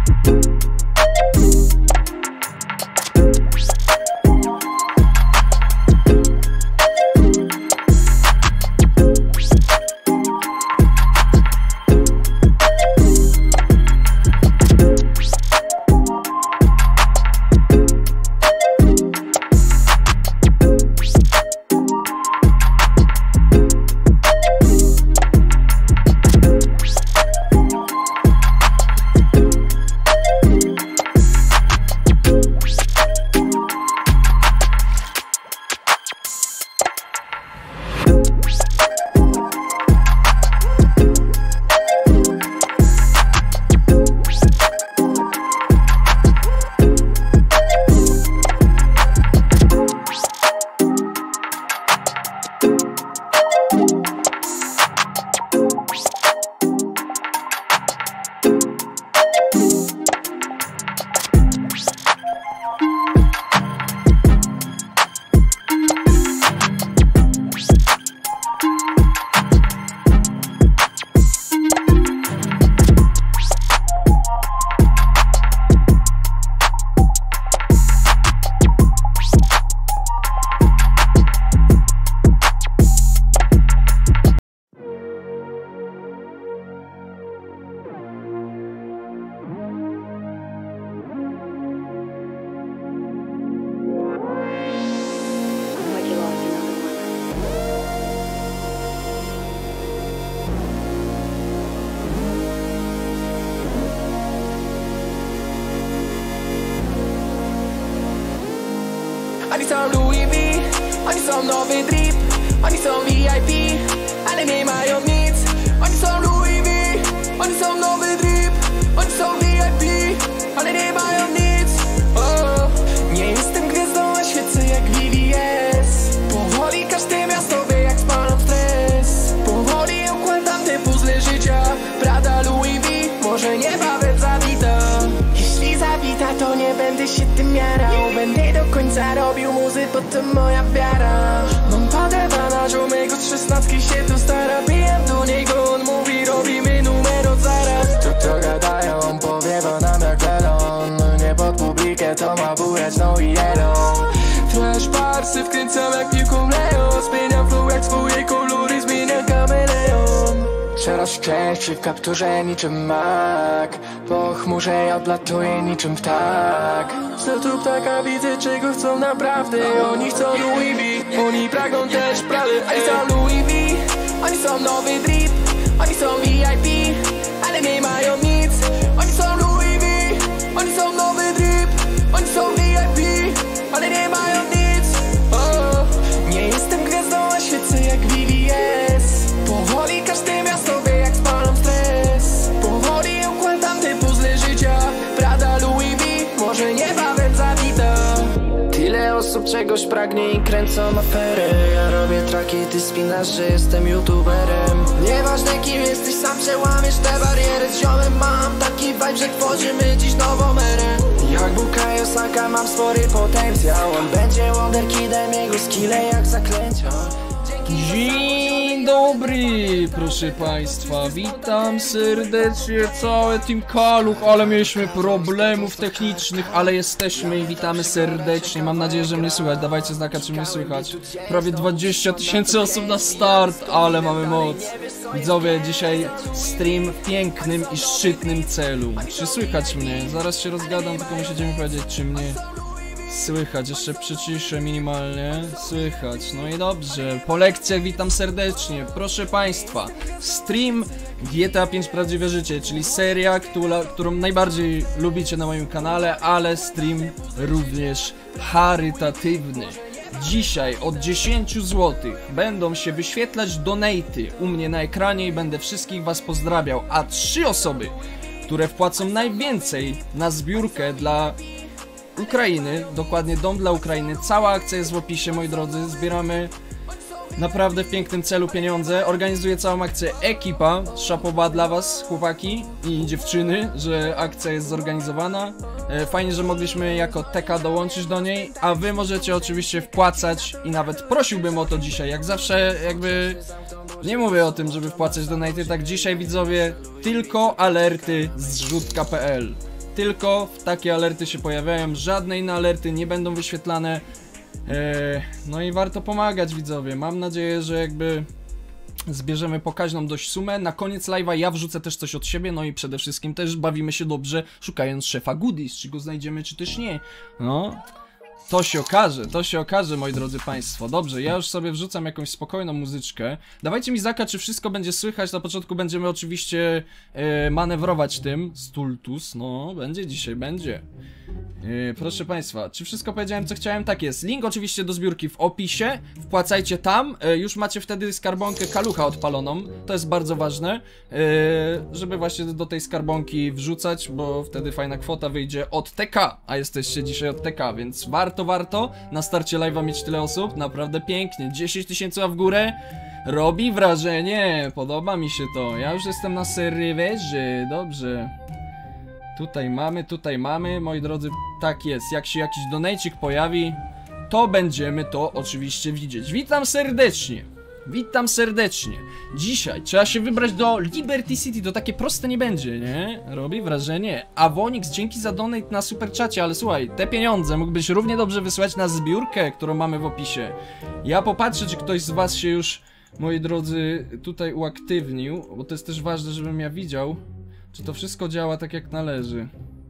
Oni są Louis V, oni są nowy drip, oni są VIP, ale nie mają nic. Oni są Louis V, oni są nowy drip, oni są VIP, ale nie mają nic. Nie jestem gwiazdą, a świecę jak VVS. Powoli każde miasto wie jak spalam stres. Powoli układam te puzzle życia. Prada Louis V, może niebawem zawita. Jeśli zawita, to nie będę się tym jarał. Będę do końca robił muzy, bo to moja wiara. Mam padewana, ziomego z 16 się tu stara. Pijem do niego, on mówi, robimy numer od zaraz. To gadają, powiewa nam jak melon. Nie pod publikę, to ma bujać no i jelon. Flash barsy wkręcam jak piłką Leo. Zmieniam flow jak swoje kolory, zmieniam kameleon. Coraz częściej w kapturze niczym mak. Po chmurze ja odlatuję niczym ptak. Zetrup taka widzę czego chcą naprawdę. Oni chcą Louis V, oni pragną też Prady. Oni są Louis V, oni są nowy drip, oni są VIP, ale nie mają nic. Oni są Louis V, oni są nowy drip, oni są VIP, ale nie mają nic. Nie jestem gwiazdą, a świecę jak VVS. Powoli każde miasto wie jak spalam stres. Powoli układam te puzzle życia. Prada Louis V, może niebawem zawita. Tyle osób czegoś pragnie i kręcą afery. Ja robię traki, ty spinasz, że jestem youtuberem. Nieważne kim jesteś, sam przełamiesz te bariery. Z ziomem mam taki vibe, że tworzymy dziś nową erę. Jak Bukayo Saka mam spory potencjał. On będzie wonderkidem, jego skille jak zaklęcia. Dzień dobry, proszę państwa, witam serdecznie, cały Team Kaluch, ale mieliśmy problemów technicznych, ale jesteśmy i witamy serdecznie, mam nadzieję, że mnie słychać, dawajcie znaka, czy mnie słychać. Prawie 20 000 osób na start, ale mamy moc. Widzowie, dzisiaj stream w pięknym i szczytnym celu. Czy słychać mnie? Zaraz się rozgadam, tylko musicie mi powiedzieć, czy mnie słychać, jeszcze przyciszę minimalnie. Słychać, no i dobrze. Po lekcjach witam serdecznie. Proszę państwa, stream GTA 5 Prawdziwe Życie, czyli seria, którą najbardziej lubicie na moim kanale, ale stream również charytatywny. Dzisiaj od 10 zł będą się wyświetlać donaty u mnie na ekranie i będę wszystkich was pozdrawiał, a 3 osoby, które wpłacą najwięcej na zbiórkę dla Ukrainy, dokładnie Dom dla Ukrainy. Cała akcja jest w opisie, moi drodzy. Zbieramy naprawdę w pięknym celu pieniądze. Organizuję całą akcję ekipa. Szapoba dla was, chłopaki i dziewczyny, że akcja jest zorganizowana. Fajnie, że mogliśmy jako TK dołączyć do niej, a wy możecie oczywiście wpłacać i nawet prosiłbym o to dzisiaj. Jak zawsze jakby nie mówię o tym, żeby wpłacać donaty, tak dzisiaj widzowie tylko alerty z zrzutka.pl. tylko takie alerty się pojawiają, żadne inne alerty nie będą wyświetlane. No i warto pomagać, widzowie. Mam nadzieję, że jakby zbierzemy pokaźną dość sumę. Na koniec live'a ja wrzucę też coś od siebie, no i przede wszystkim też bawimy się dobrze, szukając szefa goodies, czy go znajdziemy, czy też nie. No, to się okaże, moi drodzy państwo. Dobrze, ja już sobie wrzucam jakąś spokojną muzyczkę. Dawajcie mi znaka, czy wszystko będzie słychać. Na początku będziemy oczywiście manewrować tym. Stultus, no, będzie dzisiaj, będzie. Proszę państwa, czy wszystko powiedziałem, co chciałem? Tak jest. Link oczywiście do zbiórki w opisie. Wpłacajcie tam. Już macie wtedy skarbonkę Kalucha odpaloną. To jest bardzo ważne, żeby właśnie do tej skarbonki wrzucać, bo wtedy fajna kwota wyjdzie od TK. A jesteście dzisiaj od TK, więc warto na starcie live'a mieć tyle osób. Naprawdę pięknie. 10 000 w górę. Robi wrażenie. Podoba mi się to. Ja już jestem na serwerze. Dobrze. Tutaj mamy, moi drodzy, tak jest, jak się jakiś donajcik pojawi, to będziemy to oczywiście widzieć. Witam serdecznie. Dzisiaj trzeba się wybrać do Liberty City, to takie proste nie będzie, nie? Robi wrażenie. Avonix, dzięki za donate na superczacie, ale słuchaj, te pieniądze mógłbyś równie dobrze wysłać na zbiórkę, którą mamy w opisie. Ja popatrzę, czy ktoś z was się już, moi drodzy, tutaj uaktywnił, bo to jest też ważne, żebym ja widział, czy to wszystko działa tak jak należy.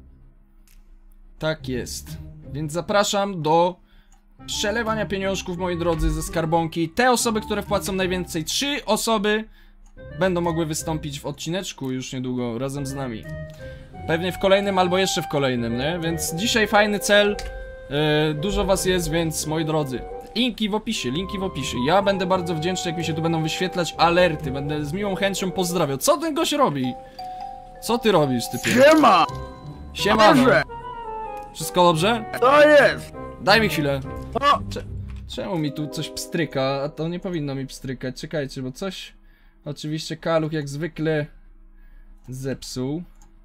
Tak jest. Więc zapraszam do przelewania pieniążków, moi drodzy, ze skarbonki. Te osoby, które wpłacą najwięcej, 3 osoby będą mogły wystąpić w odcineczku już niedługo razem z nami. Pewnie w kolejnym albo jeszcze w kolejnym, nie? Więc dzisiaj fajny cel. Dużo was jest, więc moi drodzy, linki w opisie. Ja będę bardzo wdzięczny, jak mi się tu będą wyświetlać alerty. Będę z miłą chęcią pozdrawiał. Co ten gość robi? Co ty robisz, typie? Siema! Siemano. Wszystko dobrze? To jest! Daj mi chwilę. O! Czemu mi tu coś pstryka? A to nie powinno mi pstrykać. Czekajcie, bo coś... Oczywiście Kaluch jak zwykle zepsuł.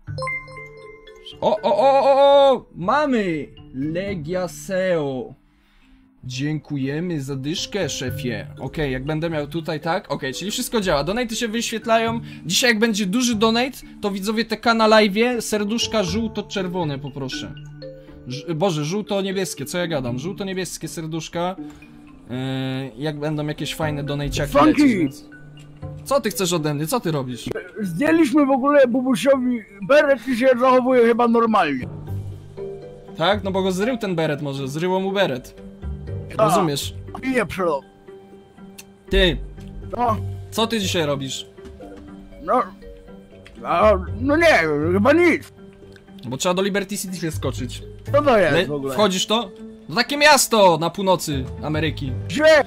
O! Mamy! Legia SEO. Dziękujemy za dyszkę, szefie. Okej, jak będę miał tutaj, tak? Okej, czyli wszystko działa. Donaty się wyświetlają. Dzisiaj jak będzie duży donate, to widzowie TK na live'ie serduszka żółto-czerwone poproszę. Boże, żółto-niebieskie, co ja gadam? Żółto-niebieskie serduszka. Jak będą jakieś fajne donajciaki lecieć, więc... Co ty chcesz ode mnie? Co ty robisz? Zdjęliśmy w ogóle Bubusiowi beret i się zachowuje chyba normalnie. Tak? No bo go zrył ten beret może, zryło mu beret. Rozumiesz? I nie przelot. Ty, No, co ty dzisiaj robisz? no nie, chyba nic. Bo trzeba do Liberty City się skoczyć. Co to jest w ogóle? Wchodzisz to? No takie miasto na północy Ameryki. Gdzie?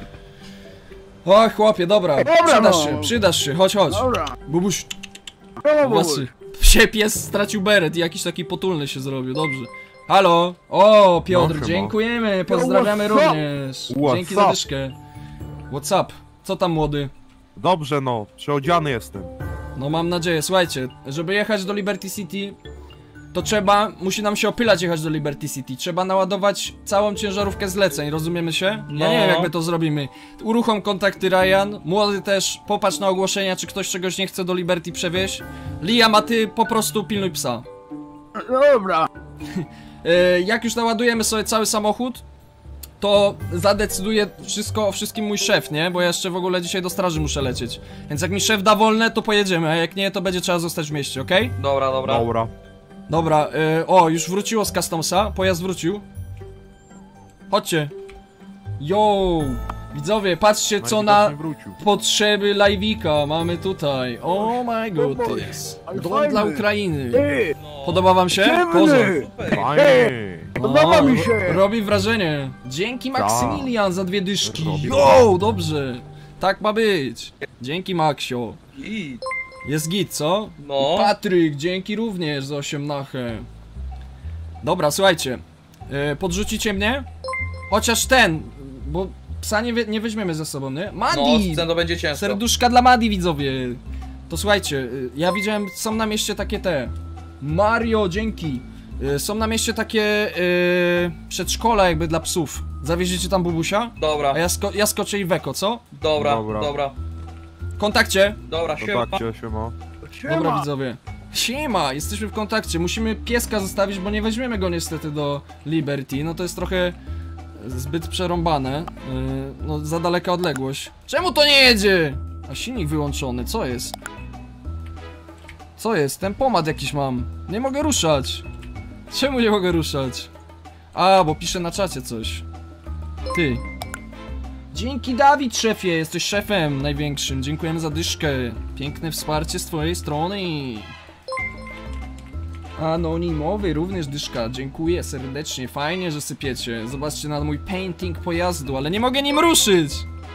O chłopie, dobra, Dobra, przydasz się, chodź. Dobra. Bubuś, No, włosy. Psie pies stracił beret i jakiś taki potulny się zrobił, dobrze. Halo? O, Piotr, No, dziękujemy, pozdrawiamy What's up? również. What's Dzięki za up? dyszkę. What's up? Co tam, młody? Dobrze, no, przyodziany jestem. No mam nadzieję, słuchajcie, żeby jechać do Liberty City, to musi nam się opylać jechać do Liberty City. Trzeba naładować całą ciężarówkę zleceń, rozumiemy się? Ja nie wiem, jak my to zrobimy. Uruchom kontakty, Ryan. Młody też, popatrz na ogłoszenia, czy ktoś czegoś nie chce do Liberty przewieźć. Liam, a ty po prostu pilnuj psa. Dobra. Jak już naładujemy sobie cały samochód, to zadecyduje o wszystkim mój szef, nie? Bo ja jeszcze w ogóle dzisiaj do straży muszę lecieć. Więc jak mi szef da wolne, to pojedziemy, a jak nie, to będzie trzeba zostać w mieście, okej? Dobra. Dobra, już wróciło z Customsa, pojazd wrócił. Chodźcie. Yo, widzowie, patrzcie co na potrzeby live'ika mamy tutaj. Oh my goodness. Ale Dom fajny. dla Ukrainy. Ty! Podoba wam się? Kozak. Ciemny! Fajnie. Podoba mi się! Robi wrażenie. Dzięki Maksymilian za 2 dyszki. Robi. Yo, dobrze. Tak ma być. Dzięki Maksio. Jest git, co? No. I Patryk, dzięki również za 8 nachę. Dobra, słuchajcie. Podrzucicie mnie? Chociaż ten, bo psa nie weźmiemy ze sobą, nie? No, Madi! scen to będzie ciężko. Serduszka dla Madi, widzowie. To słuchajcie, ja widziałem, są na mieście takie te... Mario, dzięki. Są na mieście takie przedszkola jakby dla psów. Zawieziecie tam Bubusia? Dobra, A ja skoczę i Weko, co? dobra. W kontakcie. Dobra, To siema. tak, siema. Dobra, widzowie. Siema, jesteśmy w kontakcie. Musimy pieska zostawić, bo nie weźmiemy go niestety do Liberty. No to jest trochę zbyt przerąbane. No za daleka odległość. Czemu to nie jedzie? A silnik wyłączony, co jest? Co jest? Tempomat jakiś mam. Nie mogę ruszać. Czemu nie mogę ruszać? A, bo piszę na czacie coś. Ty. Dzięki Dawid, szefie, jesteś szefem największym. Dziękujemy za dyszkę. Piękne wsparcie z twojej strony. Anonimowy również dyszka. Dziękuję serdecznie. Fajnie, że sypiecie. Zobaczcie na mój painting pojazdu, ale nie mogę nim ruszyć.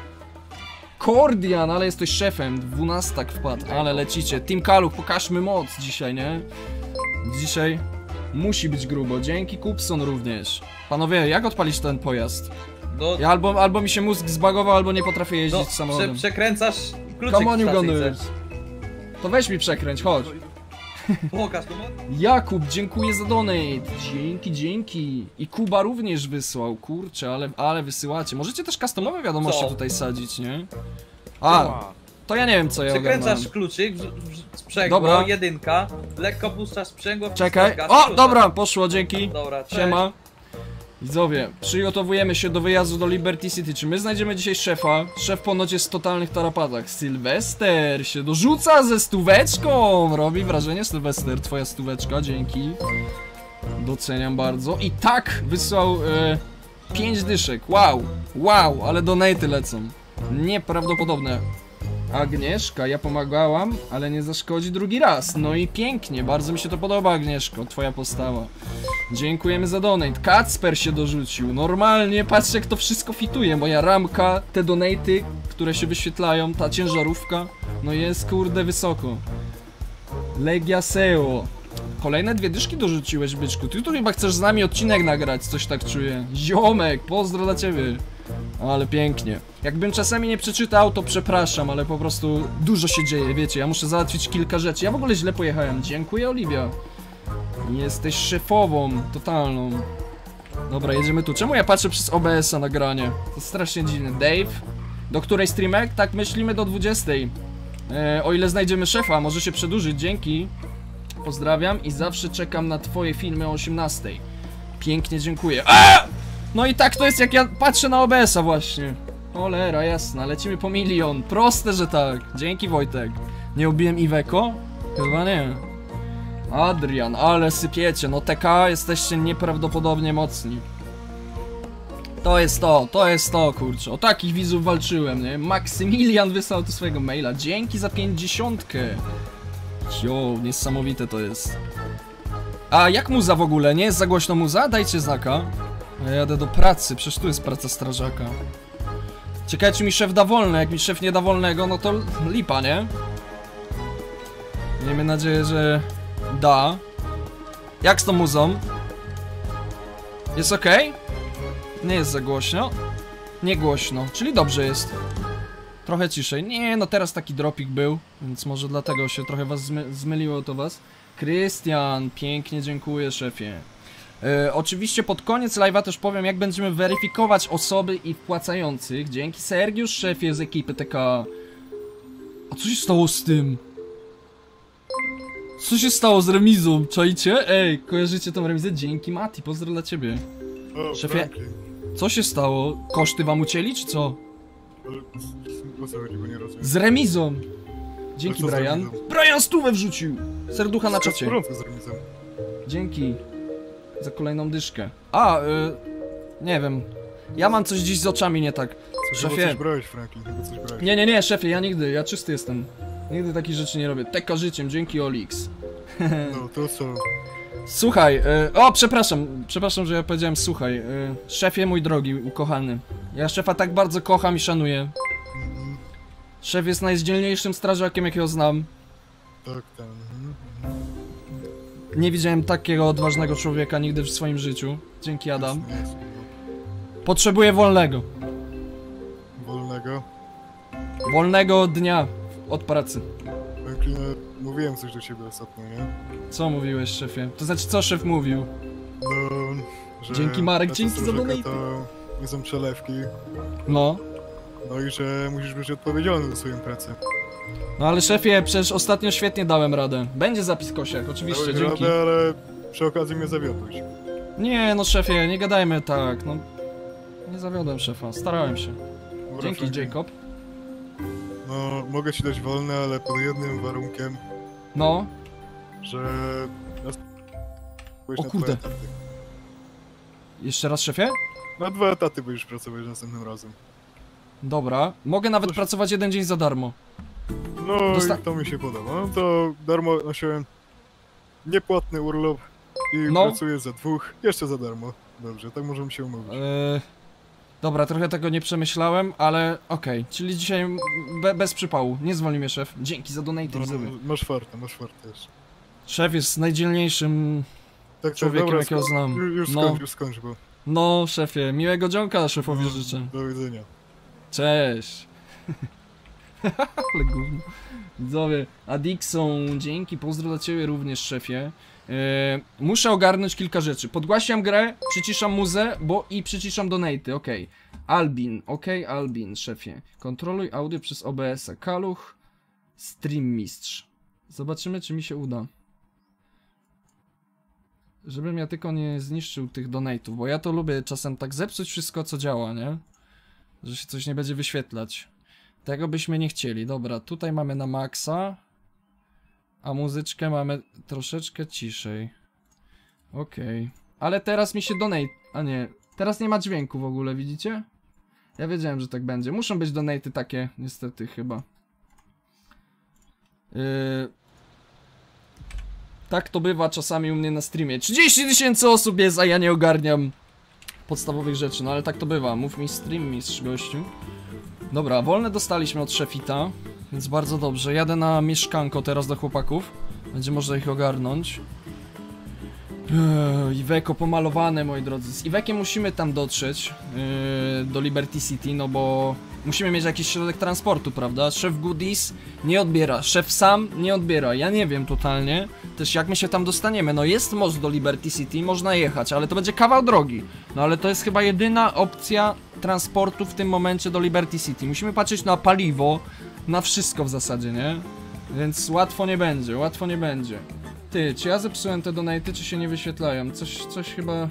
Kordian, ale jesteś szefem. 12 wpadł, ale lecicie. Team Kaluch, pokażmy moc dzisiaj, nie? Dzisiaj musi być grubo. Dzięki Kupson również. Panowie, jak odpalić ten pojazd? No, Ja albo mi się mózg zbagował, albo nie potrafię jeździć no samochodem. przekręcasz kluczyk Come on, w you stacyjce. gunners. To weź mi przekręć, chodź. Pokaż to. Jakub, dziękuję za donate. Dzięki. I Kuba również wysłał. Kurczę, ale wysyłacie. Możecie też customowe wiadomości Co? tutaj sadzić, nie? A, to ja nie wiem co ja Przekręcasz ogarnąłem. kluczyk, sprzęgło, Dobra. jedynka, lekko puszczasz sprzęgło, Czekaj. wciskasz gaz, O, ruszasz. dobra, poszło, dzięki. Dobra, cześć. Siema. Widzowie, przygotowujemy się do wyjazdu do Liberty City. Czy my znajdziemy dzisiaj szefa? Szef ponoć jest w totalnych tarapatach. Sylwester się dorzuca ze stóweczką. Robi wrażenie, Sylwester, twoja stóweczka, dzięki. Doceniam bardzo. I tak wysłał 5 dyszek. Wow, ale donaty lecą. Nieprawdopodobne. Agnieszka, ja pomagałam, ale nie zaszkodzi drugi raz. No i pięknie, bardzo mi się to podoba, Agnieszko, twoja postawa. Dziękujemy za donate. Kacper się dorzucił. Normalnie, patrzcie jak to wszystko fituje. Moja ramka, te donaty, które się wyświetlają, ta ciężarówka. No jest kurde wysoko. Legia Seo. Kolejne 2 dyszki dorzuciłeś, byczku. Ty tu chyba chcesz z nami odcinek nagrać, coś tak czuję. Ziomek, pozdro dla ciebie. Ale pięknie. Jakbym czasami nie przeczytał, to przepraszam, ale po prostu dużo się dzieje, wiecie, ja muszę załatwić kilka rzeczy. Ja w ogóle źle pojechałem. Dziękuję, Oliwia. Jesteś szefową, totalną. Dobra, jedziemy tu. Czemu ja patrzę przez OBS-a na granie? To strasznie dziwne. Dave? Do której streamek? Tak, myślimy do 20. O ile znajdziemy szefa, może się przedłużyć, dzięki. Pozdrawiam i zawsze czekam na twoje filmy o 18. Pięknie dziękuję. No i tak to jest jak ja patrzę na OBS-a właśnie. Cholera, jasna, lecimy po 1 000 000. Proste, że tak. Dzięki, Wojtek. Nie ubiłem Iweko? Chyba nie. Adrian, ale sypiecie. No TK, jesteście nieprawdopodobnie mocni. To jest to, kurczę. O takich widzów walczyłem, nie? Maksymilian wysłał tu swojego maila. Dzięki za 50. Jo, niesamowite to jest. A jak muza w ogóle? Nie jest za głośno muza? Dajcie znaka. Ja jadę do pracy, przecież tu jest praca strażaka. Ciekawe czy mi szef da wolne, jak mi szef nie da wolnego, no to lipa, nie? Miejmy nadzieję, że da. Jak z tą muzą? Jest ok? Nie jest za głośno? Nie głośno, czyli dobrze jest. Trochę ciszej. Nie, no teraz taki dropik był, więc może dlatego się trochę was zmyliło to was. Krystian, pięknie dziękuję, szefie. Oczywiście pod koniec live'a też powiem, jak będziemy weryfikować osoby i wpłacających. Dzięki Sergiusz, szefie z ekipy TK. A co się stało z tym? Co się stało z remizą? Czajcie? Ej, kojarzycie tą remizę? Dzięki Mati, pozdro dla ciebie. Szefie, co się stało? Koszty wam ucięli, czy co? Z remizą. Dzięki, Brian. Brian stówę wrzucił! Serducha na czacie. Dzięki za kolejną dyszkę. Nie wiem. Ja mam coś dziś z oczami nie tak. Szefie. Nie, szefie, ja nigdy, ja czysty jestem. Nigdy takich rzeczy nie robię. Teka życiem, dzięki Olix. No to co? Słuchaj, przepraszam, że ja powiedziałem słuchaj. Szefie mój drogi, ukochany. Ja szefa tak bardzo kocham i szanuję. Szef jest najzdzielniejszym strażakiem, jakiego znam. Tak. Nie widziałem takiego odważnego człowieka nigdy w swoim życiu. Dzięki, Adam. Potrzebuję wolnego. Wolnego dnia od pracy. Mówiłem coś do ciebie ostatnio, nie? Co mówiłeś, szefie? To znaczy, co szef mówił? No, że... Dzięki, Marek, dzięki za donate. To nie są przelewki. No. No i że musisz być odpowiedzialny za swoją pracę. No ale szefie, przecież ostatnio świetnie dałem radę. Będzie zapis kosiak, oczywiście, Dałeś dzięki. radę, ale przy okazji mnie zawiodłeś. Nie no szefie, nie gadajmy tak, no. Nie zawiodłem szefa, starałem się. Dobra, Dzięki Franklin. Jacob. No, mogę ci dać wolne, ale pod jednym warunkiem, No, że... O kurde. jeszcze raz szefie? Na 2 etaty będziesz pracować następnym razem. Dobra, mogę nawet pracować 1 dzień za darmo. No Dosta- i to mi się podoba. No to darmo nosiłem niepłatny urlop i No. pracuję za 2, jeszcze za darmo. Dobrze, tak możemy się umówić. Dobra, trochę tego nie przemyślałem, ale okej, czyli dzisiaj bez przypału, nie zwolni mnie szef. Dzięki za donaty, No, widzowie. masz farta jeszcze. Szef jest najdzielniejszym Tak, człowiekiem, dobra, jakiego znam. Już No. skończ, już skończ, bo... No, szefie, miłego dzionka szefowi życzę. Do widzenia. Cześć. Ale gówno. Widzowie, Adixon, dzięki, pozdro dla ciebie również, szefie. Muszę ogarnąć kilka rzeczy. Podgłaśniam grę, przyciszam muzę, i przyciszam donaty, okej. Albin, Albin, szefie. Kontroluj audio przez OBS-a. Kaluch, stream mistrz. Zobaczymy, czy mi się uda. Żebym ja tylko nie zniszczył tych donate'ów, bo ja to lubię czasem tak zepsuć wszystko, co działa, nie? Że się coś nie będzie wyświetlać. Tego byśmy nie chcieli. Dobra, tutaj mamy na maksa. A muzyczkę mamy troszeczkę ciszej. Okej. Ale teraz mi się donate... A nie, teraz nie ma dźwięku w ogóle, widzicie? Ja wiedziałem, że tak będzie. Muszą być donaty takie, niestety, chyba. Tak to bywa czasami u mnie na streamie. 30 000 osób jest, a ja nie ogarniam podstawowych rzeczy, no ale tak to bywa. Mów mi stream mistrz, gościu. Dobra, wolne dostaliśmy od szefita, więc bardzo dobrze. Jadę na mieszkanko teraz do chłopaków. Będzie można ich ogarnąć. Iveco pomalowane, moi drodzy. Z Ivekiem musimy tam dotrzeć do Liberty City, no bo musimy mieć jakiś środek transportu, prawda? Szef Goodies nie odbiera, szef sam nie odbiera. Ja nie wiem totalnie też jak my się tam dostaniemy. No jest most do Liberty City, można jechać, ale to będzie kawał drogi. No ale to jest chyba jedyna opcja transportu w tym momencie do Liberty City. Musimy patrzeć na paliwo, na wszystko w zasadzie, nie? Więc łatwo nie będzie, łatwo nie będzie. Ty, czy ja zepsułem te donaty, czy się nie wyświetlają? Coś chyba...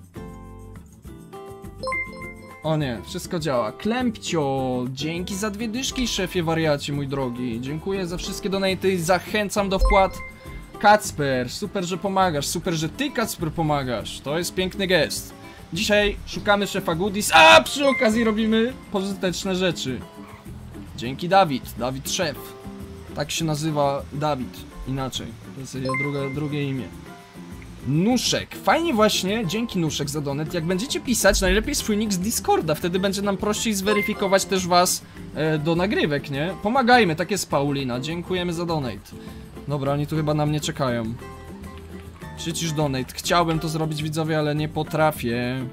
O nie, wszystko działa. Klempcio, dzięki za 2 dyszki, szefie wariaci, mój drogi. Dziękuję za wszystkie donaty, zachęcam do wpłat. Kacper, super, że pomagasz, super, że ty, Kacper, pomagasz. To jest piękny gest. Dzisiaj szukamy szefa Goodies, a przy okazji robimy pożyteczne rzeczy. Dzięki Dawid, Dawid szef. Tak się nazywa Dawid, inaczej. To jest jego drugie imię. Nuszek, fajnie właśnie, dzięki Nuszek za donet. Jak będziecie pisać, najlepiej swój nick z Discorda, wtedy będzie nam prościej zweryfikować też was do nagrywek, nie? Pomagajmy, tak jest Paulina, dziękujemy za donate. Dobra, oni tu chyba na mnie czekają. Przycisz donate, chciałbym to zrobić, widzowie, ale nie potrafię.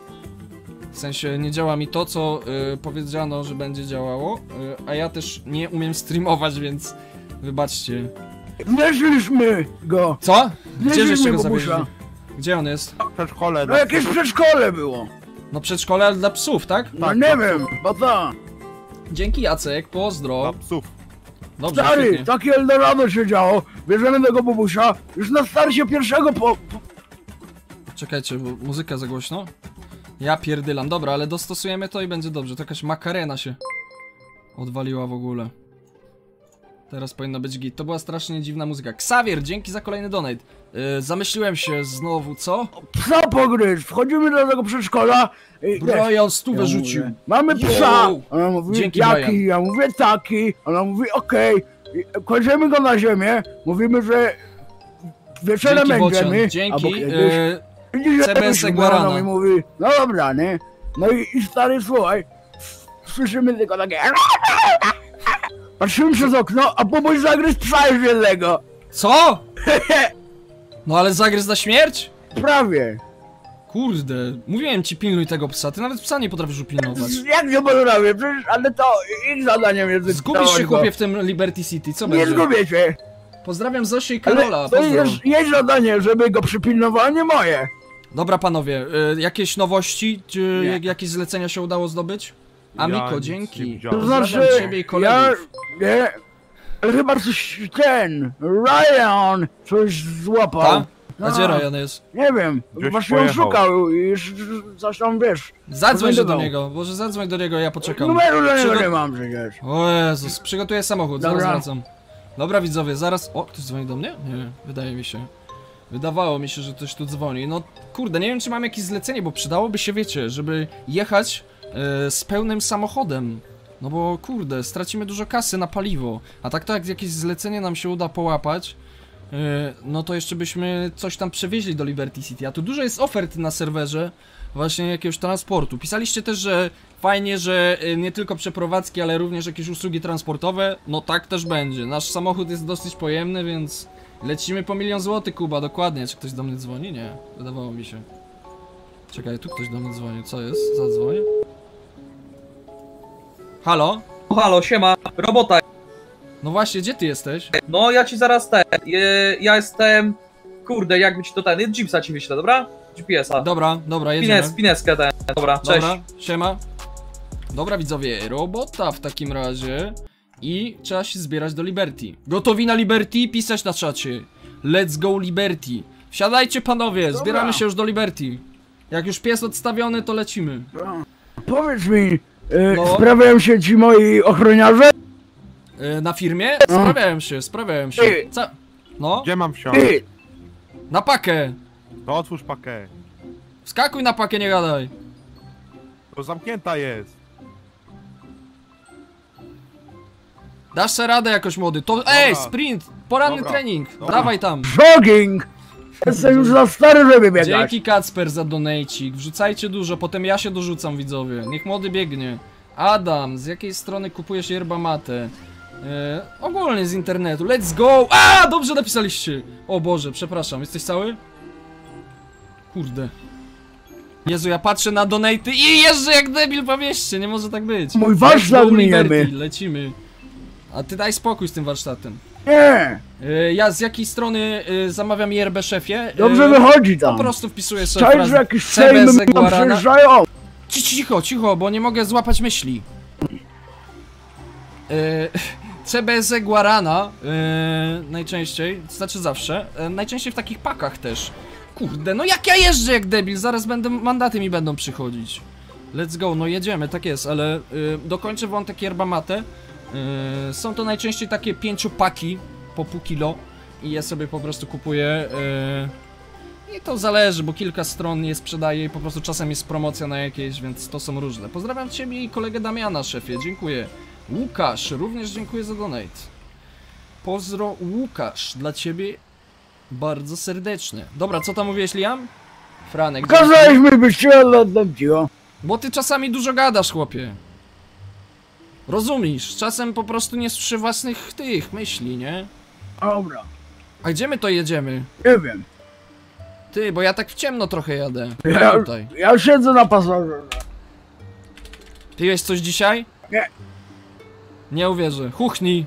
W sensie nie działa mi to, co powiedziano, że będzie działało, a ja też nie umiem streamować, więc wybaczcie. Znaleźliśmy go. Co? Gdzie żeście Znaleźliśmy go Bobusia. zawieźli? Gdzie on jest? W przedszkole. No jakieś przedszkole było. No przedszkole, ale dla psów, tak? No Tak, nie tak. wiem, bo co? Dzięki Jacek, Dla pozdro. psów. Dobrze, Stary, świetnie. takie Eldorado się działo. Bierzemy tego Bobusia już na starcie pierwszego Czekajcie, bo muzyka za głośno. Ja pierdylam, dobra, ale dostosujemy to i będzie dobrze. To jakaś makarena się odwaliła w ogóle. Teraz powinno być git. To była strasznie dziwna muzyka. Xavier, dzięki za kolejny donate. Zamyśliłem się znowu, co? psa pogryź. Wchodzimy do tego przedszkola. I Brian stówę ja rzucił. mówię, mamy psa. Yo! Ona mówi, Dzięki, jaki? Brian. Ja mówię, taki. Ona mówi, okej. I kładziemy go na ziemię. Mówimy, że wieczorem Dzięki będziemy. Bocian, dzięki. albo kiedyś. Widzisz, CBS jakoś Guarana. Guarana mi mówi, no dobra, nie? No i stary, słuchaj, słyszymy tylko takie... Patrzymy przez okno, a Bobuś zagryzł psa już jednego. Co? No ale zagryzł na śmierć? Prawie. Kurde, mówiłem ci pilnuj tego psa, ty nawet psa nie potrafisz upilnować. Jak się poprawię? Przecież, ale to ich zadaniem jest... Zgubisz się wypilnować go. chłopie w tym Liberty City, co Nie będzie? zgubię się. Pozdrawiam Zosię i Karola, Ale to pozdro. jest jej zadanie, żeby go przypilnował, a nie moje. Dobra panowie, jakieś nowości? Czy Nie. jakieś zlecenia się udało zdobyć? Amiko, Ja nic nie dzięki. widziałem. To znaczy, Pozdrawiam ciebie i kolegów. ja... Nie, Ale chyba coś Ryan coś złapał. Ta? A gdzie Ryan jest? Nie wiem, Gdzieś właśnie on pojechał. szukał i coś tam wiesz. Zadzwoń się do Powiedział. niego, może zadzwoń do niego, ja poczekam. Numeru do niego Przygo- nie mam przecież. O Jezus, przygotuję samochód, zaraz Dobra. wracam. Dobra widzowie, zaraz... O, ktoś dzwoni do mnie? Nie, wydaje mi się. Wydawało mi się, że ktoś tu dzwoni. No kurde, nie wiem czy mam jakieś zlecenie, bo przydałoby się, wiecie, żeby jechać z pełnym samochodem. No bo kurde, stracimy dużo kasy na paliwo. A tak to jak jakieś zlecenie nam się uda połapać, no to jeszcze byśmy coś tam przewieźli do Liberty City. A tu dużo jest ofert na serwerze właśnie jakiegoś transportu. Pisaliście też, że fajnie, że nie tylko przeprowadzki, ale również jakieś usługi transportowe. No tak też będzie. Nasz samochód jest dosyć pojemny, więc lecimy po 1 000 000 złotych, Kuba, dokładnie. Czy ktoś do mnie dzwoni? Nie, wydawało mi się. Czekaj, tu ktoś do mnie dzwoni. Co jest? Zadzwoń. Halo? O, halo, siema, robota. No właśnie, gdzie ty jesteś? No ja ci zaraz ja jestem... Kurde, jakby ci to Jeepsa ci wyślę, dobra? GPS-a. Dobra, jedziemy. Pineskę dobra, cześć. Dobra, siema. Dobra widzowie, robota w takim razie. I trzeba się zbierać do Liberty. Gotowi na Liberty? Pisać na czacie. Let's go Liberty. Wsiadajcie panowie, zbieramy się już do Liberty. Jak już pies odstawiony, to lecimy. Powiedz mi, No. sprawiają się ci moi ochroniarze? Na firmie? Sprawiałem się. Ty. No, Gdzie mam wsiąść? Ty, na pakę. To otwórz pakę. Wskakuj na pakę, nie gadaj. To zamknięta jest. Dasz se radę jakoś młody. To ej, sprint! Poranny Dobra. trening. Dobra. Dawaj tam. jogging! Jestem już za stary, żeby biegać. Dzięki Kacper za donejcik. Wrzucajcie dużo, potem ja się dorzucam widzowie. Niech młody biegnie. Adam, z jakiej strony kupujesz yerba mate? Ogólnie z internetu. Let's go! A, dobrze napisaliście. O Boże, przepraszam. Jesteś cały? Kurde. Jezu, ja patrzę na donaty i jeżdżę jak debil po mieście. Nie może tak być. Mój warsztat Let's go, miniemy. Liberty, lecimy. A ty daj spokój z tym warsztatem. Nie, Ja z jakiej strony zamawiam yerbę, szefie? dobrze wychodzi tam. Po prostu wpisuję sobie Czaisz, frazę że jakieś sejmy CBZ mi tam Guarana. przyjeżdżają? Cicho, bo nie mogę złapać myśli. CBZ Guarana, najczęściej, to znaczy zawsze, najczęściej w takich pakach też. Kurde, no jak ja jeżdżę jak debil, zaraz mandaty mi będą przychodzić. Let's go, no jedziemy, tak jest, ale dokończę wątek yerba mate. Są to najczęściej takie 5 paki po pół kilo i ja sobie po prostu kupuję. I to zależy, bo kilka stron je sprzedaje i po prostu czasem jest promocja na jakieś, więc to są różne. Pozdrawiam ciebie i kolegę Damiana, szefie, dziękuję. Łukasz, również dziękuję za donate. Pozdro Łukasz, dla ciebie bardzo serdeczne. Dobra, co tam mówiłeś, Liam? Franek. Kazałeś mi być, ale oddam ci go. Bo ty czasami dużo gadasz, chłopie. Rozumiesz, czasem po prostu nie słyszę własnych tych myśli, nie? Dobra, A gdzie my to jedziemy? nie wiem. Ty, bo ja tak w ciemno trochę jadę. Ja, Tutaj. ja siedzę na pasażerze. Piłeś coś dzisiaj? Nie. Nie uwierzę. Chuchnij.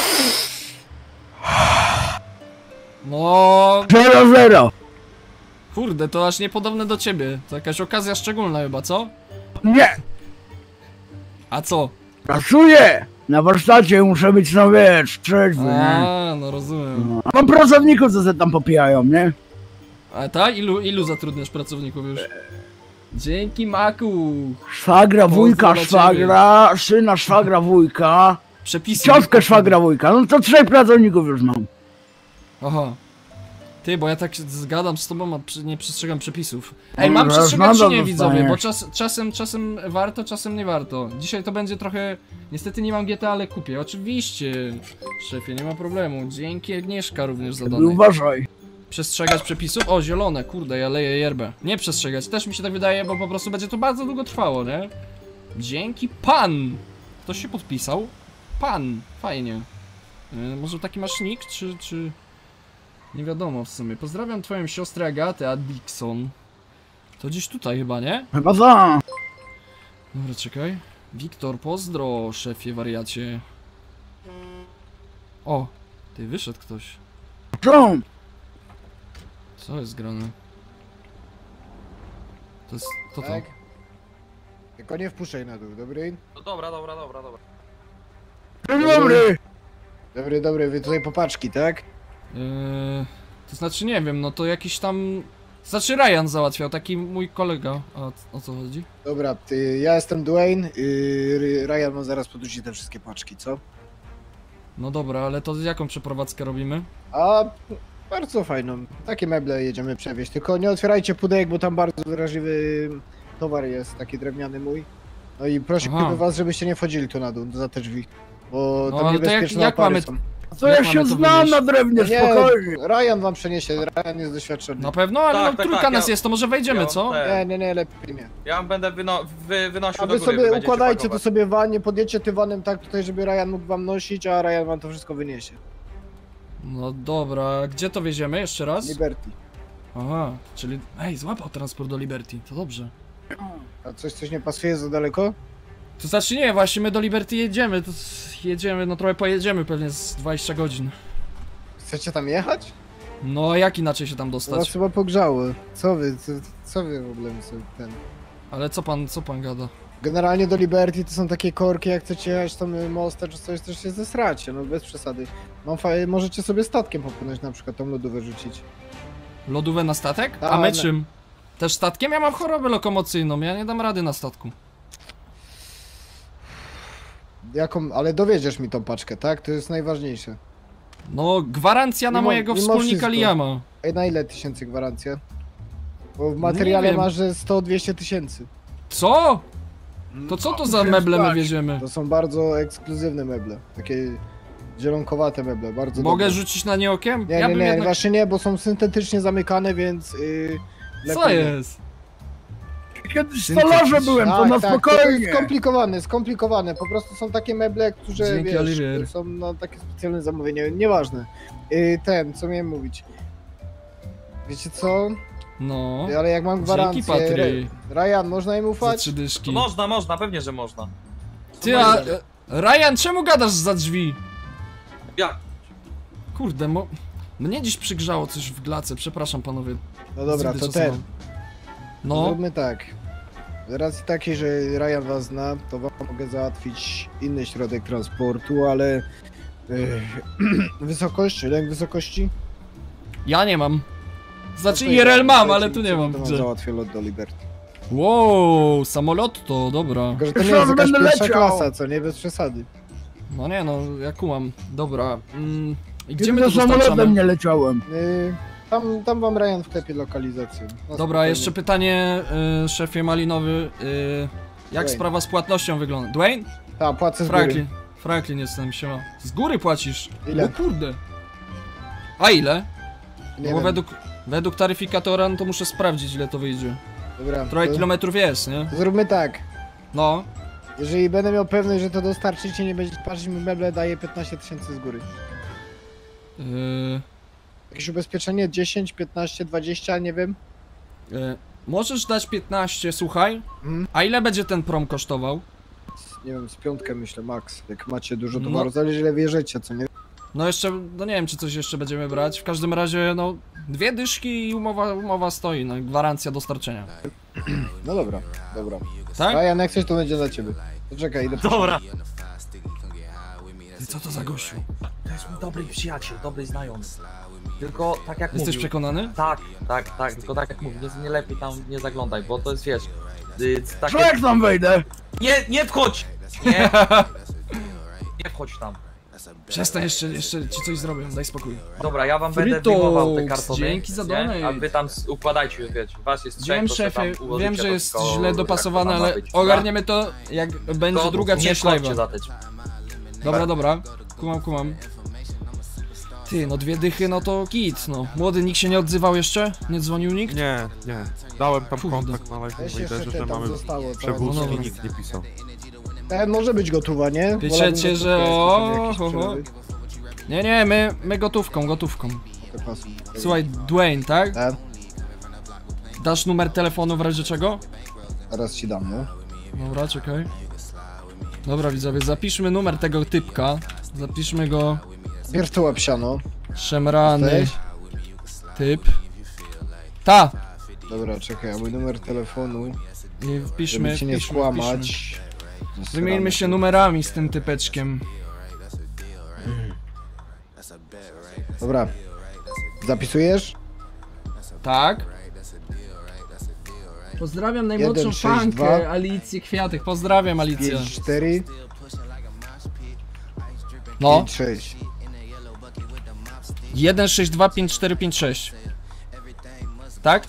No, 0-0. kurde, to aż niepodobne do ciebie. To jakaś okazja szczególna chyba, co? Nie, A co? pracuję. Na warsztacie muszę być, no wiesz, trzeźwy, nie? A, no rozumiem. A mam pracowników, co se tam popijają, nie? A tak? Ilu zatrudniasz pracowników już? Dzięki, Maku. Szwagra, wujka, Pozdro dla szwagra, syna, szwagra, wujka, Przepisy. ciotkę, szwagra, wujka. No to 3 pracowników już mam. Aha. Ty, bo ja tak zgadam z tobą, a nie przestrzegam przepisów. Ej, No, mam zaraz przestrzegać czy mandat nie, widzowie? Bo dostaniesz. czasem warto, czasem nie warto. Dzisiaj to będzie trochę... Niestety nie mam GTA, ale kupię. Oczywiście, szefie, nie ma problemu. Dzięki, Agnieszka również za donate. Uważaj. Przestrzegać przepisów? O, zielone, kurde, ja leję yerbę. Nie przestrzegać, też mi się tak wydaje, bo po prostu będzie to bardzo długo trwało, nie? Dzięki, pan! Ktoś się podpisał? Pan, fajnie. Może taki masz nick, czy... Nie wiadomo w sumie. Pozdrawiam twoją siostrę Agatę, a Dixon. To gdzieś tutaj chyba, nie? Chyba za. Dobra, czekaj. Wiktor, pozdro, szefie wariacie. O, ty, wyszedł ktoś. Co? Co jest grane? To jest... to to. Tak. Tylko nie wpuszczaj na dół, dobry? No dobra. Dzień dobry. Dobry, wy tutaj popaczki, tak? To znaczy nie wiem, no to jakiś tam... Znaczy Ryan załatwiał, taki mój kolega. A o co chodzi? Dobra, ja jestem Dwayne, Ryan ma zaraz podrzucić te wszystkie paczki, co? No dobra, ale to jaką przeprowadzkę robimy? A, bardzo fajną. Takie meble jedziemy przewieźć, tylko nie otwierajcie pudełek, bo tam bardzo wrażliwy towar jest, taki drewniany mój. No i prosiłbym was, żebyście nie wchodzili tu na dół, za te drzwi. Bo No, tam ale to niebezpieczne jak opary mamy- są. Co Jak ja mamy się to znam wynieść? na drewnie, Nie, spokojnie. Ryan wam przeniesie, Ryan jest doświadczony. Na pewno, ale Tak, no, tak, trójka tak, nas ja- jest, to może wejdziemy, ja co? te- Nie, lepiej nie. Ja będę wynosił A do wy góry, sobie będziecie układajcie to pakować. sobie w wanie, podjedźcie tym vanem tak tutaj, żeby Ryan mógł wam nosić, a Ryan wam to wszystko wyniesie. No dobra, gdzie to wieziemy? Jeszcze raz? Liberty. Aha, czyli... Ej, złapał transport do Liberty, to dobrze. A coś nie pasuje za daleko? To znaczy nie, właśnie my do Liberty jedziemy, to jedziemy, no trochę pojedziemy pewnie z 20 godzin. Chcecie tam jechać? No a jak inaczej się tam To was dostać? chyba pogrzało. Co wy w ogóle sobie ten... Ale co pan gada? Generalnie do Liberty to są takie korki, jak chcecie jechać tam mostem czy coś, też się zesracie, no bez przesady. Możecie sobie statkiem popłynąć na przykład, tą lodówkę rzucić. Lodówę na statek? A A, my no. czym? Też statkiem? Ja mam chorobę lokomocyjną, ja nie dam rady na statku. Ale dowiedziesz mi tą paczkę, tak? To jest najważniejsze. No, gwarancja na Mimo- mojego mimo wspólnika wszystko. Liama. Ej, na ile tysięcy gwarancja? Bo w materiale wiem. masz, że 100-200 tysięcy. Co? To co to za meble my wieziemy? To są bardzo ekskluzywne meble. Takie zielonkowate meble, bardzo Mogę dobre. rzucić na nie okiem? Nie, Ja nie, bym nie, jednak... właśnie nie, bo są syntetycznie zamykane, więc... Co lepiej nie. jest? Kiedyś w stolarze byłem, to na to spokojnie. jest skomplikowane. Po prostu są takie meble, które Dzięki, wiesz, Oliwier. są na takie specjalne zamówienie. Nieważne. Co miałem mówić? Wiecie co? No. Ale jak mam gwarancję... Dzięki, Patry. Ryan, można im Za ufać? 3 dyszki. No można, pewnie, że można. Ty, a... Ryan, czemu gadasz za drzwi? Jak? Kurde, mnie dziś przygrzało coś w glace, przepraszam panowie. No dobra, Zbyt to czasowałem. No, Zróbmy tak. Z racji takiej, że Ryan was zna, to wam mogę załatwić inny środek transportu, ale... wysokość, lęk wysokości? ja nie mam. Znaczy No to IRL ja- mam, to ale ci- tu nie to mam. wam Gdzie? załatwię lot do Liberty. Wow, samolot to, dobra. Tylko, że to nie Myślałem, jest że jakaś będę pierwsza leciał. klasa, co nie? Bez przesady. No nie no, ja kumam. Dobra. I gdzie Kiedy my to to dostarczamy? samolotem nie leciałem. Tam wam Ryan wklepie lokalizację. No, Dobra, spokojnie. jeszcze pytanie, szefie Malinowy. Jak Dwayne. sprawa z płatnością wygląda? Dwayne? Tak, płacę z góry. Franklin. Franklin jestem, siema. Z góry płacisz? Ile? O kurde. A ile? Nie Bo wiem. według taryfikatora, no to muszę sprawdzić, ile to wyjdzie. Dobra, Trochę to kilometrów jest, nie? zróbmy tak. No. Jeżeli będę miał pewność, że to dostarczycie, nie będziecie patrzeć mi meble, daję 15 000 z góry. Jakieś ubezpieczenie? 10, 15, 20, nie wiem. Możesz dać 15, słuchaj. Mhm. A ile będzie ten prom kosztował? Nie wiem, z piątkę myślę, max. Jak macie dużo No. towaru, zależy ile wierzycie, co nie? No jeszcze, no nie wiem czy coś jeszcze będziemy brać. W każdym razie, no 2 dyszki i umowa stoi, no gwarancja dostarczenia. No dobra. Tak? Ryan, jak coś to będzie dla ciebie. Poczekaj, idę. Dobra. Ty co to za gościu? To jest mój dobry przyjaciel, dobry znajomy. Tylko tak jak Jesteś mówił. przekonany? Tak, tylko tak jak mówił, nie lepiej tam nie zaglądaj, bo to jest, wiesz... Co takie... jak tam wejdę? Nie wchodź! Nie! Nie wchodź tam. Przestań, jeszcze ci coś zrobię, daj spokój. Dobra, ja wam będę Fritos, wyjmował te kartony. dzięki za nie? donate. A wy tam układajcie, wiecie, was jest trzech, Wiem to sobie szefie, tam ułożycie wiem, że to jest wszystko, źle jak to dopasowane, tam ma ale być, dobra? ogarniemy to jak będzie To druga nie część wchodźcie live'a. za te drzwi. Dobra, kumam. Ty, no 2 dychy, no to git, no. Młody, nikt się nie odzywał jeszcze? Nie dzwonił nikt? Nie. Dałem tam Kurde. kontakt na live, Weź bo jeszcze liderze, te że tam mamy zostało. tak. przewózki No, i no. nikt nie pisał. Może być gotowa, nie? Piszecie, Wolałbym że gotówkę, o, żeby jakiś ho, ho. przelewy. Nie, my gotówką. To pasuje. Słuchaj, Dwayne, tak? Tak, Dasz numer telefonu w razie czego? teraz ci dam, no. Dobra, czekaj. Dobra widzowie, zapiszmy numer tego typka. Zapiszmy go. Bierz to łapsiano. Szemrany Jesteś? typ. Ta! Dobra, czekaj, a mój numer telefonu, I wpiszmy, żeby cię nie wpiszmy. skłamać. Wymieńmy się numerami z tym typeczkiem. Dobra. Zapisujesz? Tak. Pozdrawiam najmłodszą 1, 6, fankę, 2. Alicję Kwiatek. Pozdrawiam, Alicja. 5, 4, No. 5, 6. 1625456. Tak?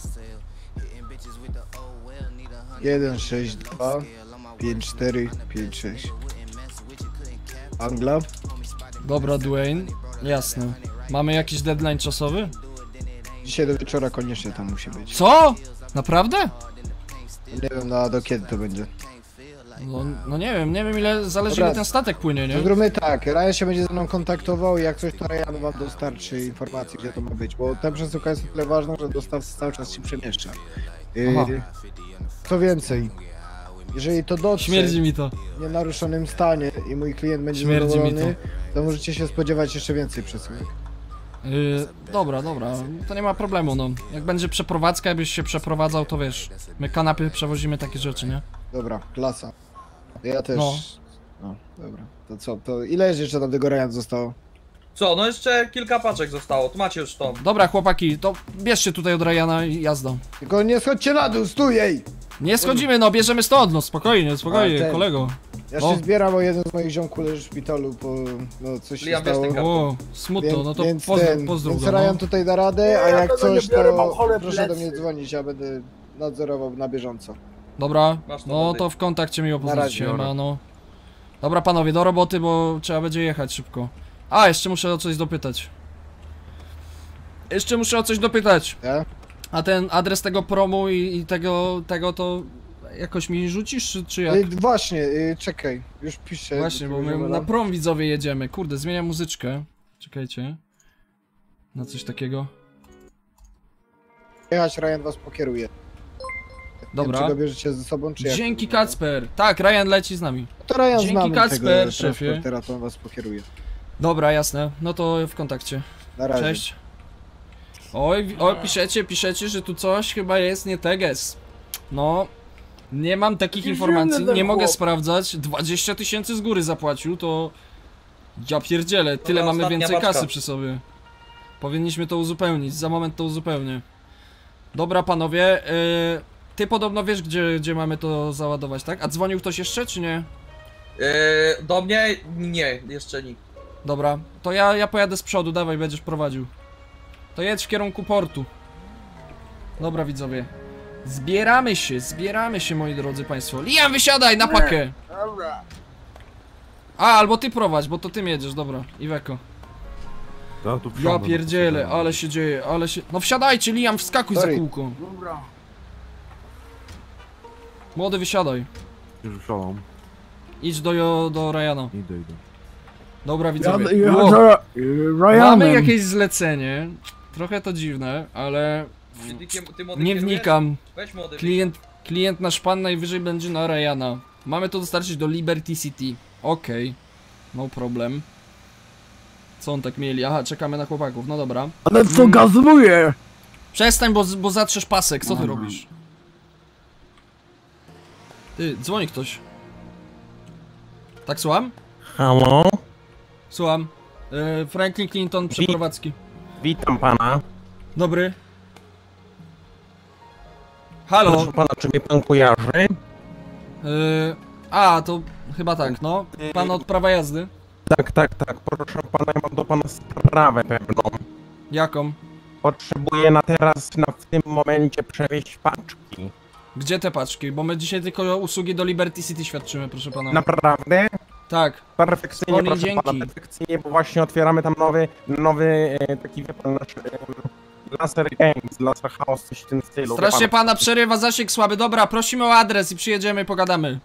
1, 6, 2, 5, 4, 5, 6. Angla? Dobra, Dwayne. Jasne. Mamy jakiś deadline czasowy? Dzisiaj do wieczora koniecznie tam musi być. Co? Naprawdę? Nie wiem do kiedy to będzie. No nie wiem ile zależy Dobra. ile ten statek płynie, nie? To zróbmy tak, Ryan się będzie ze mną kontaktował i jak coś to Ryan wam dostarczy informacji, gdzie to ma być, bo ta przesyłka jest o tyle ważna, że dostawca cały czas się przemieszcza. Aha. Co więcej, jeżeli to dotrze Śmierdzi mi to. w nienaruszonym stanie i mój klient będzie Śmierdzi mi zadowolony, to możecie się spodziewać jeszcze więcej przesyłek. Dobra, to nie ma problemu, no. Jak będzie przeprowadzka, jakbyś się przeprowadzał, to wiesz, my kanapy przewozimy takie rzeczy, nie? Dobra, klasa. Ja też. No. No, dobra. To co, to ile jeszcze tam tego Ryan zostało? Co, no jeszcze kilka paczek zostało, tu macie już tą. Dobra, chłopaki, to bierzcie tutaj od Ryana i jazda. Tylko nie schodźcie na dół, stój jej! Nie schodzimy, no, bierzemy stąd, no, spokojnie, A, ten. kolego. Ja No. się zbieram, bo jeden z moich ziomków leży w szpitalu, bo no, coś się Liam, wiesz, stało. ten O, smutno, no to więc pozdrów więc go, Ryan no. tutaj da radę, a Nie, ja jak tego nie coś, biorę, mam to chore proszę do plecy. mnie dzwonić, ja będę nadzorował na bieżąco. Dobra, Masz to, no Wody. to w kontakcie miło Na poznać razie, się, dobra. no. Dobra, panowie, do roboty, bo trzeba będzie jechać szybko. A, jeszcze muszę o coś dopytać. Ja? A ten adres tego promu i tego to jakoś mi rzucisz, czy jak? Właśnie, czekaj, już piszę. Właśnie, bo my Dobra. na prom widzowie jedziemy. Kurde, zmieniam muzyczkę. Czekajcie. Na coś takiego. Jechać, Ryan was pokieruje. Dobra. Czy go bierzecie ze sobą, czy jak? Dzięki Kacper. Tak, Ryan leci z nami. To Ryan Dzięki, znamy Kacper, tego szefie. transportera, to on was pokieruje. Dobra, jasne. No to w kontakcie. Na razie. Cześć. Oj, piszecie, że tu coś chyba jest nie teges. No, nie mam takich Jakiś informacji, dziwny ten nie mogę chłop. sprawdzać. 20 000 z góry zapłacił, to... Ja pierdzielę, tyle mamy ostatnia więcej paczka. kasy przy sobie. Powinniśmy to uzupełnić, za moment to uzupełnię. Dobra panowie, ty podobno wiesz gdzie mamy to załadować, tak? A dzwonił ktoś jeszcze, czy nie? Do mnie? Nie, jeszcze nikt. Dobra, to ja pojadę z przodu, dawaj, będziesz prowadził. To jedź w kierunku portu. Dobra widzowie. Zbieramy się moi drodzy państwo. Liam, wysiadaj na pakę! Dobra. A, albo ty prowadź, bo to ty jedziesz, dobra. Iweko. Ja, tu Ja wsiądę, pierdzielę, ale się dzieje, No wsiadajcie, Liam, wskakuj za Sorry. kółko. Dobra. Młody, wysiadaj. Już wsiadam. Idź do Ryana. Idę. Dobra widzowie. Ja Wow. za Mamy Ryanem. jakieś zlecenie. Trochę to dziwne, ale Ty młody nie kierujesz? wnikam. Weź młody. Klient nasz pan najwyżej będzie na Ryana. Mamy to dostarczyć do Liberty City. Okej. No problem. Co on tak mieli? Aha, czekamy na chłopaków, no dobra. Ale co gazuje? Przestań, bo zatrzesz pasek, co ty robisz? Ty, dzwoni ktoś. Tak, słucham? Halo? Słucham. Franklin Clinton, przeprowadzki. Witam pana. Dobry. Halo. Proszę pana, czy mnie pan kojarzy? To chyba tak, no. Pan od prawa jazdy. Tak. Proszę pana, ja mam do pana sprawę pewną. Jaką? Potrzebuję w tym momencie przewieźć paczki. Gdzie te paczki? Bo my dzisiaj tylko usługi do Liberty City świadczymy, proszę pana. Naprawdę? Tak. Perfekcyjnie, Oli, proszę dzięki. pana, perfekcyjnie, bo właśnie otwieramy tam nowy taki, wie pan, nasz Laser Games, Laser House, coś w tym stylu. wie Strasznie pan. pana przerywa, zasięg słaby. Dobra, prosimy o adres i przyjedziemy i pogadamy.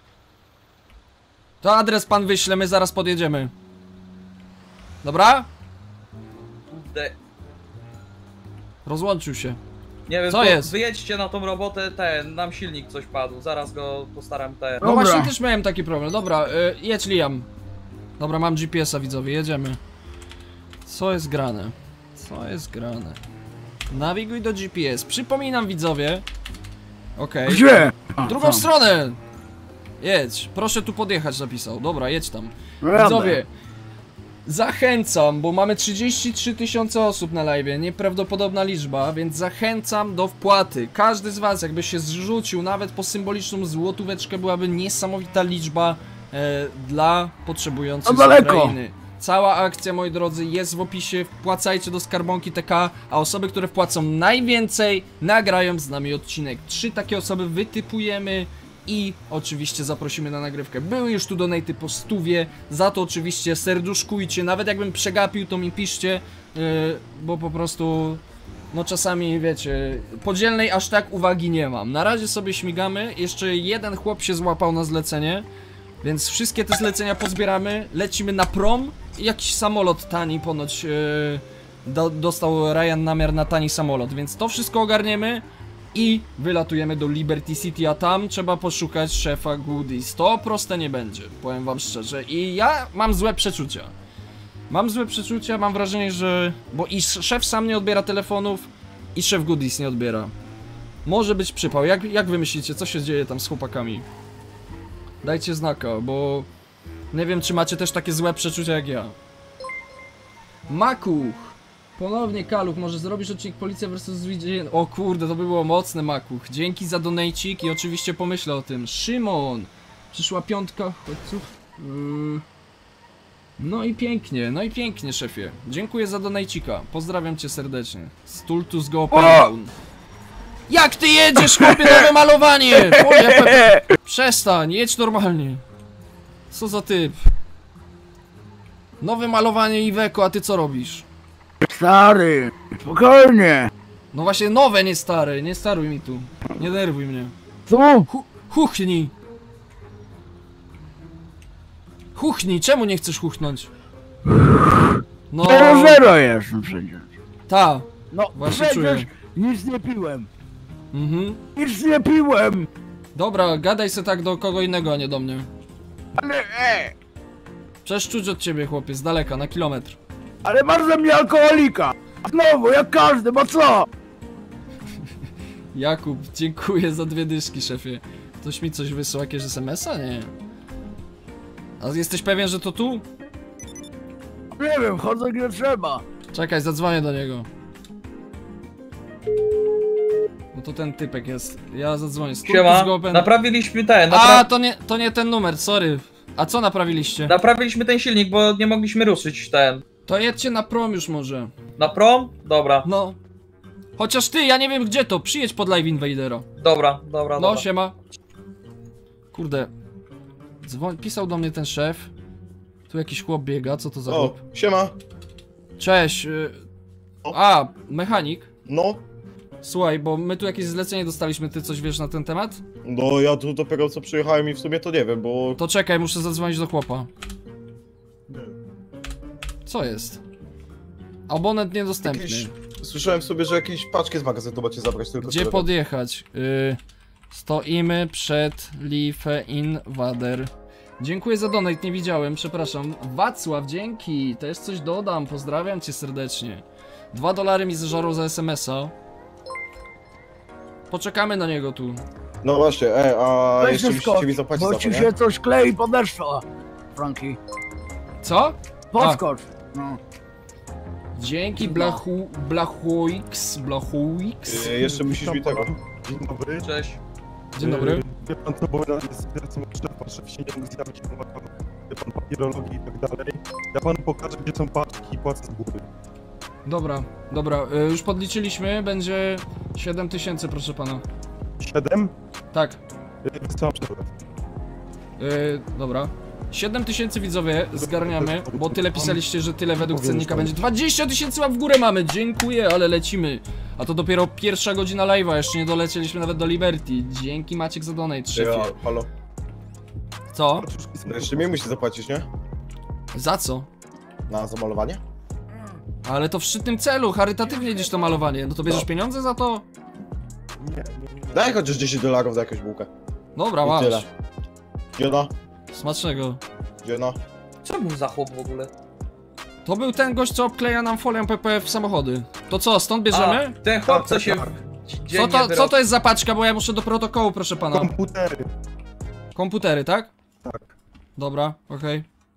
To adres pan wyśle, my zaraz podjedziemy. Dobra? Kurde. Rozłączył się. Nie wiem, Co to jest? wyjedźcie na tą robotę, nam silnik coś padł, zaraz go postaram No Dobra. właśnie też miałem taki problem. Dobra, jedź Liam. Dobra, mam GPS-a widzowie, jedziemy. Co jest grane? Nawiguj do GPS. Przypominam widzowie. Okej. Gdzie? A, Drugą tam. stronę! Jedź, proszę tu podjechać, napisał. Dobra, jedź tam. Jadę. Widzowie, Zachęcam, bo mamy 33 000 osób na live, nieprawdopodobna liczba, więc zachęcam do wpłaty. Każdy z was jakby się zrzucił nawet po symboliczną złotóweczkę, byłaby niesamowita liczba dla potrzebujących z Ukrainy. Cała akcja, moi drodzy, jest w opisie, wpłacajcie do skarbonki TK, a osoby, które wpłacą najwięcej, nagrają z nami odcinek. 3 takie osoby wytypujemy i oczywiście zaprosimy na nagrywkę. Były już tu donaty po 100, za to oczywiście serduszkujcie, nawet jakbym przegapił, to mi piszcie, bo po prostu, no czasami, wiecie, podzielnej aż tak uwagi nie mam. Na razie sobie śmigamy, jeszcze jeden chłop się złapał na zlecenie, więc wszystkie te zlecenia pozbieramy, lecimy na prom. Jakiś samolot tani ponoć dostał Ryan namiar na tani samolot, więc to wszystko ogarniemy i wylatujemy do Liberty City, a tam trzeba poszukać szefa Goodies. To proste nie będzie, powiem wam szczerze, i ja mam złe przeczucia. Mam wrażenie, że... bo i szef sam nie odbiera telefonów i szef Goodies nie odbiera. Może być przypał, jak wy myślicie, co się dzieje tam z chłopakami? Dajcie znaka, bo... nie wiem, czy macie też takie złe przeczucia jak ja. Makuch! Ponownie Kaluch, może zrobisz odcinek Policja vs. Złodzieje. O kurde, to by było mocne, Makuch. Dzięki za donejcik i oczywiście pomyślę o tym. Szymon! Przyszła 5 chodźców. No i pięknie, szefie. Dziękuję za donejcika. Pozdrawiam cię serdecznie. Stultus go down. Jak ty jedziesz, chłopie, nowe malowanie! Przestań, jedź normalnie. Co za typ? Nowe malowanie Iveco, a ty co robisz? Stary, spokojnie. No właśnie nowe, nie stare, nie staruj mi tu. Nie denerwuj mnie. Co? Chuchnij! Chuchnij, czemu nie chcesz chuchnąć? No... 0-0 jestem przecież. Ta, No właśnie przecież czuję. nic nie piłem. Mhm. Nic nie piłem. Dobra, gadaj se tak do kogo innego, a nie do mnie. Ale Przecież czuć od ciebie, chłopie, z daleka, na kilometr. ale masz ze mnie alkoholika. Znowu, jak każdy, bo co? Jakub, dziękuję za 2 dyszki, szefie. Ktoś mi coś wysłał, jakieś SMS-a? Nie. A jesteś pewien, że to tu? Nie wiem, chodzę gdzie trzeba. Czekaj, zadzwonię do niego. No to ten typek jest. Ja zadzwonię. Siema, naprawiliśmy ten. A, to nie ten numer, sorry. A co naprawiliście? Naprawiliśmy ten silnik, bo nie mogliśmy ruszyć ten. To jedźcie na prom już może. Na prom? Dobra. No. Chociaż ty, ja nie wiem gdzie to. Przyjedź pod Live Invadera. Dobra. No, siema. Kurde. Pisał do mnie ten szef. Tu jakiś chłop biega, co to za chłop? Siema. Cześć. A, mechanik. No. Słuchaj, bo my tu jakieś zlecenie dostaliśmy, ty coś wiesz na ten temat? No ja tu dopiero co przyjechałem i w sumie to nie wiem, bo... To czekaj, muszę zadzwonić do chłopa. Co jest? Abonent niedostępny. Słyszałem sobie, że jakieś paczki z magazynu macie zabrać tylko. Gdzie podjechać? Stoimy przed Life Invader. Dziękuję za donate, nie widziałem, przepraszam. Wacław, dzięki, też coś dodam, pozdrawiam cię serdecznie. $2 mi zżarł za SMS-a. Poczekamy na niego tu. No właśnie, a Weź jeszcze musicie mi zapłacić bo za to, ci nie? się coś klei podeszła. Franki, Co? podskocz. No. Dzięki Blachuix. Jeszcze musisz mi tego... Dzień dobry. Cześć. Dzień dobry. Wie pan co, bo jest pan szef się nie mógł zjawić, wie pan papierologii i tak dalej. Ja panu pokażę, gdzie są paczki i płacę z góry. Dobra, już podliczyliśmy, będzie 7000, proszę pana. 7? Tak. Wysyłam przewód. Dobra. 7000 widzowie zgarniamy, bo tyle pisaliście, że tyle według cennika będzie. 20 000 łap w górę mamy, dziękuję, ale lecimy. A to dopiero pierwsza godzina live'a, jeszcze nie dolecieliśmy nawet do Liberty. Dzięki Maciek za donate, szefie. Ja, halo. Co? Jeszcze mi musi zapłacić, nie? Za co? Na zamalowanie? Ale to w szczytnym celu, charytatywnie gdzieś to malowanie. No to bierzesz pieniądze za to? Daj chociaż $10 za jakąś bułkę. Dobra, I masz. tyle. Dziona, Smacznego. dziona. Co był za chłop w ogóle? To był ten gość, co obkleja nam folią PPF samochody. To co, stąd bierzemy? A, ten chłop, co się... Co to jest za paczka, bo ja muszę do protokołu, proszę pana. Komputery. Komputery, tak? Tak. Dobra, okej.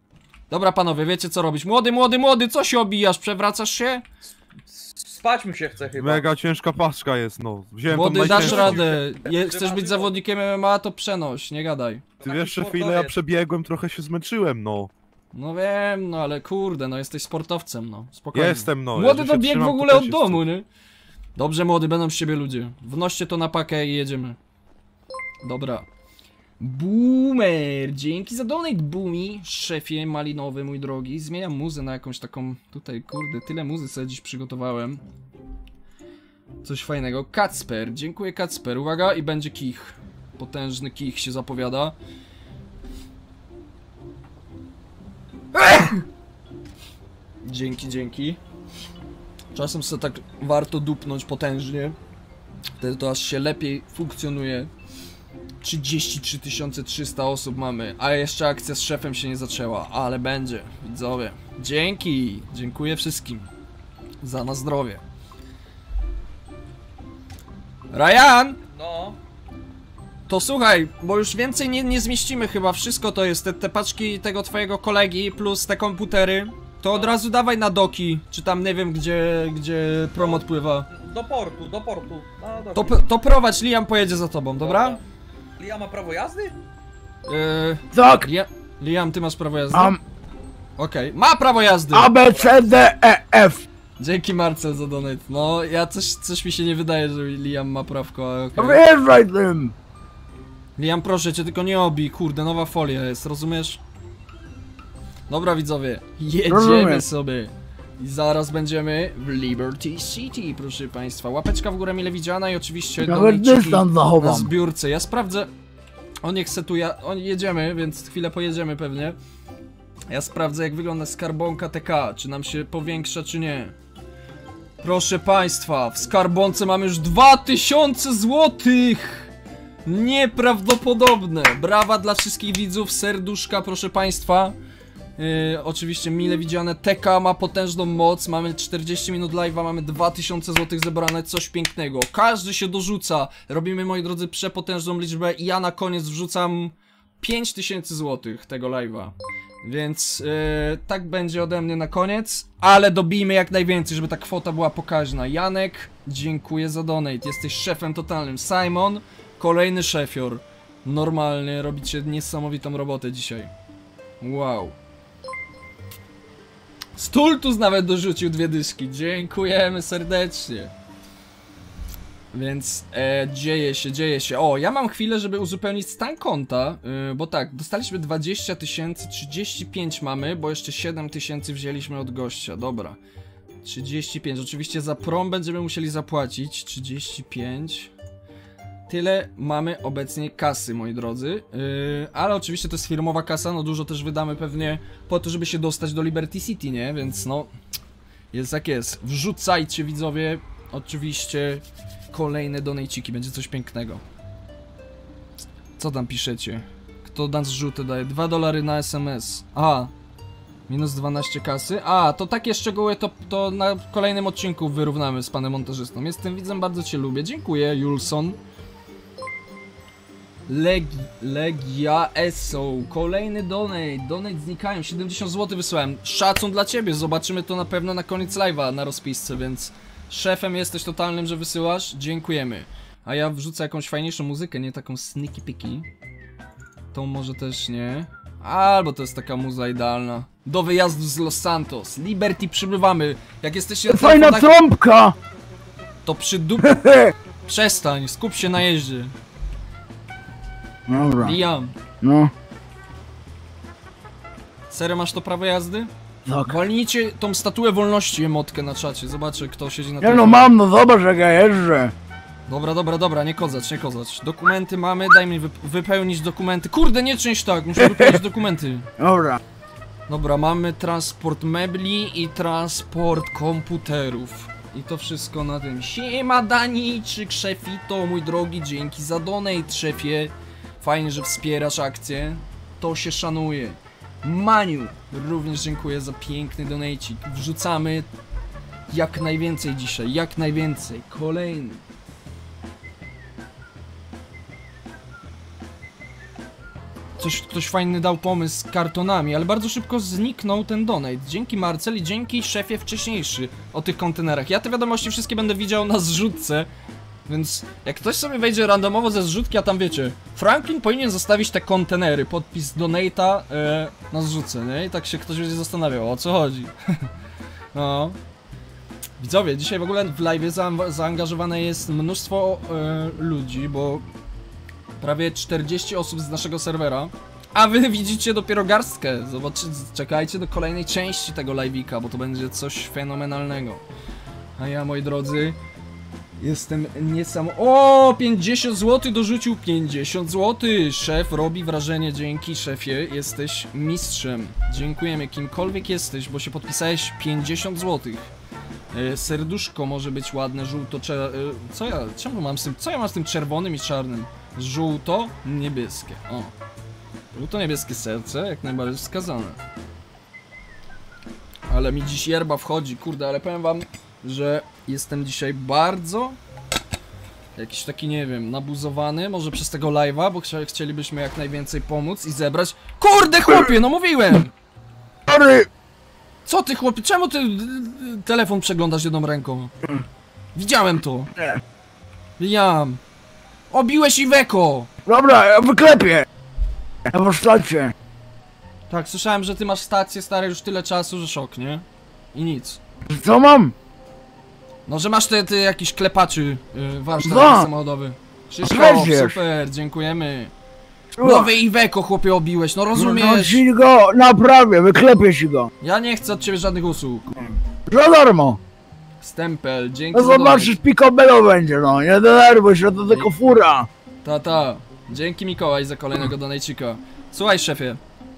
Dobra panowie, wiecie co robić. Młody, co się obijasz? Przewracasz się? Spać mi się chce chyba. Mega ciężka paczka jest, no. Wziąłem Młody, tą dasz najcięższą. radę. Chcesz być zawodnikiem MMA, to przenoś, nie gadaj. Ty wiesz, że chwilę ja przebiegłem, trochę się zmęczyłem, no. No wiem, no ale kurde, no jesteś sportowcem, no. Spokojnie. Jestem, no. Młody ja to się biegł w trzymam, ogóle to od też domu, nie? Dobrze młody, będą z ciebie ludzie. Wnoście to na pakę i jedziemy. Dobra. Boomer, dzięki za donate, Boomi, szefie malinowy, mój drogi. Zmieniam muzę na jakąś taką, tutaj kurde, tyle muzy sobie dziś przygotowałem. Coś fajnego. Kacper, dziękuję Kacper, uwaga i będzie kich. Potężny kich się zapowiada. Dzięki. Czasem sobie tak warto dupnąć potężnie. Wtedy to aż się lepiej funkcjonuje. 33 300 osób mamy, a jeszcze akcja z szefem się nie zaczęła, ale będzie, widzowie. Dziękuję wszystkim za na zdrowie. Ryan! No. To słuchaj, bo już więcej nie zmieścimy chyba, wszystko to jest, te paczki tego twojego kolegi plus te komputery. To od razu dawaj na doki, czy tam nie wiem gdzie promot pływa. Do portu. To prowadź, Liam pojedzie za tobą, dobra? Liam ma prawo jazdy? Tak! Liam, ty masz prawo jazdy? Mam Okej, ma prawo jazdy! A, B, C, D, E, F. Dzięki Marcel za donate. No, ja coś mi się nie wydaje, że Liam ma prawko, ale okej. Wyjeżdżaj tym! Liam, proszę cię, tylko nie obij, kurde, nowa folia jest, rozumiesz? Dobra widzowie, jedziemy Rozumiem. sobie. I zaraz będziemy w Liberty City, proszę państwa. Łapeczka w górę mile widziana i oczywiście Nawet donateciki dystans na zachowam. zbiórce. Ja sprawdzę, on niech setuje, jedziemy, więc chwilę pojedziemy pewnie. Ja sprawdzę jak wygląda skarbonka TK, czy nam się powiększa czy nie. Proszę państwa, w skarbonce mamy już 2000 złotych! Nieprawdopodobne! Brawa dla wszystkich widzów, serduszka proszę państwa. Oczywiście mile widziane, TK ma potężną moc, mamy 40 minut live'a, mamy 2000 zł zebrane, coś pięknego. Każdy się dorzuca, robimy moi drodzy przepotężną liczbę i ja na koniec wrzucam 5000 zł tego live'a. Więc tak będzie ode mnie na koniec, ale dobijmy jak najwięcej, żeby ta kwota była pokaźna. Janek, dziękuję za donate, jesteś szefem totalnym. Simon, kolejny szefior. Normalnie, robicie niesamowitą robotę dzisiaj. Wow. Stultus nawet dorzucił 2 dyszki, dziękujemy serdecznie. Więc dzieje się. O, ja mam chwilę, żeby uzupełnić stan konta, bo tak, dostaliśmy 20 000, 35 mamy, bo jeszcze 7 000 wzięliśmy od gościa, dobra. 35, oczywiście za prom będziemy musieli zapłacić, 35. Tyle mamy obecnie kasy, moi drodzy, ale oczywiście to jest firmowa kasa, no dużo też wydamy pewnie po to, żeby się dostać do Liberty City, nie? Więc no, jest jak jest. Wrzucajcie widzowie, oczywiście kolejne donejciki, będzie coś pięknego. Co tam piszecie? Kto nas zrzuty daje? $2 na SMS. Aha, minus 12 kasy. A, to takie szczegóły to na kolejnym odcinku wyrównamy z panem montażystą. Jestem widzem, bardzo cię lubię, dziękuję Julson. Legia ESO, kolejny donate znikają, 70 zł wysłałem, szacun dla ciebie, zobaczymy to na pewno na koniec live'a na rozpisce, więc szefem jesteś totalnym, że wysyłasz, dziękujemy. A ja wrzucę jakąś fajniejszą muzykę, nie taką sneaky piki. Tą może też nie, albo to jest taka muza idealna. Do wyjazdu z Los Santos, Liberty przybywamy, jak jesteście na Fajna telefonach, trąbka! to przestań, skup się na jeździe. Dobra, Liam, no, serio masz to prawo jazdy? tak. Walnijcie tą statuę wolności emotkę na czacie, zobaczę kto siedzi na Ja telefonie. no mam, no zobacz jak ja jeżdżę. Dobra, nie kozacz. Dokumenty mamy, daj mi wypełnić dokumenty. Kurde, nie czyńś tak, muszę wypełnić dokumenty. Dobra. Dobra, mamy transport mebli i transport komputerów. I to wszystko na tym. Siema Daniczyk, szefito, mój drogi, dzięki za donate, szefie. Fajnie, że wspierasz akcję. To się szanuje. Maniu, również dziękuję za piękny donacik. Wrzucamy jak najwięcej dzisiaj, jak najwięcej. Kolejny. ktoś fajny dał pomysł z kartonami, ale bardzo szybko zniknął ten donate. Dzięki Marcel i dzięki szefie wcześniejszy o tych kontenerach. Ja te wiadomości wszystkie będę widział na zrzutce, więc jak ktoś sobie wejdzie randomowo ze zrzutki, a tam wiecie, Franklin powinien zostawić te kontenery, podpis donate'a na zrzutce, nie? I tak się ktoś będzie zastanawiał, o co chodzi. No. Widzowie, dzisiaj w ogóle w live zaangażowane jest mnóstwo ludzi, bo prawie 40 osób z naszego serwera, a wy widzicie dopiero garstkę. Zobaczcie, czekajcie do kolejnej części tego live'ika, bo to będzie coś fenomenalnego. A ja, moi drodzy, jestem O, 50 zł dorzucił, 50 zł. Szef robi wrażenie, dzięki szefie, jesteś mistrzem. Dziękujemy, kimkolwiek jesteś, bo się podpisałeś 50 zł. Serduszko może być ładne, żółto, co ja mam z tym czerwonym i czarnym? Żółto, niebieskie, o. Żółto-niebieskie serce, jak najbardziej wskazane. Ale mi dziś yerba wchodzi, kurde, ale powiem wam, że jestem dzisiaj bardzo jakiś taki, nie wiem, nabuzowany, może przez tego live'a, bo chcielibyśmy jak najwięcej pomóc i zebrać. Kurde, chłopie, no mówiłem! Sorry! Co ty, chłopie, czemu ty telefon przeglądasz jedną ręką? Widziałem to. Jam. Obiłeś Iweko! Dobra, ja wyklepię! Na warsztacie. Tak, słyszałem, że ty masz stację, stary, już tyle czasu, że szok, nie? I nic. Co mam? No, że masz te jakiś klepaczy warsztat samochodowy. Krzysztof, super, dziękujemy. Nowy Iweko, chłopie, obiłeś, no rozumiesz? No ci go naprawię, wyklepię ci go. Ja nie chcę od ciebie żadnych usług. Za darmo. Stempel, dzięki No zobaczysz, picobello będzie, no, nie denerwuj się, to tylko fura. Ta. Dzięki Mikołaj za kolejnego donajcika. Słuchaj, szefie.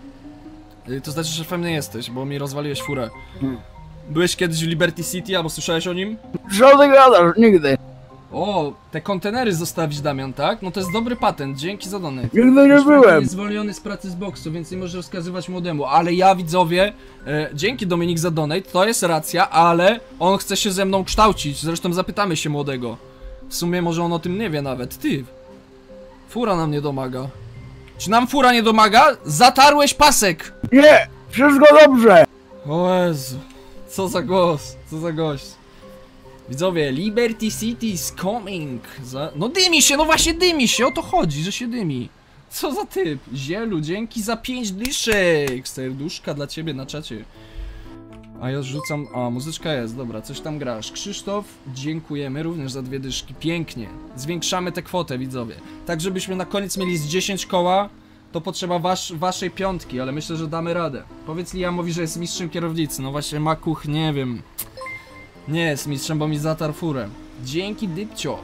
To znaczy, że szefem nie jesteś, bo mi rozwaliłeś furę. Byłeś kiedyś w Liberty City, albo słyszałeś o nim? Co ty gadasz? Nigdy. O, te kontenery zostawić, Damian, tak? No to jest dobry patent, dzięki za donate. Nigdy nie byłem. Jest zwolniony z pracy z boksu, więc nie może rozkazywać młodemu. Ale ja, widzowie, dzięki Dominik za donate, to jest racja, ale on chce się ze mną kształcić. Zresztą zapytamy się młodego. W sumie może on o tym nie wie nawet. Ty, fura nam nie domaga. Czy nam fura nie domaga? Zatarłeś pasek! Nie, wszystko dobrze. O Jezu, co za głos, co za gość. Widzowie, Liberty City is coming. No dymi się, no właśnie dymi się, o to chodzi, że się dymi. Co za typ? Zielu, dzięki za 5 dyszek. Serduszka dla ciebie na czacie. A ja rzucam, muzyczka jest, dobra, coś tam grasz. Krzysztof, dziękujemy również za 2 dyszki, pięknie. Zwiększamy tę kwotę, widzowie. Tak, żebyśmy na koniec mieli z 10 koła, to potrzeba waszej piątki, ale myślę, że damy radę. Powiedz Liamowi, że jest mistrzem kierownicy, no właśnie Makuch, nie wiem. Nie jest mistrzem, bo mi zatarł furę. Dzięki, Dybcio.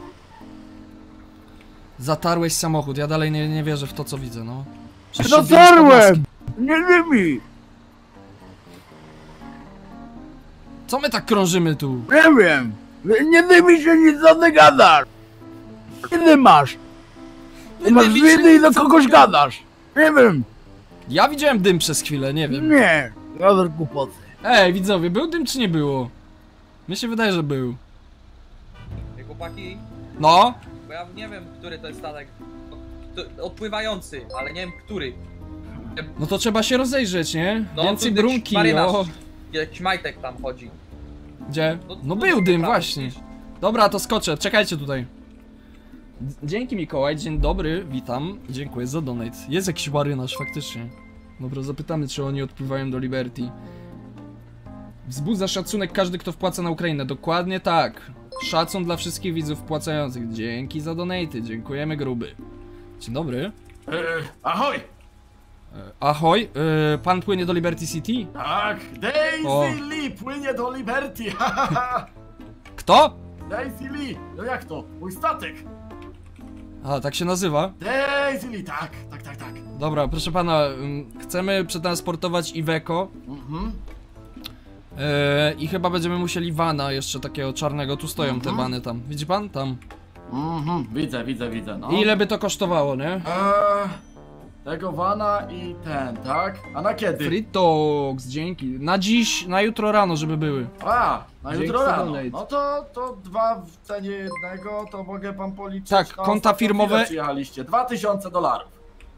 Zatarłeś samochód, ja dalej nie wierzę w to, co widzę, no. Zatarłem! Nie dymi! Co my tak krążymy tu? Nie wiem! Nie dymi się, nic co ty gadasz! Kiedy masz? Masz winy i do kogoś gadasz! Nie wiem! Ja widziałem dym przez chwilę, nie wiem. Nie! Gadasz głupoty. Ej, widzowie, był dym czy nie było? Mi się wydaje, że był. Chłopaki, No? bo ja nie wiem, który to jest statek. Odpływający, ale nie wiem, który. No to trzeba się rozejrzeć, nie? No, Więcej tu jakiś brunki, marynarz. o. Jakiś majtek tam chodzi. Gdzie? No, No tu był dym, prawo właśnie. gdzieś. Dobra, to skoczę, czekajcie tutaj. Dzięki Mikołaj, dzień dobry, witam. Dziękuję za donate. Jest jakiś marynarz, faktycznie. Dobra, zapytamy, czy oni odpływają do Liberty. Wzbudza szacunek każdy, kto wpłaca na Ukrainę. Dokładnie tak. Szacun dla wszystkich widzów wpłacających. Dzięki za donaty, dziękujemy gruby. Dzień dobry. Ahoj! Ahoj, pan płynie do Liberty City? Tak, Daisy Lee płynie do Liberty, Kto? Daisy Lee, no jak to? Mój statek! A, tak się nazywa? Daisy Lee, tak. Dobra, proszę pana, chcemy przetransportować Iweko. I chyba będziemy musieli vana jeszcze takiego czarnego, tu stoją te vany tam. Widzi pan? Tam. Widzę, no. I ile by to kosztowało, nie? Tego vana i ten, tak? A na kiedy? Free Talks, dzięki. Na dziś, na jutro rano, żeby były. Na Dzięki jutro za rano. donate. No to 2 w cenie jednego, to mogę pan policzyć. Tak, na konta ostatnią firmowe. chwilę Przyjechaliście, $2000.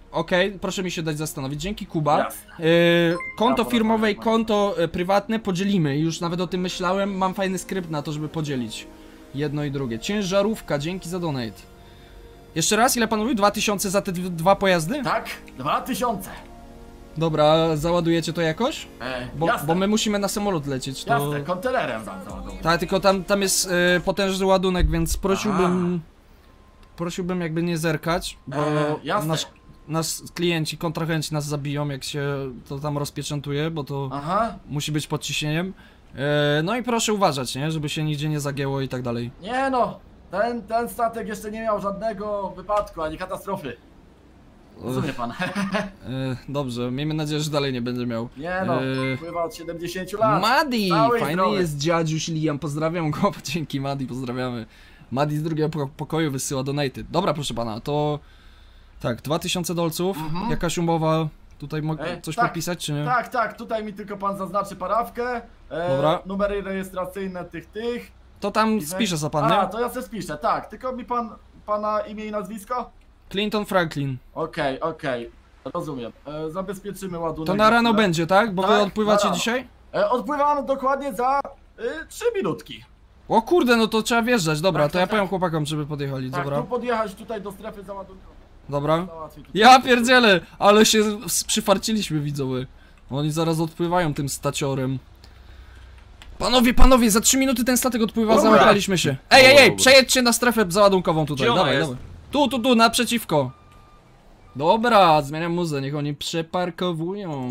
Okej, proszę mi się dać zastanowić. Dzięki, Kuba. Jasne. Konto Ja firmowe i porozmawiam. konto prywatne podzielimy. Już nawet o tym myślałem. Mam fajny skrypt na to, żeby podzielić jedno i drugie. Ciężarówka, dzięki za donate. Jeszcze raz, ile pan mówił? 2000 za te dwa pojazdy? Tak, 2000. Dobra, załadujecie to jakoś? Jasne. Bo my musimy na samolot lecieć, to... Jasne, kontenerem załadować. Tak, tylko tam jest potężny ładunek, więc prosiłbym jakby nie zerkać, bo jasne. nasz klienci, kontrahenci nas zabiją, jak się to tam rozpieczętuje, bo to musi być pod ciśnieniem. No i proszę uważać, nie, żeby się nigdzie nie zagięło i tak dalej. Nie no, ten statek jeszcze nie miał żadnego wypadku, ani katastrofy. Rozumie pan. Dobrze, miejmy nadzieję, że dalej nie będzie miał. Nie no, pływa od 70 lat. Madi! Cały Fajny zdrowy. jest dziadziuś Liam, pozdrawiam go, dzięki Madi, pozdrawiamy. Madi z drugiego pokoju wysyła donaty. Dobra, proszę pana, to... Tak, 2000 dolców, jakaś umowa, tutaj coś tak, podpisać, czy nie? Tak, tutaj mi tylko pan zaznaczy parafkę, Dobra. numery rejestracyjne tych. To tam spiszę za pan, nie? A, to ja se spiszę, tak, tylko mi pana imię i nazwisko? Clinton Franklin. Okej, rozumiem. Zabezpieczymy ładunek. To na rano będzie, tak? Bo wy Tak, odpływacie na rano. dzisiaj? Odpływam dokładnie za 3 minutki. O kurde, no to trzeba wjeżdżać, dobra, Tak, to ja tak, powiem chłopakom, żeby podjechali, Tak, dobra. tu podjechać tutaj do strefy załadunkowej. Dobra. Załatwię tutaj. Ja pierdzielę, ale się przyfarciliśmy, widzowie. Oni zaraz odpływają tym staciorem. Panowie, za 3 minuty ten statek odpływa, Dobra. zamykaliśmy się. Ej, przejedźcie na strefę załadunkową tutaj, Gdzie ona dawaj. jest? Tu, naprzeciwko. Dobra, zmieniam muzę, niech oni przeparkowują.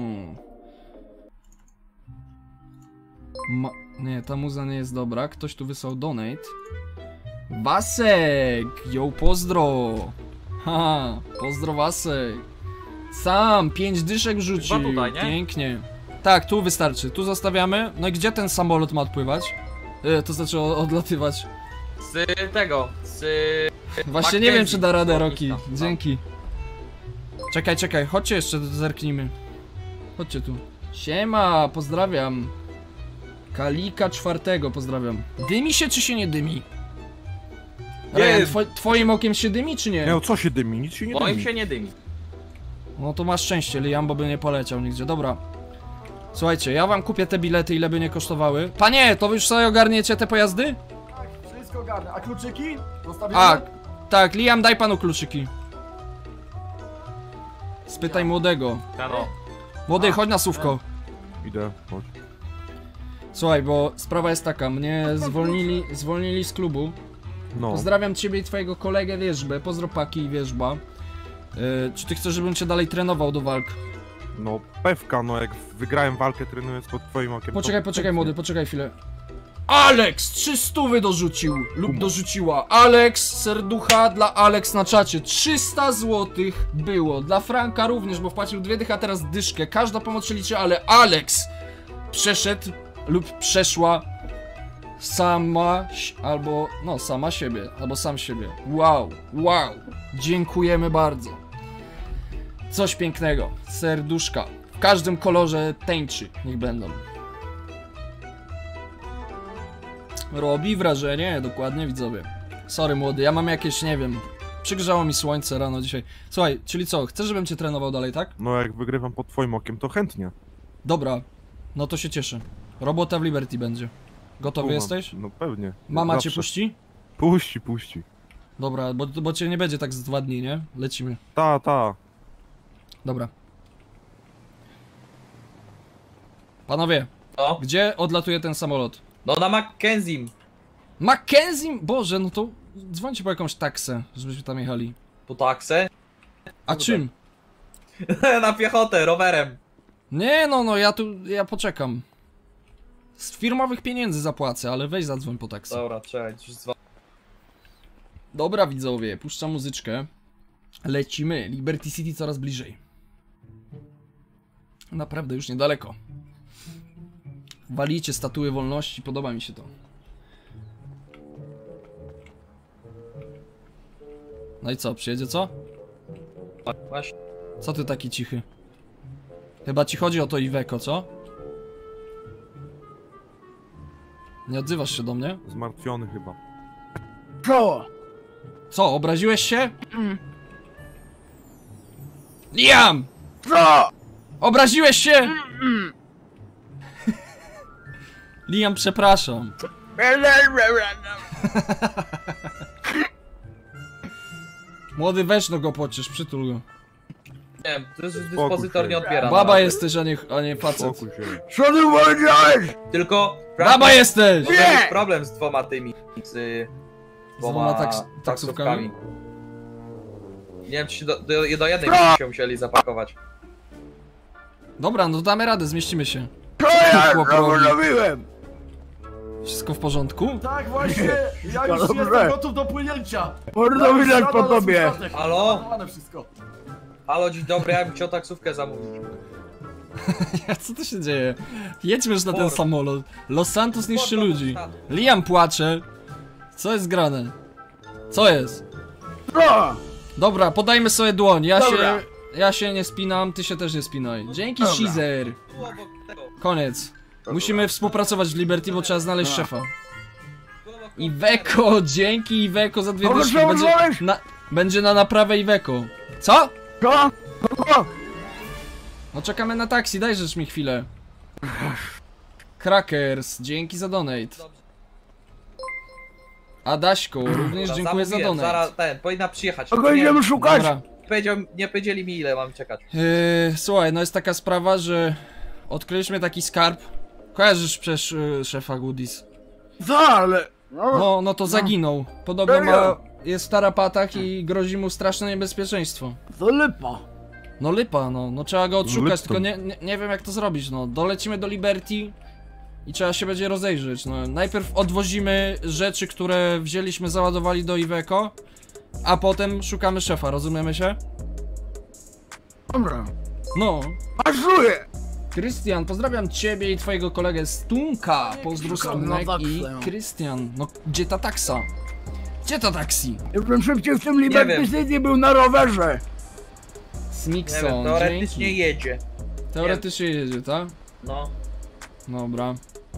Nie, ta muza nie jest dobra, ktoś tu wysłał donate. Wasek, ją pozdro. Ha, pozdro Wasek. Sam 5 dyszek wrzucił, Chyba tutaj, nie? pięknie. Tak, tu wystarczy, tu zostawiamy. No i gdzie ten samolot ma odpływać? To znaczy odlatywać. Z tego, Właśnie nie wiem, Mackenzie. czy da radę, Lotniska. Roki. Dzięki. Czekaj, chodźcie jeszcze, zerknijmy. Chodźcie tu. Siema, pozdrawiam. Kalika 4 pozdrawiam. Dymi się czy się nie dymi? Ryan, twoim okiem się dymi czy nie? Nie, no co się dymi? Nic się nie dymi. Moim się nie dymi. No to masz szczęście, Liam, bo by nie poleciał nigdzie. Dobra. Słuchajcie, ja wam kupię te bilety, ile by nie kosztowały. Panie, to wy już sobie ogarniecie te pojazdy? Tak, wszystko ogarnę. A kluczyki? Zostawiamy? A, tak, Liam, daj panu kluczyki. Spytaj młodego. No. Młody, chodź na słówko. Idę, chodź. Słuchaj, bo sprawa jest taka, mnie zwolnili z klubu. No. Pozdrawiam ciebie i twojego kolegę Wierzbę, pozdro Paki i Wierzba. Czy ty chcesz, żebym cię dalej trenował do walk? No, pewka, no jak wygrałem walkę trenując pod twoim okiem. Poczekaj młody, poczekaj chwilę. Alex 300 dorzucił lub dorzuciła. Alex, serducha dla Alex na czacie. 300 zł było. Dla Franka również, bo wpłacił 2 dychy, a teraz dyszkę. Każda pomoc się liczy, ale Alex przeszedł lub przeszła sama, albo no sama siebie, albo sam siebie. Wow. Dziękujemy bardzo. Coś pięknego. Serduszka. W każdym kolorze tęczy niech będą. Robi wrażenie, dokładnie widzowie. Sorry młody, ja mam jakieś, nie wiem. Przygrzało mi słońce rano dzisiaj. Słuchaj, czyli co, chcesz, żebym cię trenował dalej, tak? No jak wygrywam pod twoim okiem, to chętnie. Dobra, no to się cieszę. Robota w Liberty będzie. Gotowy jesteś? No pewnie. Mama Zawsze. cię puści? Puści. Dobra, bo cię nie będzie tak z 2 dni, nie? Lecimy. Ta. Dobra. Panowie, No. gdzie odlatuje ten samolot? No na Mackenzie. Mackenzie? Boże, no to dzwońcie po jakąś taksę, żebyśmy tam jechali. Po taksę? A czym? Na piechotę, rowerem. Nie no, ja poczekam. Z firmowych pieniędzy zapłacę, ale weź zadzwoń po taksę. Dobra, czekaj, Dobra widzowie, puszczam muzyczkę. Lecimy, Liberty City coraz bliżej. Naprawdę już niedaleko. Walicie statuły wolności, podoba mi się to. No i co, przyjedzie co? Właśnie. Co ty taki cichy? Chyba ci chodzi o to Iveco, co? Nie odzywasz się do mnie? Zmartwiony chyba. Co? Co, obraziłeś się? Liam! Co? Obraziłeś się? Liam, przepraszam. Młody, weź no go pociesz, przytul go. Nie wiem, to jest dyspozytor nie odbiera. Baba jesteś, a nie facet. Spokój się. Co ty powiedziałeś? Tylko... Baba jesteś! Może być problem z dwoma tymi... z dwoma taksówkami? Nie wiem, czy do jednej byśmy się musieli zapakować. Dobra, no damy radę, zmieścimy się. Co ja Chłop robi. zrobiłem? Wszystko w porządku? Tak, właśnie, ja już Dobrze. jestem gotów do płynięcia. Mordo widać po tobie. Halo? Zaplanowane wszystko. Halo, dzień dobry, ja bym chciał taksówkę zamówić. Co to się dzieje? Jedźmy już na ten samolot. Los Santos niszczy Mordo, ludzi. tak. Liam płacze. Co jest grane? Co jest? Co? Dobra, podajmy sobie dłoń. Dobra. Ja się nie spinam, ty się też nie spinaj. Dzięki, Dobra. Shizer. Tu obok tego. Koniec. Musimy współpracować w Liberty, bo trzeba znaleźć szefa. Tu obok Iweko, dzięki Iweko za 2 Kogo dyszki. trzeba Będzie znaleźć? będzie na naprawę Iweko. Co? Co? Co? No czekamy na taksi, dajżesz mi chwilę. Crackers, dzięki za donate. Adaśko, również Dobra, dziękuję za zamówiłem, donate. Zaraz powinna przyjechać. Kogo Nie, idziemy szukać? Dobra. nie powiedzieli mi ile mam czekać. Słuchaj, no jest taka sprawa, że odkryliśmy taki skarb. Kojarzysz przecież szefa Goodies. Co, ale... No to zaginął. Podobno jest w tarapatach i grozi mu straszne niebezpieczeństwo. To lipa. No lipa, no trzeba go odszukać, Lipa. tylko nie wiem jak to zrobić, no. Dolecimy do Liberty i trzeba się będzie rozejrzeć, no. Najpierw odwozimy rzeczy, które wzięliśmy, załadowali do Iveco, a potem szukamy szefa, rozumiemy się? Dobra. No. Pasuje. Krystian, pozdrawiam ciebie i twojego kolegę Stunka. Pozdrów Stunek no i taksę. Krystian. No, gdzie ta taksa? Gdzie ta taksi? Ja bym szybciej w tym Liberty wiem. City był na rowerze. Nie wiem, Smixon, teoretycznie dzięki. jedzie. Teoretycznie jedzie, tak? No. Dobra.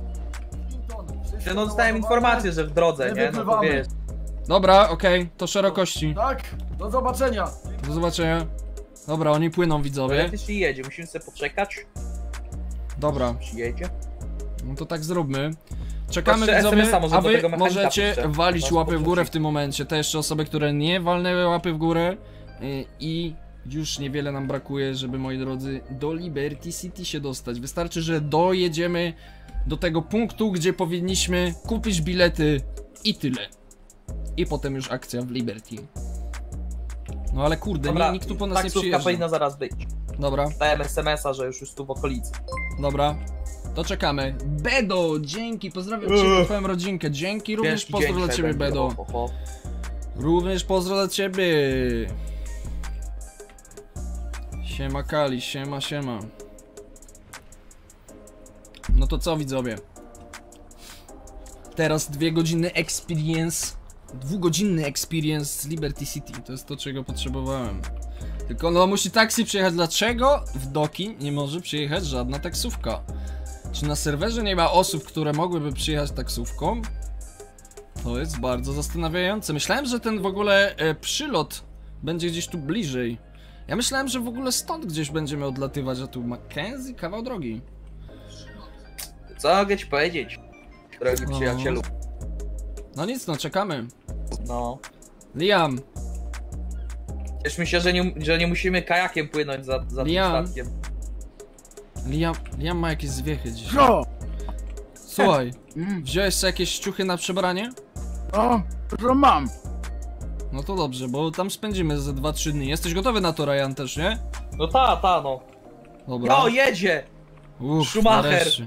No dostałem informację, że w drodze, nie? No to wiesz. Dobra, okej, to szerokości. Tak, do zobaczenia. Do zobaczenia. Dobra, oni płyną, widzowie. Teoretycznie jedzie, musimy sobie poczekać. Dobra, Przyjedzie. no to tak zróbmy. Czekamy, Jeszcze widzowie, SMS-a może a do wy tego mechanika możecie puszczę. walić Na łapy w górę w spoczynku. tym momencie. Te jeszcze osoby, które nie walnęły łapy w górę. I już niewiele nam brakuje, żeby, moi drodzy, do Liberty City się dostać. Wystarczy, że dojedziemy do tego punktu, gdzie powinniśmy kupić bilety i tyle. I potem już akcja w Liberty. No ale kurde, Dobra, nikt tu po nas nie taksówka przyjeżdża. powinna zaraz być. Dobra. Dałem SMS-a, że już tu w okolicy. Dobra, to czekamy. Bedo, dzięki, pozdrawiam cię, twoją rodzinkę. Dzięki, również Ciężki pozdro dzień dla ciebie, dzisiaj będzie, Bedo. ho, ho, ho. Również pozdro dla ciebie. Siema Kali, siema. No to co, widzowie? Teraz 2 godziny experience. 2-godzinny experience z Liberty City. To jest to, czego potrzebowałem. Tylko no musi taksi przyjechać. Dlaczego w doki nie może przyjechać żadna taksówka? Czy na serwerze nie ma osób, które mogłyby przyjechać taksówką? To jest bardzo zastanawiające. Myślałem, że ten w ogóle przylot będzie gdzieś tu bliżej. Ja myślałem, że w ogóle stąd gdzieś będziemy odlatywać, a tu Mackenzie, kawał drogi. Co mogę ci powiedzieć, drogi No. przyjacielu? No nic, no czekamy. No. Liam, Cieszmy się, że nie musimy kajakiem płynąć za tym Liam. statkiem. Liam ma jakieś zwiechy dziś. Co? Słuchaj, wziąłeś sobie jakieś ciuchy na przebranie? No, co mam? No to dobrze, bo tam spędzimy ze 2-3 dni. Jesteś gotowy na to, Ryan, też, nie? No ta, no. Dobra. No, jedzie! Uff, Schumacher. nareszcie.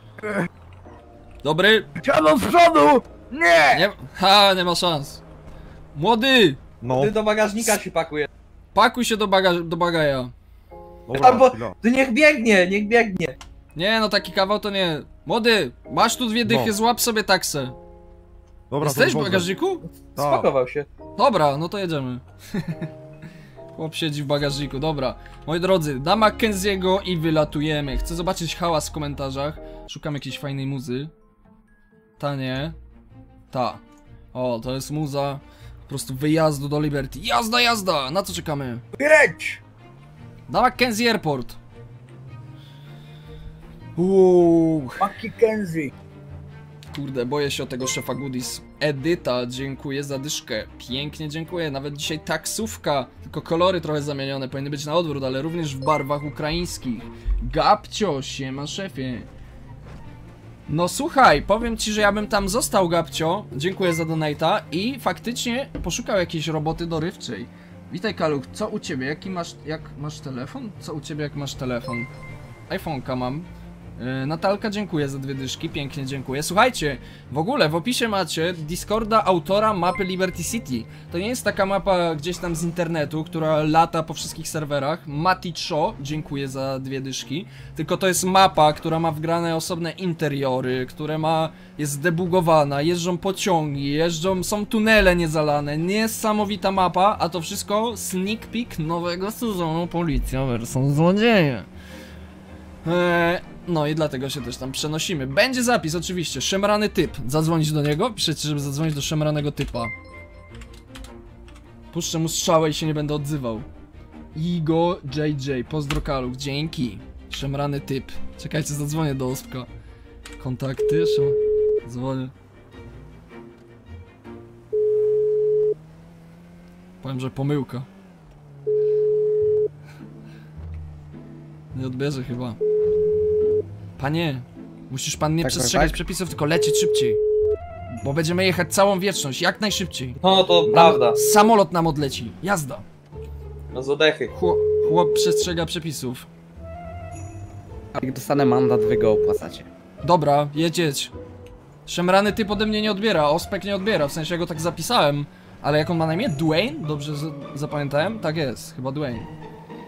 Dobry. Siadam z przodu! Nie! Nie ma szans. Młody, No, Ty do bagażnika się pakuje. pakuj się do bagaja. dobra, Albo, chwila. ty niech biegnie. Nie, no taki kawał to nie. Młody, masz tu 2 dychy, No. złap sobie taksę. Dobra, Jesteś w to bagażniku? Tak. Spakował się. Dobra, no to jedziemy. Chłop siedzi w bagażniku, dobra. Moi drodzy, da Mackenziego i wylatujemy. Chcę zobaczyć hałas w komentarzach. Szukam jakiejś fajnej muzy. Ta nie. Ta. O, to jest muza po prostu wyjazdu do Liberty. Jazda! Na co czekamy? Jedź! Na Mackenzie Airport. Mackenzie. Kurde, boję się o tego szefa Goodies. Edyta, dziękuję za dyszkę. Pięknie dziękuję, nawet dzisiaj taksówka. Tylko kolory trochę zamienione, powinny być na odwrót, ale również w barwach ukraińskich. Gabcio, siema szefie. No słuchaj, powiem ci, że ja bym tam został, Gabcio. Dziękuję za donate'a i faktycznie poszukał jakiejś roboty dorywczej. Witaj, Kaluch, co u ciebie? Jak masz telefon? Co u ciebie, jak masz telefon? iPhone'ka mam. Natalka, dziękuję za 2 dyszki, pięknie dziękuję. Słuchajcie, w ogóle w opisie macie Discorda autora mapy Liberty City. To nie jest taka mapa gdzieś tam z internetu, która lata po wszystkich serwerach. Mati Cho, dziękuję za 2 dyszki. Tylko to jest mapa, która ma wgrane osobne interiory, jest zdebugowana, jeżdżą pociągi, są tunele niezalane. Niesamowita mapa, a to wszystko sneak peek nowego sezonu Policja vs. Złodzieje. No i dlatego się też tam przenosimy. Będzie zapis oczywiście, szemrany typ. Zadzwonić do niego? Piszecie, żeby zadzwonić do szemranego typa. Puszczę mu strzałę i się nie będę odzywał. Igo JJ, pozdro Kaluch, dzięki. Szemrany typ. Czekajcie, zadzwonię do Ospka. Kontakty, dzwonię. Powiem, że pomyłka. Nie odbierze chyba. Panie, musisz pan nie przestrzegać przepisów, tylko lecieć szybciej. Bo będziemy jechać całą wieczność, jak najszybciej. No to prawda. Samolot nam odleci, jazda. No z odechy. Chłop przestrzega przepisów. Jak dostanę mandat, wy go opłacacie. Dobra, jedź. Szemrany typ ode mnie nie odbiera, Ospek nie odbiera, w sensie ja go tak zapisałem. Ale jak on ma na imię? Dwayne? Dobrze zapamiętałem? Tak jest, chyba Dwayne.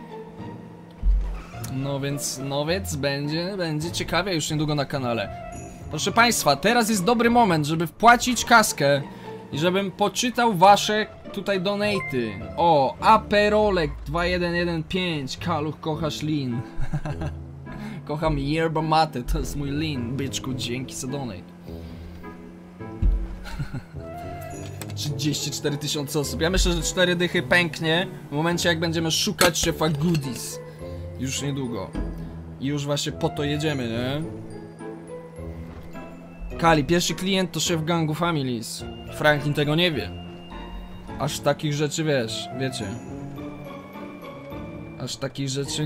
No więc będzie ciekawie już niedługo na kanale. Proszę państwa, teraz jest dobry moment, żeby wpłacić kaskę i żebym poczytał wasze tutaj donaty. O, Aperolek 2115, Kaluch, kochasz lean. Kocham yerba mate, to jest mój lean, byczku, dzięki za donate. 34 000 osób, ja myślę, że 4 dychy pęknie w momencie, jak będziemy szukać szefa Goodies. Już niedługo. I już właśnie po to jedziemy, nie? Kali, pierwszy klient to szef gangu Families. Franklin tego nie wie. Aż takich rzeczy wiecie. Aż takich rzeczy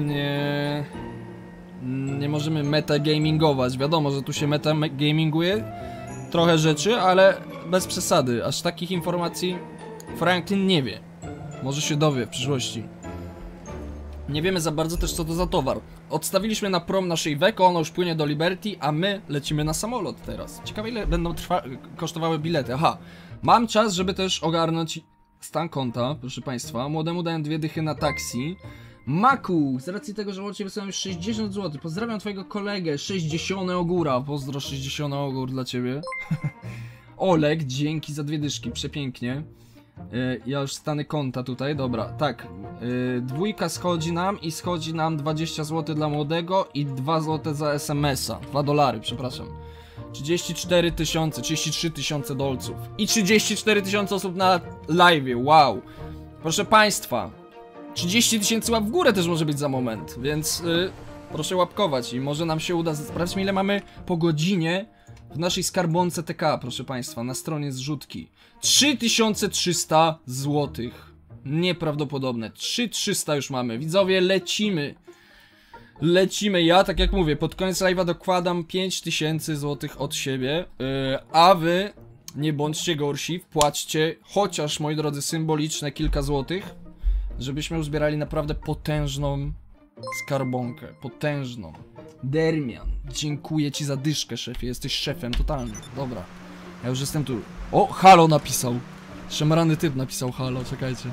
nie możemy metagamingować. Wiadomo, że tu się metagaminguje trochę rzeczy, ale bez przesady. Aż takich informacji Franklin nie wie. Może się dowie w przyszłości. Nie wiemy za bardzo też, co to za towar. Odstawiliśmy na prom nasze Iveco, ono już płynie do Liberty, a my lecimy na samolot teraz. Ciekawe, ile będą kosztowały bilety. Aha, mam czas, żeby też ogarnąć stan konta, proszę państwa. Młodemu dałem 2 dychy na taksi. Maku, z racji tego, że łącznie wysłałem już 60 zł. Pozdrawiam twojego kolegę, 60 ogóra. Pozdro, 60 ogór dla ciebie. Olek, dzięki za 2 dyszki, przepięknie. Ja już stanę konta tutaj, dobra, tak. 2 schodzi nam 20 zł dla młodego i 2 zł za SMS-a. 2 dolary, przepraszam. 34 000, 33 000 dolców. I 34 000 osób na live'ie, wow. Proszę państwa, 30 000 łap w górę też może być za moment, więc proszę łapkować i może nam się uda. Sprawdźmy, ile mamy po godzinie w naszej skarbonce TK, proszę państwa, na stronie zrzutki. 3300 zł. Nieprawdopodobne. 3300 już mamy. Widzowie, lecimy. Ja, tak jak mówię, pod koniec live'a dokładam 5000 zł od siebie. A wy nie bądźcie gorsi, wpłaćcie chociaż, moi drodzy, symboliczne kilka złotych, żebyśmy uzbierali naprawdę potężną skarbonkę. Potężną. Dermian, dziękuję ci za dyszkę, szefie. Jesteś szefem totalnym. Dobra, ja już jestem tu. O, halo napisał. Szemrany typ napisał halo, czekajcie.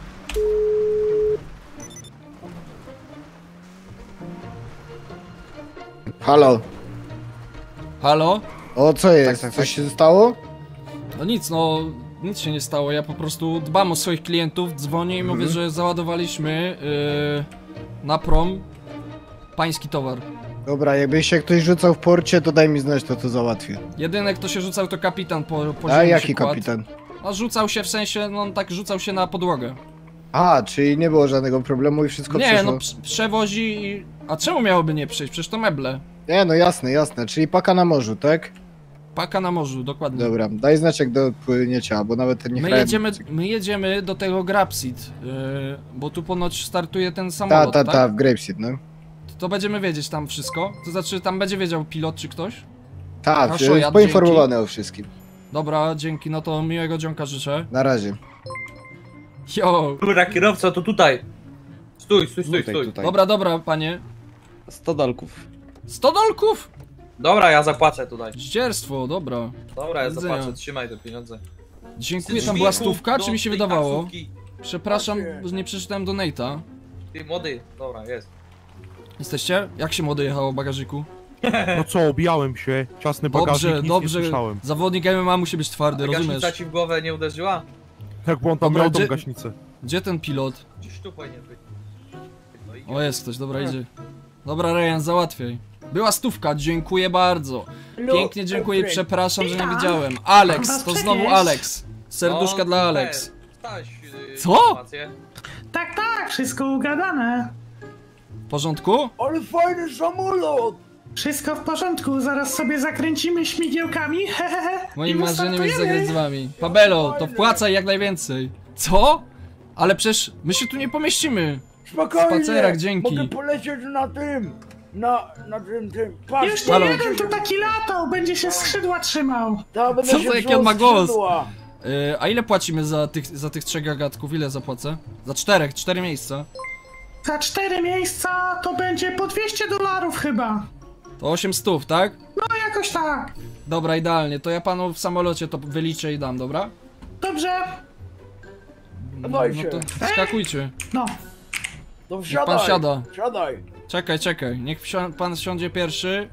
Halo. Halo? O, co jest? Tak, coś się stało? No nic się nie stało, ja po prostu dbam o swoich klientów, dzwonię i mówię, że załadowaliśmy na prom pański towar. Dobra, jakby się ktoś rzucał w porcie, to daj mi znać, to załatwię. Jedyny, kto się rzucał, to kapitan po A jaki kapitan? No rzucał się, w sensie, no on tak rzucał się na podłogę. A, czyli nie było żadnego problemu i wszystko Nie, przeszło. no przewozi i... A czemu miałoby nie przejść? Przecież to meble. Nie, no jasne, jasne. Czyli paka na morzu, tak? Paka na morzu, dokładnie. Dobra, daj znać jak dopłyniecie, bo nawet nie My jedziemy do tego Grapseed, bo tu ponoć startuje ten samolot, tak? Ta, w Grapeseed, no. To będziemy wiedzieć tam wszystko. To znaczy, tam będzie wiedział pilot czy ktoś? Tak, Kaszojad, poinformowany o wszystkim. Dobra, dzięki, no to miłego dzionka życzę. Na razie. Jo! Dobra, kierowca, to tutaj. Stój. Tutaj. Dobra, panie. 100 dolków. 100 dolków? Dobra, ja zapłacę tutaj. Zdzierstwo, dobra. Dobra, ja Widzenia. zapłacę, trzymaj te pieniądze. Dziękuję, Ty tam była żmijku, stówka, czy mi się do tej wydawało? taksówki. Przepraszam, nie przeczytałem donate'a. Ty młody, dobra, jest. Jesteście? Jak się młody jechało w bagażyku? No co, obijałem się, ciasny bagażnik, nic nie Dobrze, słyszałem. zawodnik MMA musi być twardy, A rozumiesz? gaśnica ci w głowę nie uderzyła? Jak bo on tam Dobra, miał tą gdzie- gaśnicę. Gdzie ten pilot? Gdzieś tu powinien być. No i O, jest ktoś, dobra, idzie. Dobra, Ryan, załatwiaj. Była stówka, dziękuję bardzo. Pięknie dziękuję, przepraszam, że nie widziałem. Alex, to znowu Alex. Serduszka No, dla Alex. Staś, Co? informację. Tak, wszystko ugadane. W porządku? Ale fajny samolot! Wszystko w porządku, zaraz sobie zakręcimy śmigiełkami, hehehe. Moim i marzeniem jest wystartujemy. zagrać z wami. Pabelo, to wpłacaj jak najwięcej. Co? Ale przecież my się tu nie pomieścimy. Spokojnie! Spacerach, dzięki. Mogę polecieć na tym! Na tym... Patrz, Już nie Halo. jeden tu taki latał, będzie się skrzydła trzymał. Ta, będę Co się to, jaki wziął on ma głos? skrzydła. A ile płacimy za tych 3 gagatków? Ile zapłacę? Za 4 miejsca. Za 4 miejsca to będzie po $200 chyba. To 800, tak? No jakoś tak. Dobra, idealnie. To ja panu w samolocie to wyliczę i dam, dobra? Dobrze. Dawaj No się. to skakujcie. No. No Niech wsiadaj! pan siada. Siadaj! Czekaj. Niech pan siądzie pierwszy.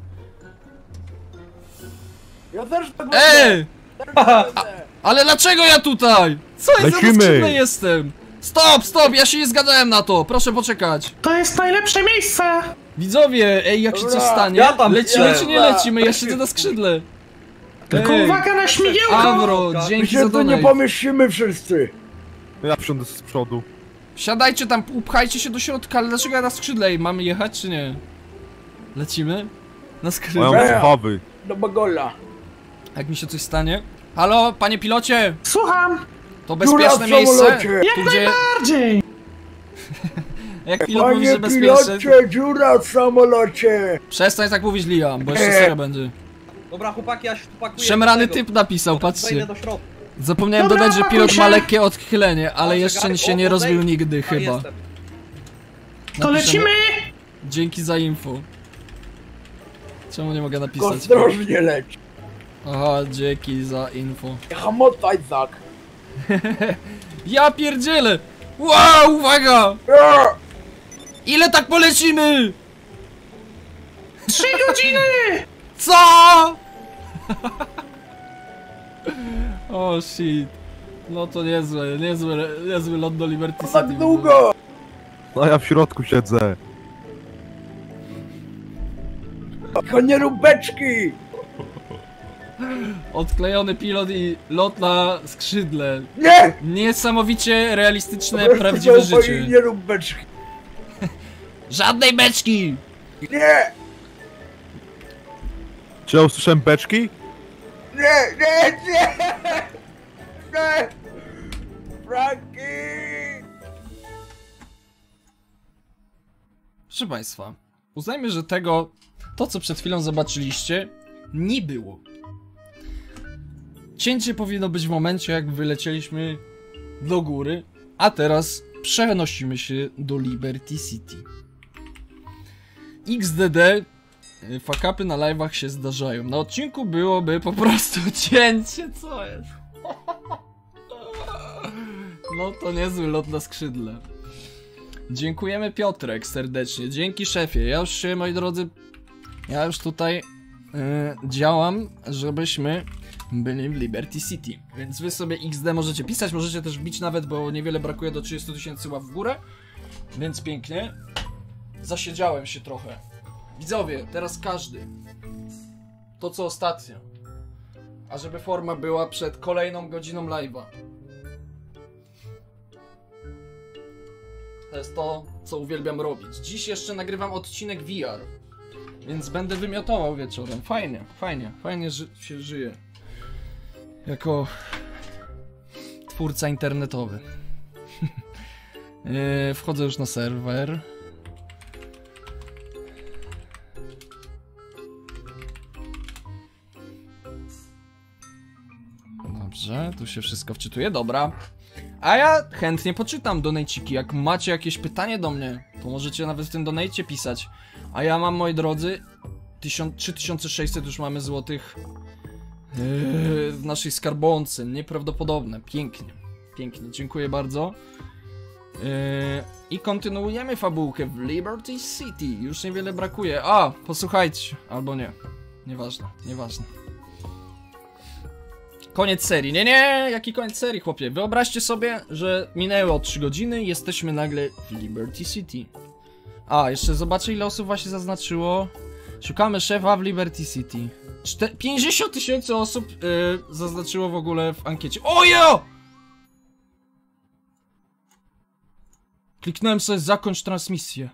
Ja też tak będę! Ej! Ale dlaczego ja tutaj? Co jest za Lecimy. bezczynny jestem? Stop, ja się nie zgadałem na to. Proszę poczekać. To jest najlepsze miejsce. Widzowie, ej, jak się coś Dobra, stanie? ja tam Lecimy chcę. czy nie lecimy? Ja siedzę na skrzydle. Tylko Ej, uwaga na śmigiełko. Avro, My dzięki za się tu nie donate. pomieścimy wszyscy! Ja wsiądę z przodu. Siadajcie tam, upchajcie się do środka, ale dlaczego ja na skrzydle? Ej, mamy jechać czy nie? Lecimy? Na skrzydle. Mają słuchawy. Do Bagola! Jak mi się coś stanie? Halo, panie pilocie! Słucham. To Dziura bezpieczne w miejsce? samolocie. Tu gdzie... Bardziej. Jak pilot mówi, Panie że bezpieczne... pilocie, dziura w samolocie! Przestań tak mówić, Liam, bo jeszcze serio będzie. Dobra, chłopaki, ja się tu pakuję. Szemrany do tego. typ napisał, Wejdę patrzcie. do środka. Zapomniałem Dobra, dodać, że pakuj pilot się. ma lekkie odchylenie, ale Dobrze, jeszcze Gary, się nie o, rozbił odejdź. nigdy, Tam chyba. jestem. To Napiszemy- lecimy. Dzięki za info. Czemu nie mogę napisać? Ostrożnie leć! Aha, dzięki za info. Hamotaj, Zak! Ja pierdzielę! Wow, uwaga! Ile tak polecimy? 3 godziny. Co? O shit. No to niezły lot do Liberty City. Tak długo! No ja w środku siedzę. Tylko nie rób beczki! Odklejony pilot i lot na skrzydle. Nie! Niesamowicie realistyczne, Weź prawdziwe tylko życie. i nie rób beczki! Żadnej beczki! Nie! Czy ja usłyszałem beczki? Nie! Franki! Proszę państwa, uznajmy, że to co przed chwilą zobaczyliście, nie było. Cięcie powinno być w momencie, jak wylecieliśmy do góry, a teraz przenosimy się do Liberty City. XDD, fuck-upy na live'ach się zdarzają. Na odcinku byłoby po prostu cięcie, co jest? No to niezły lot na skrzydle. Dziękujemy Piotrek serdecznie, dzięki szefie. Ja już się, moi drodzy, tutaj działam, żebyśmy byli w Liberty City. Więc wy sobie XD możecie pisać, możecie też wbić nawet, bo niewiele brakuje do 30 000 ław w górę. Więc pięknie. Zasiedziałem się trochę. Widzowie, teraz każdy. To co ostatnio. A żeby forma była przed kolejną godziną live'a. To jest to, co uwielbiam robić. Dziś jeszcze nagrywam odcinek VR, więc będę wymiotował wieczorem. Fajnie się żyje. Jako twórca internetowy. Wchodzę już na serwer. Dobrze, tu się wszystko wczytuje, dobra. A ja chętnie poczytam donejciki. Jak macie jakieś pytanie do mnie, to możecie nawet w tym donejcie pisać. A ja mam, moi drodzy, 3600 już mamy złotych w naszej skarbonce. Nieprawdopodobne, pięknie. Pięknie, dziękuję bardzo. I kontynuujemy fabułkę w Liberty City. Już niewiele brakuje. A, posłuchajcie. Albo nie. Nieważne. Koniec serii. Nie, jaki koniec serii, chłopie? Wyobraźcie sobie, że minęło 3 godziny i jesteśmy nagle w Liberty City. A, jeszcze zobaczę, ile osób właśnie zaznaczyło. Szukamy szefa w Liberty City. 50 000 osób zaznaczyło w ogóle w ankiecie. Ojo! Kliknąłem sobie zakończ transmisję.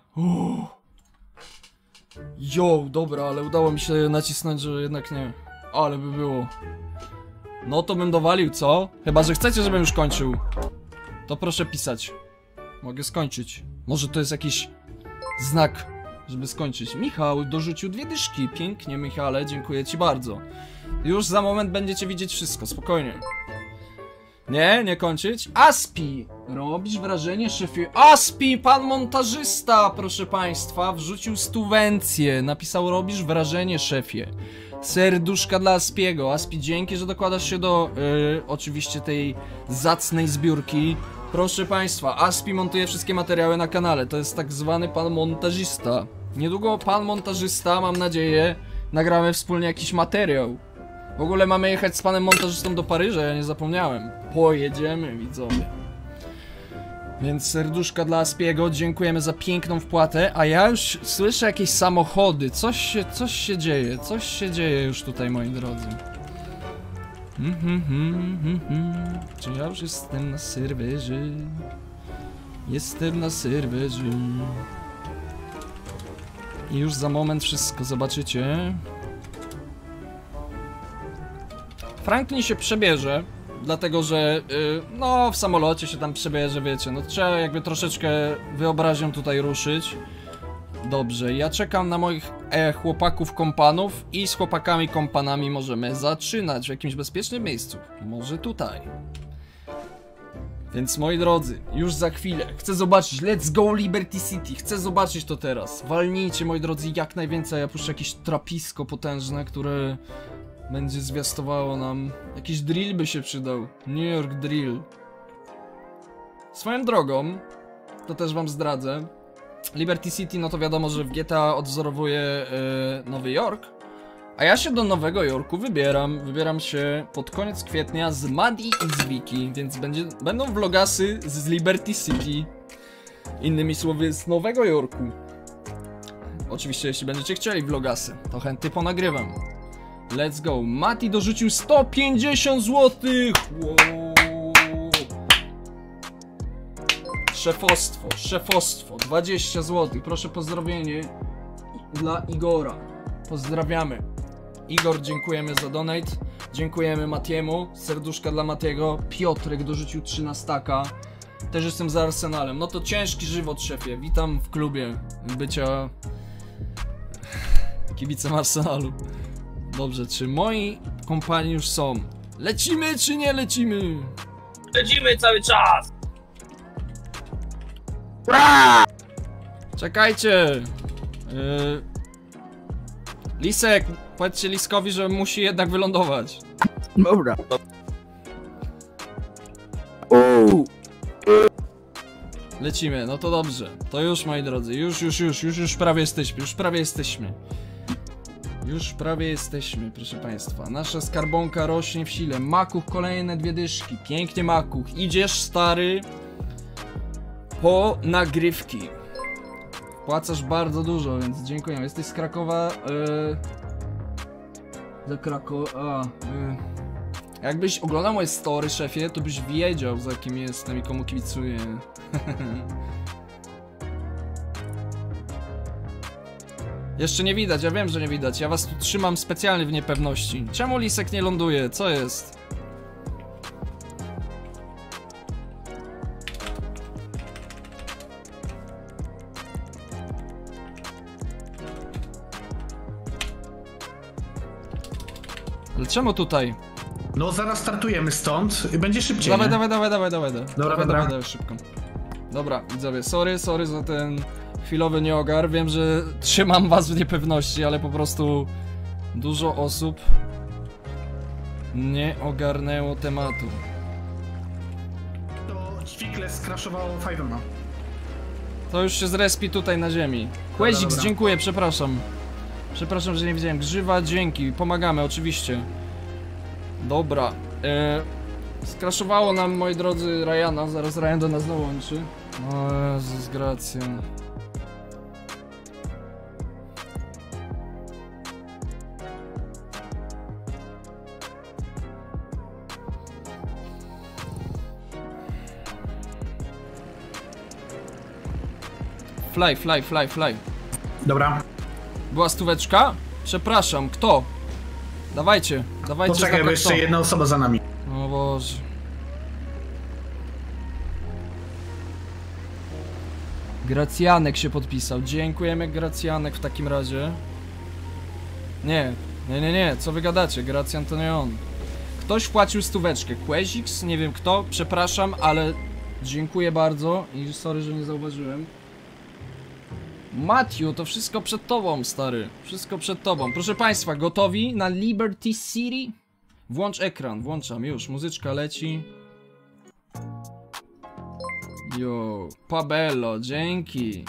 Jo, dobra, ale udało mi się nacisnąć, że jednak nie. Ale by było. No to bym dowalił, co? Chyba że chcecie, żebym już kończył. To proszę pisać. Mogę skończyć. Może to jest jakiś znak, żeby skończyć. Michał dorzucił 2 dyszki. Pięknie, Michale, dziękuję ci bardzo. Już za moment będziecie widzieć wszystko, spokojnie. Nie kończyć. Aspi! Robisz wrażenie, szefie. Aspi, pan montażysta, proszę państwa, wrzucił stuwencję. Napisał, robisz wrażenie, szefie. Serduszka dla Aspiego. Aspi, dzięki, że dokładasz się do oczywiście tej zacnej zbiórki. Proszę państwa, Aspi montuje wszystkie materiały na kanale. To jest tak zwany pan montażysta. Niedługo pan montażysta, mam nadzieję, nagramy wspólnie jakiś materiał. W ogóle mamy jechać z panem montażystą do Paryża, ja nie zapomniałem. Pojedziemy, widzowie. Więc serduszka dla Aspiego, dziękujemy za piękną wpłatę. A ja już słyszę jakieś samochody. Coś się dzieje już tutaj, moi drodzy. Czy ja już jestem na serwerze? Jestem na serwerze. I już za moment wszystko zobaczycie. Franklin się przebierze, dlatego że, no, w samolocie się tam przebierze, wiecie, no trzeba jakby troszeczkę wyobraźnią tutaj ruszyć. Dobrze, ja czekam na moich chłopaków kompanów i z chłopakami kompanami możemy zaczynać w jakimś bezpiecznym miejscu. Może tutaj. Więc moi drodzy, już za chwilę chcę zobaczyć, let's go Liberty City, chcę zobaczyć to teraz. Walnijcie, moi drodzy, jak najwięcej, ja puszczę jakieś trapisko potężne, które będzie zwiastowało nam. Jakiś drill by się przydał. New York Drill. Swoją drogą, to też wam zdradzę, Liberty City, no to wiadomo, że w GTA odwzorowuje Nowy Jork. A ja się do Nowego Jorku wybieram się pod koniec kwietnia z Maddie i z Vicky, więc będą vlogasy z Liberty City. Innymi słowy, z Nowego Jorku. Oczywiście, jeśli będziecie chcieli vlogasy, to chętnie ponagrywam. Let's go. Mati dorzucił 150 zł. Wow. Szefostwo, 20 zł. Proszę, pozdrowienie dla Igora. Pozdrawiamy. Igor, dziękujemy za donate. Dziękujemy Matiemu. Serduszka dla Matiego. Piotrek dorzucił 13. Też jestem za Arsenalem. No to ciężki żywot, szefie. Witam w klubie bycia kibicem Arsenalu. Dobrze, czy moi kompani już są? Lecimy czy nie lecimy? Lecimy cały czas! Czekajcie! Lisek, powiedzcie Liskowi, że musi jednak wylądować. Dobra. Lecimy, no to dobrze. To już, moi drodzy, już prawie jesteśmy. Już prawie jesteśmy, proszę państwa. Nasza skarbonka rośnie w sile. Makuch, kolejne 2 dyszki. Pięknie, Makuch. Idziesz, stary, po nagrywki. Płacasz bardzo dużo, więc dziękuję. Jesteś z Krakowa. Do Krakowa. Jakbyś oglądał moje story, szefie, to byś wiedział, za kim jestem i komu kibicuję. Jeszcze nie widać, ja wiem, że nie widać. Ja was tu trzymam specjalnie w niepewności. Czemu Lisek nie ląduje? Co jest? Ale czemu tutaj? No zaraz startujemy stąd i będzie szybciej. Dawaj, nie? Dawaj, szybko. Dobra, widzowie, sorry za ten chwilowy nieogar. Wiem, że trzymam was w niepewności, ale po prostu dużo osób nie ogarnęło tematu. To dźwigle skraszowało Fajrona. To już się zrespi tutaj na ziemi. Quazix, dobra. dziękuję, przepraszam. Przepraszam, że nie widziałem. Grzywa, dzięki, pomagamy, oczywiście. Dobra. Skraszowało nam, moi drodzy, Ryana. Zaraz Ryan do nas dołączy. O Jezus, gracja. Fly. Dobra. Była stóweczka? Przepraszam, kto? Dawajcie. Poczekaj, bo jeszcze jedna osoba za nami. O Boże. Gracjanek się podpisał. Dziękujemy, Gracjanek, w takim razie. Nie, co wy gadacie? Gracjan to nie on. Ktoś wpłacił stóweczkę. Quazix, nie wiem kto, przepraszam, ale dziękuję bardzo i sorry, że nie zauważyłem. Matthew, to wszystko przed tobą, stary. Wszystko przed tobą. Proszę państwa, gotowi na Liberty City? Włącz ekran, włączam już. Muzyczka leci. Yo, Pabello, dzięki.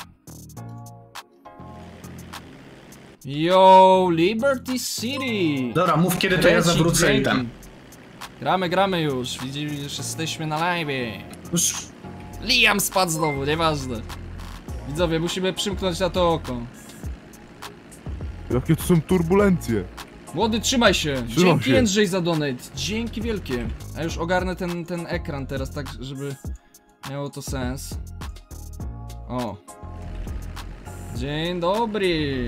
Yo, Liberty City. Dobra, mów kiedy to ja zawrócę i tam. Gramy już. Widzisz, już jesteśmy na live. Liam spadł znowu, nieważne. Widzowie, musimy przymknąć na to oko. Jakie to są turbulencje? Młody, trzymaj się! Dzięki Jędrzej za donate. Dzięki wielkie. A już ogarnę ten ekran teraz tak, żeby miało to sens. O. Dzień dobry.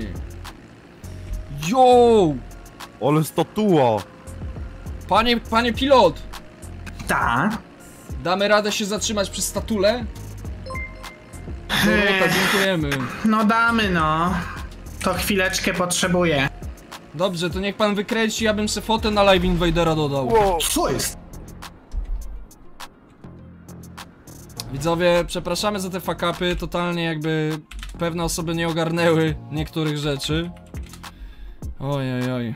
Yo! Ale statua! Panie pilot! Tak? Damy radę się zatrzymać przy statule? Dorota, dziękujemy. No damy, no. To chwileczkę potrzebuję. Dobrze, to niech pan wykręci, ja bym se fotę na Live Invadera dodał. Co jest? Widzowie, przepraszamy za te fuck-upy, totalnie jakby pewne osoby nie ogarnęły niektórych rzeczy. Ojojoj.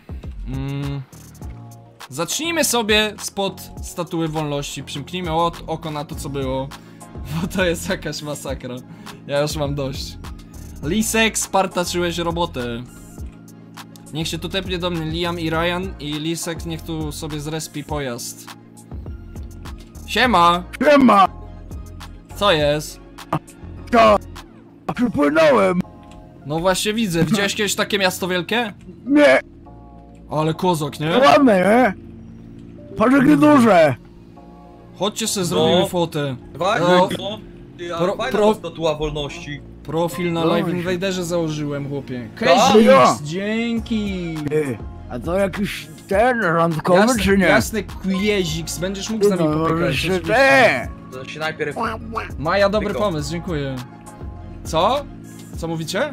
Zacznijmy sobie spod statuły wolności, przymknijmy oko na to, co było. Bo to jest jakaś masakra. Ja już mam dość. Lisek, spartaczyłeś robotę. Niech się tu tepnie do mnie Liam i Ryan i Lisek niech tu sobie zrespi pojazd. Siema! Siema! Co jest? Co? Przypłynąłem! No właśnie widzę, widziałeś kiedyś takie miasto wielkie? Nie! Ale kozak, nie? Ładne, nie? Patrz jakie duże! Chodźcie sobie zrobimy fotę. Statua wolności. Profil na Live Invaderze założyłem, chłopie. Ja. Dzięki! A to jakiś ten randkowy czy nie? Jasny Quazix, będziesz mógł z nami popykać. To się najpierw... Maja, dobry pomysł, dziękuję. Co? Co mówicie?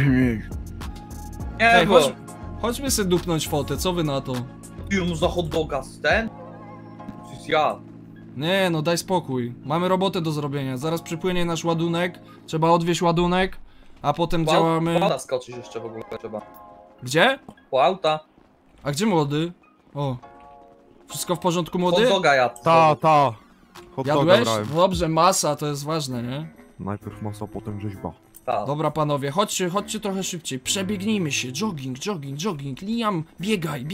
Nie, chodźmy sobie dupnąć fotę, co wy na to? Film za hot doga z ten? To jest ja. Nie no, daj spokój. Mamy robotę do zrobienia. Zaraz przypłynie nasz ładunek. Trzeba odwieźć ładunek, a potem działamy... Po auta skoczyć jeszcze w ogóle trzeba. Gdzie? Po auta. A gdzie młody? O. Wszystko w porządku, młody? Hot doga jadł. Ta. Hot doga Jadłeś? brałem. Dobrze, masa, to jest ważne, nie? Najpierw masa, potem rzeźba. Ta. Dobra panowie, chodźcie trochę szybciej. Przebiegnijmy się. Jogging. Liam, biegaj.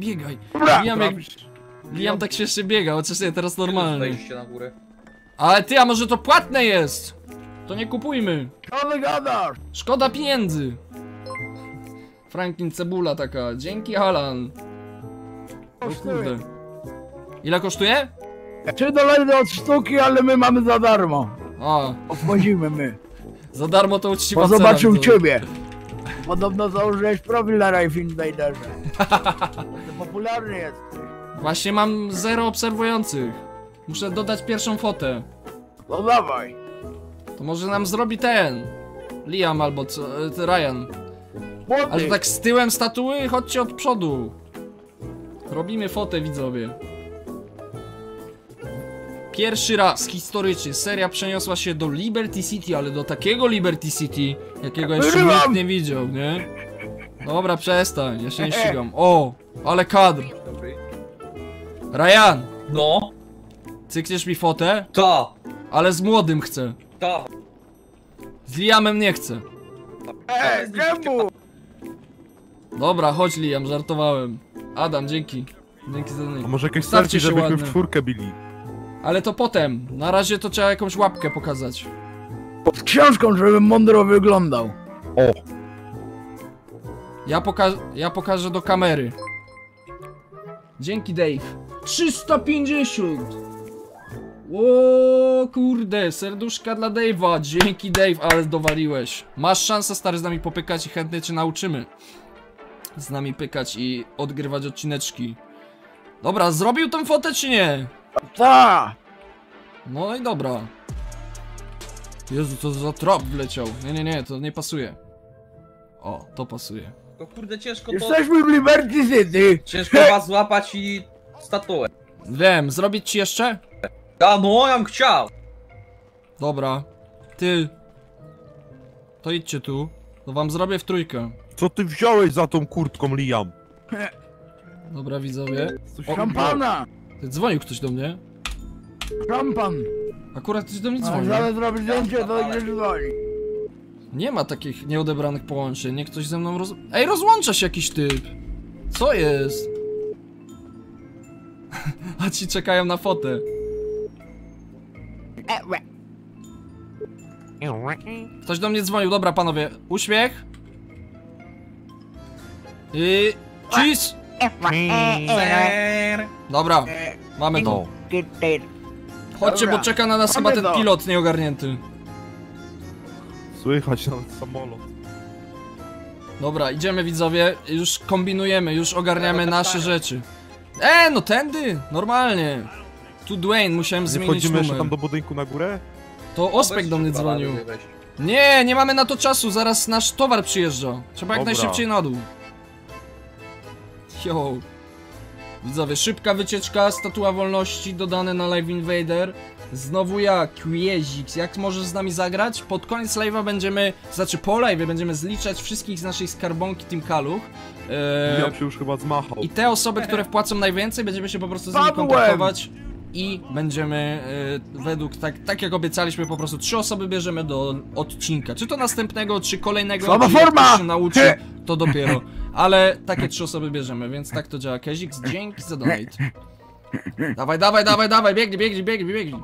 Liam tak się biega, chociaż nie, teraz normalnie. Wejście na górę. Ale ty, a może to płatne jest? To nie kupujmy. Co ty gadasz? Szkoda pieniędzy. Franklin Cebula taka. Dzięki, Alan. O kurde. Ile kosztuje? $3 od sztuki, ale my mamy za darmo. A. Obchodzimy my. Za darmo to uczciwa Bo cena. zobaczył ciebie. Podobno założyłeś profil na Life Invaderze. Popularny jest. Właśnie mam 0 obserwujących. Muszę dodać pierwszą fotę. No dawaj. To może nam zrobi ten Liam albo co, Ryan. Ale to tak z tyłem statuły, chodźcie od przodu. Robimy fotę, widzowie. Pierwszy raz historycznie seria przeniosła się do Liberty City, ale do takiego Liberty City, jakiego jeszcze nikt nie widział, nie? Dobra, przestań, ja się nie ścigam. O, ale kadr. Ryan! No? Cykniesz mi fotę? To! Ale z młodym chcę. To! Z Liamem nie chcę. Czemu? Dobra, chodź Liam, żartowałem. Adam, dzięki. Dzięki za A może jakieś Stawcie selfie, się żebyśmy ładne. w czwórkę bili? Ale to potem. Na razie to trzeba jakąś łapkę pokazać. Z książką, żebym mądro wyglądał. O! Ja pokażę do kamery. Dzięki, Dave. 350! O kurde, serduszka dla Dave'a. Dzięki, Dave, ale dowaliłeś. Masz szansę, stary, z nami popykać i chętnie cię nauczymy. Z nami pykać i odgrywać odcineczki. Dobra, zrobił tą fotę czy nie? Ta! No i dobra. Jezu, co za trap wleciał. Nie, to nie pasuje. O, to pasuje. To kurde ciężko to... Jesteśmy w Liberty City. Ciężko was złapać i statuę. Wiem, zrobić ci jeszcze? A no, ja bym chciał. Dobra. Ty. To idźcie tu. To wam zrobię w trójkę. Co ty wziąłeś za tą kurtką, Liam? Dobra, widzowie. Szampana! Ty, dzwonił ktoś do mnie? Szampan! Akurat ktoś do mnie A dzwonił. zaraz zrobić zdjęcie, to nie dzwoni. Nie ma takich nieodebranych połączeń. Niech ktoś ze mną Ej, rozłącza się jakiś typ. Co jest? A ci czekają na fotę. Ktoś do mnie dzwonił, dobra panowie. Uśmiech. I... Cheese! Dobra, mamy to. Chodźcie, bo czeka na nas chyba ten pilot nieogarnięty. Słychać nawet samolot. Dobra, idziemy widzowie, już kombinujemy, już ogarniamy nasze rzeczy. No tędy, normalnie. Tu Dwayne, musiałem Nie zmienić wchodzimy jeszcze numer. tam do budynku na górę? To Ospek do mnie dzwonił. Nie mamy na to czasu, zaraz nasz towar przyjeżdża. Trzeba jak Dobra. najszybciej na dół. Yo. Widzowie, szybka wycieczka, statua wolności dodane na Live Invader. Znowu ja, Quiezik. Jak możesz z nami zagrać? Pod koniec live'a będziemy, znaczy po live'ie będziemy zliczać wszystkich z naszej skarbonki Team Kaluch. Ja się już chyba zmachał. I te osoby, które wpłacą najwięcej, będziemy się po prostu z nimi kontaktować. I będziemy według, tak jak obiecaliśmy, po prostu 3 osoby bierzemy do odcinka. Czy to następnego, czy kolejnego, Słaba czy jak forma! ktoś się nauczy, to dopiero. Ale takie 3 osoby bierzemy, więc tak to działa. Kezik, dzięki za donate. Dawaj, biegnij.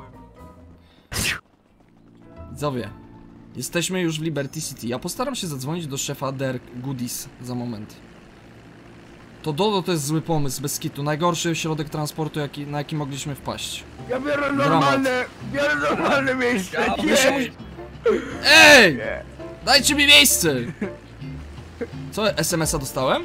Widzowie, jesteśmy już w Liberty City. Ja postaram się zadzwonić do szefa Derek Goodies za moment. To Dodo to jest zły pomysł, bez kitu. Najgorszy środek transportu, na jaki mogliśmy wpaść. Ja biorę normalne miejsce. Ej! Dajcie mi miejsce! Co, SMS-a dostałem?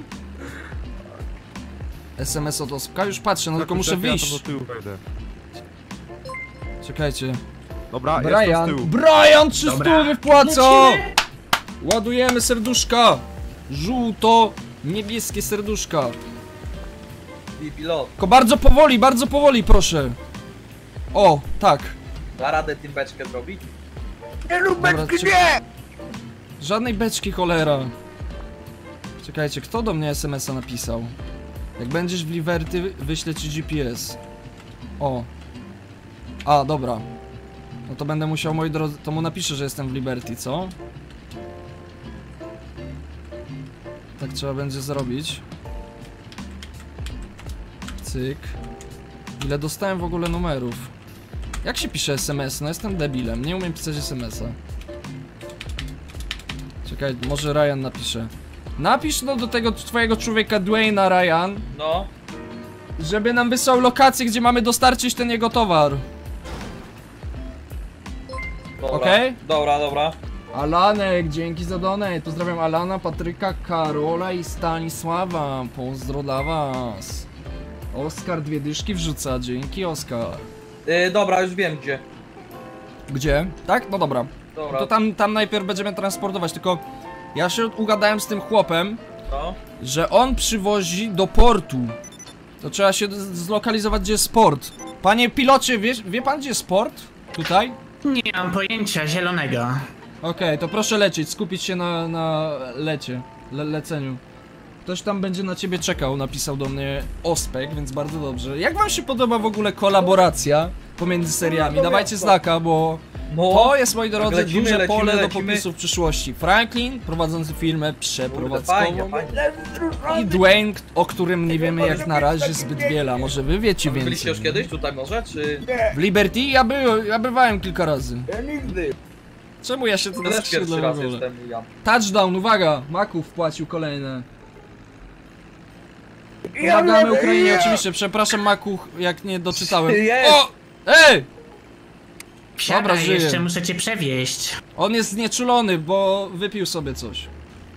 SMS od Ospka? Już patrzę, no tylko muszę wyjść. Ja tam do tyłu wejdę. Czekajcie. Dobra, jestem z tyłu. Brian 300 wpłaca! Ładujemy serduszka! Żółto-niebieskie serduszka. Pilot. Tylko bardzo powoli, proszę. O, tak. Da radę tym beczkę zrobić? Nie lub beczki, nie! Żadnej beczki, cholera. Czekajcie, kto do mnie SMS-a napisał? Jak będziesz w Liberty, wyślę ci GPS. O. A, dobra. No to będę musiał, moi drodzy, to mu napiszę, że jestem w Liberty, co? Tak trzeba będzie zrobić. Cyk. Ile dostałem w ogóle numerów? Jak się pisze SMS? No jestem debilem, nie umiem pisać SMS-a. Czekaj, może Ryan napisze. Napisz no do tego twojego człowieka Dwayna, Ryan. No. Żeby nam wysłał lokację, gdzie mamy dostarczyć ten jego towar. Dobra. Okej? Dobra. Alanek, dzięki za donate. Pozdrawiam Alana, Patryka, Karola i Stanisława. Pozdro dla was. Oskar 2 dyszki wrzuca, dzięki Oskar. Dobra, już wiem gdzie. Gdzie? Tak? No dobra. Dobra. To tam najpierw będziemy transportować, tylko ja się ugadałem z tym chłopem, No. że on przywozi do portu. To trzeba się zlokalizować, gdzie jest port. Panie pilocie, wie pan gdzie jest port? Tutaj? Nie mam pojęcia, zielonego. Okej, to proszę lecieć, skupić się na lecie, leceniu. Ktoś tam będzie na ciebie czekał, napisał do mnie Ospek, więc bardzo dobrze. Jak wam się podoba w ogóle kolaboracja pomiędzy seriami? Dawajcie znaka, bo to jest, moi drodzy, duże pole do popisu w przyszłości. Franklin, prowadzący firmę przeprowadzkową, i Dwayne, o którym nie wiemy jak na razie zbyt wiele, a może wy wiecie więcej. Byliście już kiedyś tutaj może, czy... W Liberty? Ja bywałem kilka razy. Ja nigdy. Czemu ja się tu Ja też pierwszy raz skrzydłem? jestem, ja. Touchdown, uwaga! Maków wpłacił kolejne. Pomagamy Ukrainie, oczywiście, przepraszam Makuch, jak nie doczytałem. O! Ej! Dobra, Wsiadaj, żyje. jeszcze muszę cię przewieźć. On jest znieczulony, bo wypił sobie coś.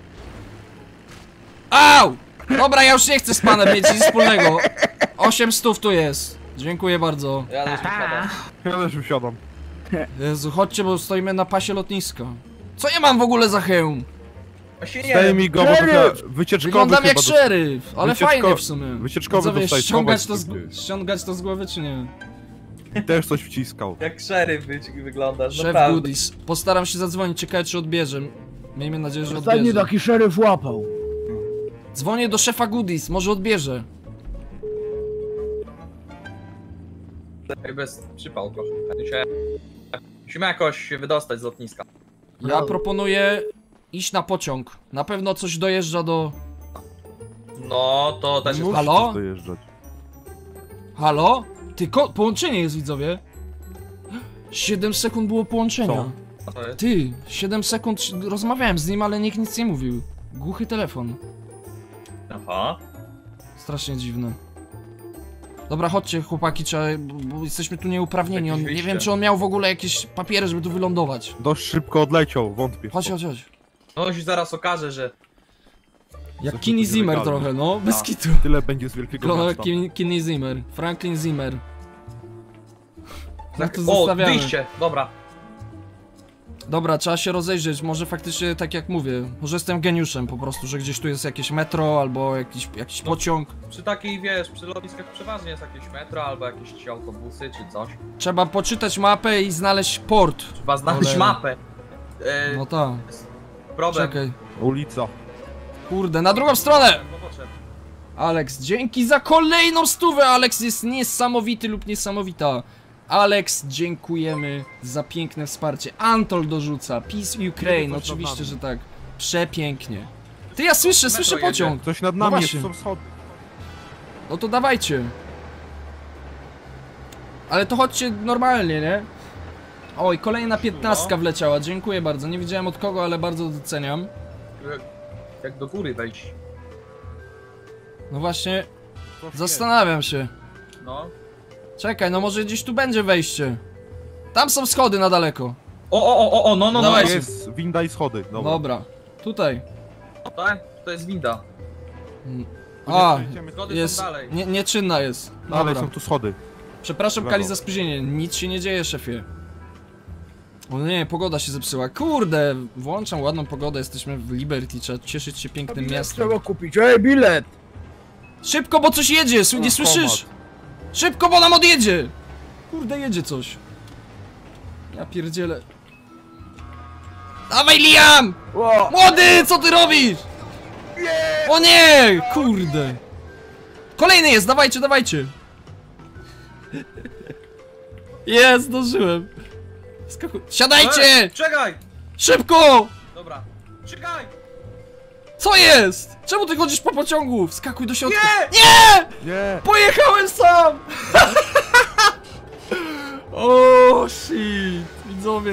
Au! Dobra, ja już nie chcę z panem mieć nic wspólnego. 800 tu jest. Dziękuję bardzo. Ja też wysiadam. Ja też wysiadam. Jezu, chodźcie, bo stoimy na pasie lotniska. Co ja mam w ogóle za hełm? Właśnie nie Zdaj wiem. mi go, bo trochę wycieczkowy Wyglądam jak chyba szeryf, ale fajnie w sumie. wycieczkowy Widzowie, dostaj, ściągać to z głowy czy nie? Też coś wciskał. Jak szeryf wyglądasz, Szef naprawdę. Goodies. Postaram się zadzwonić, czekaj czy odbierze. Miejmy nadzieję, że Ostatnio odbierze. taki szeryf łapał. Dzwonię do szefa Goodies, może odbierze. Bez przypał trochę. Musimy jakoś się wydostać z lotniska. Ja proponuję iść na pociąg. Na pewno coś dojeżdża do... No, to też jest... Halo? Dojeżdżać. Halo? Połączenie jest, widzowie. 7 sekund było połączenia. Co to jest? Ty, 7 sekund rozmawiałem z nim, ale nikt nic nie mówił. Głuchy telefon. Aha. Strasznie dziwne. Dobra, chodźcie chłopaki, trzeba, bo jesteśmy tu nieuprawnieni. On, nie wiem, czy on miał w ogóle jakieś papiery, żeby tu wylądować. Dość szybko odleciał, wątpię. Chodź, chodź, chodź. No się zaraz okaże, że... Jak Kenny Zimmer trochę, no, bez kitu. Tyle będzie z wielkiego miasta. Kenny Zimmer, Franklin Zimmer. Tak to O, zostawiamy. wyjście, dobra. Dobra, trzeba się rozejrzeć, może faktycznie tak jak mówię, może jestem geniuszem po prostu, że gdzieś tu jest jakieś metro albo jakiś pociąg. Przy takiej, wiesz, przy lotniskach przeważnie jest jakieś metro albo jakieś autobusy czy coś. Trzeba poczytać mapę i znaleźć port. Trzeba znaleźć mapę. No tak. Problem. Czekaj. Ulica. Kurde, na drugą stronę! Alex, dzięki za kolejną stówę! Alex jest niesamowity lub niesamowita. Alex, dziękujemy za piękne wsparcie. Antol dorzuca, Peace Ukraine, oczywiście, że tak. Przepięknie. Ty, ja słyszę pociąg. Coś nad No nami właśnie. jest, są schody. No to dawajcie. Ale to chodźcie normalnie, nie? Oj, kolejna 15 wleciała, dziękuję bardzo. Nie wiedziałem od kogo, ale bardzo doceniam. Jak do góry wejść. No właśnie, zastanawiam się. No. Czekaj, no może gdzieś tu będzie wejście. Tam są schody na daleko. No. Dawajcie. Jest winda i schody, dobra. Dobra, tutaj. Tak? To jest winda. A, Schody jest, są dalej. nieczynna jest. Ale Dobra. są tu schody. Przepraszam Brawo. Kali za spóźnienie, nic się nie dzieje, szefie. O nie, pogoda się zepsuła. Kurde, włączam ładną pogodę, jesteśmy w Liberty, trzeba cieszyć się pięknym miastem. Trzeba kupić, ej, bilet! Szybko, bo coś jedzie, nie słyszysz? Szybko, bo nam odjedzie! Kurde, jedzie coś. Ja pierdzielę. Dawaj, Liam! Młody, co ty robisz? O nie, kurde. Kolejny jest, dawajcie, dawajcie. Jest, zdążyłem. Siadajcie! Czekaj! Szybko! Dobra. Czekaj! Co jest? Czemu ty chodzisz po pociągu? Wskakuj do środka. Nie! Nie! Nie! Pojechałem sam! O shit! Widzowie.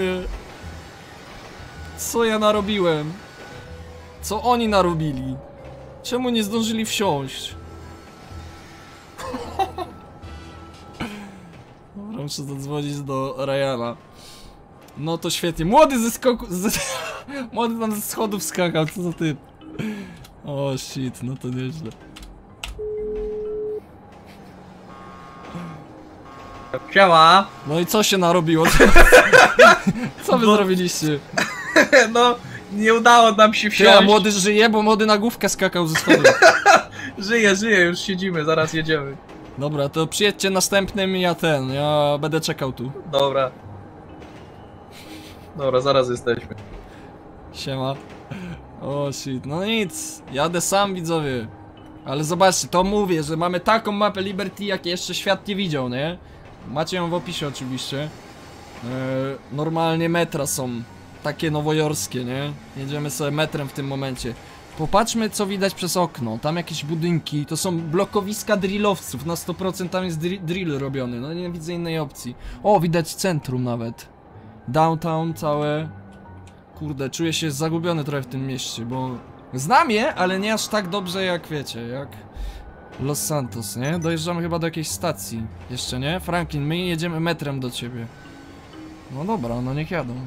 Co ja narobiłem? Co oni narobili? Czemu nie zdążyli wsiąść? Dobra, muszę zadzwonić do Ryana. No to świetnie. Młody ze skoku... Młody tam ze schodów skakał, co za typ. O shit, no to nieźle. Siema. No i co się narobiło? Co wy zrobiliście? No, nie udało nam się wsiąść. Ja, młody żyje, bo młody na główkę skakał ze schodów. Żyje, już siedzimy, zaraz jedziemy. Dobra, to przyjedźcie następnym i ja będę czekał tu. Dobra. Dobra, zaraz jesteśmy. Siema. O shit, no nic, jadę sam, widzowie. Ale zobaczcie, to mówię, że mamy taką mapę Liberty, jak jeszcze świat nie widział, nie? Macie ją w opisie oczywiście. Normalnie metra są takie nowojorskie, nie? Jedziemy sobie metrem w tym momencie. Popatrzmy, co widać przez okno. Tam jakieś budynki, to są blokowiska drillowców. Na 100% tam jest drill robiony, no nie widzę innej opcji. O, widać centrum nawet. Downtown całe. Kurde, czuję się zagubiony trochę w tym mieście, bo znam je, ale nie aż tak dobrze jak wiecie, jak Los Santos, nie? Dojeżdżamy chyba do jakiejś stacji. Jeszcze nie? Franklin, my jedziemy metrem do ciebie. No dobra, no niech jadą.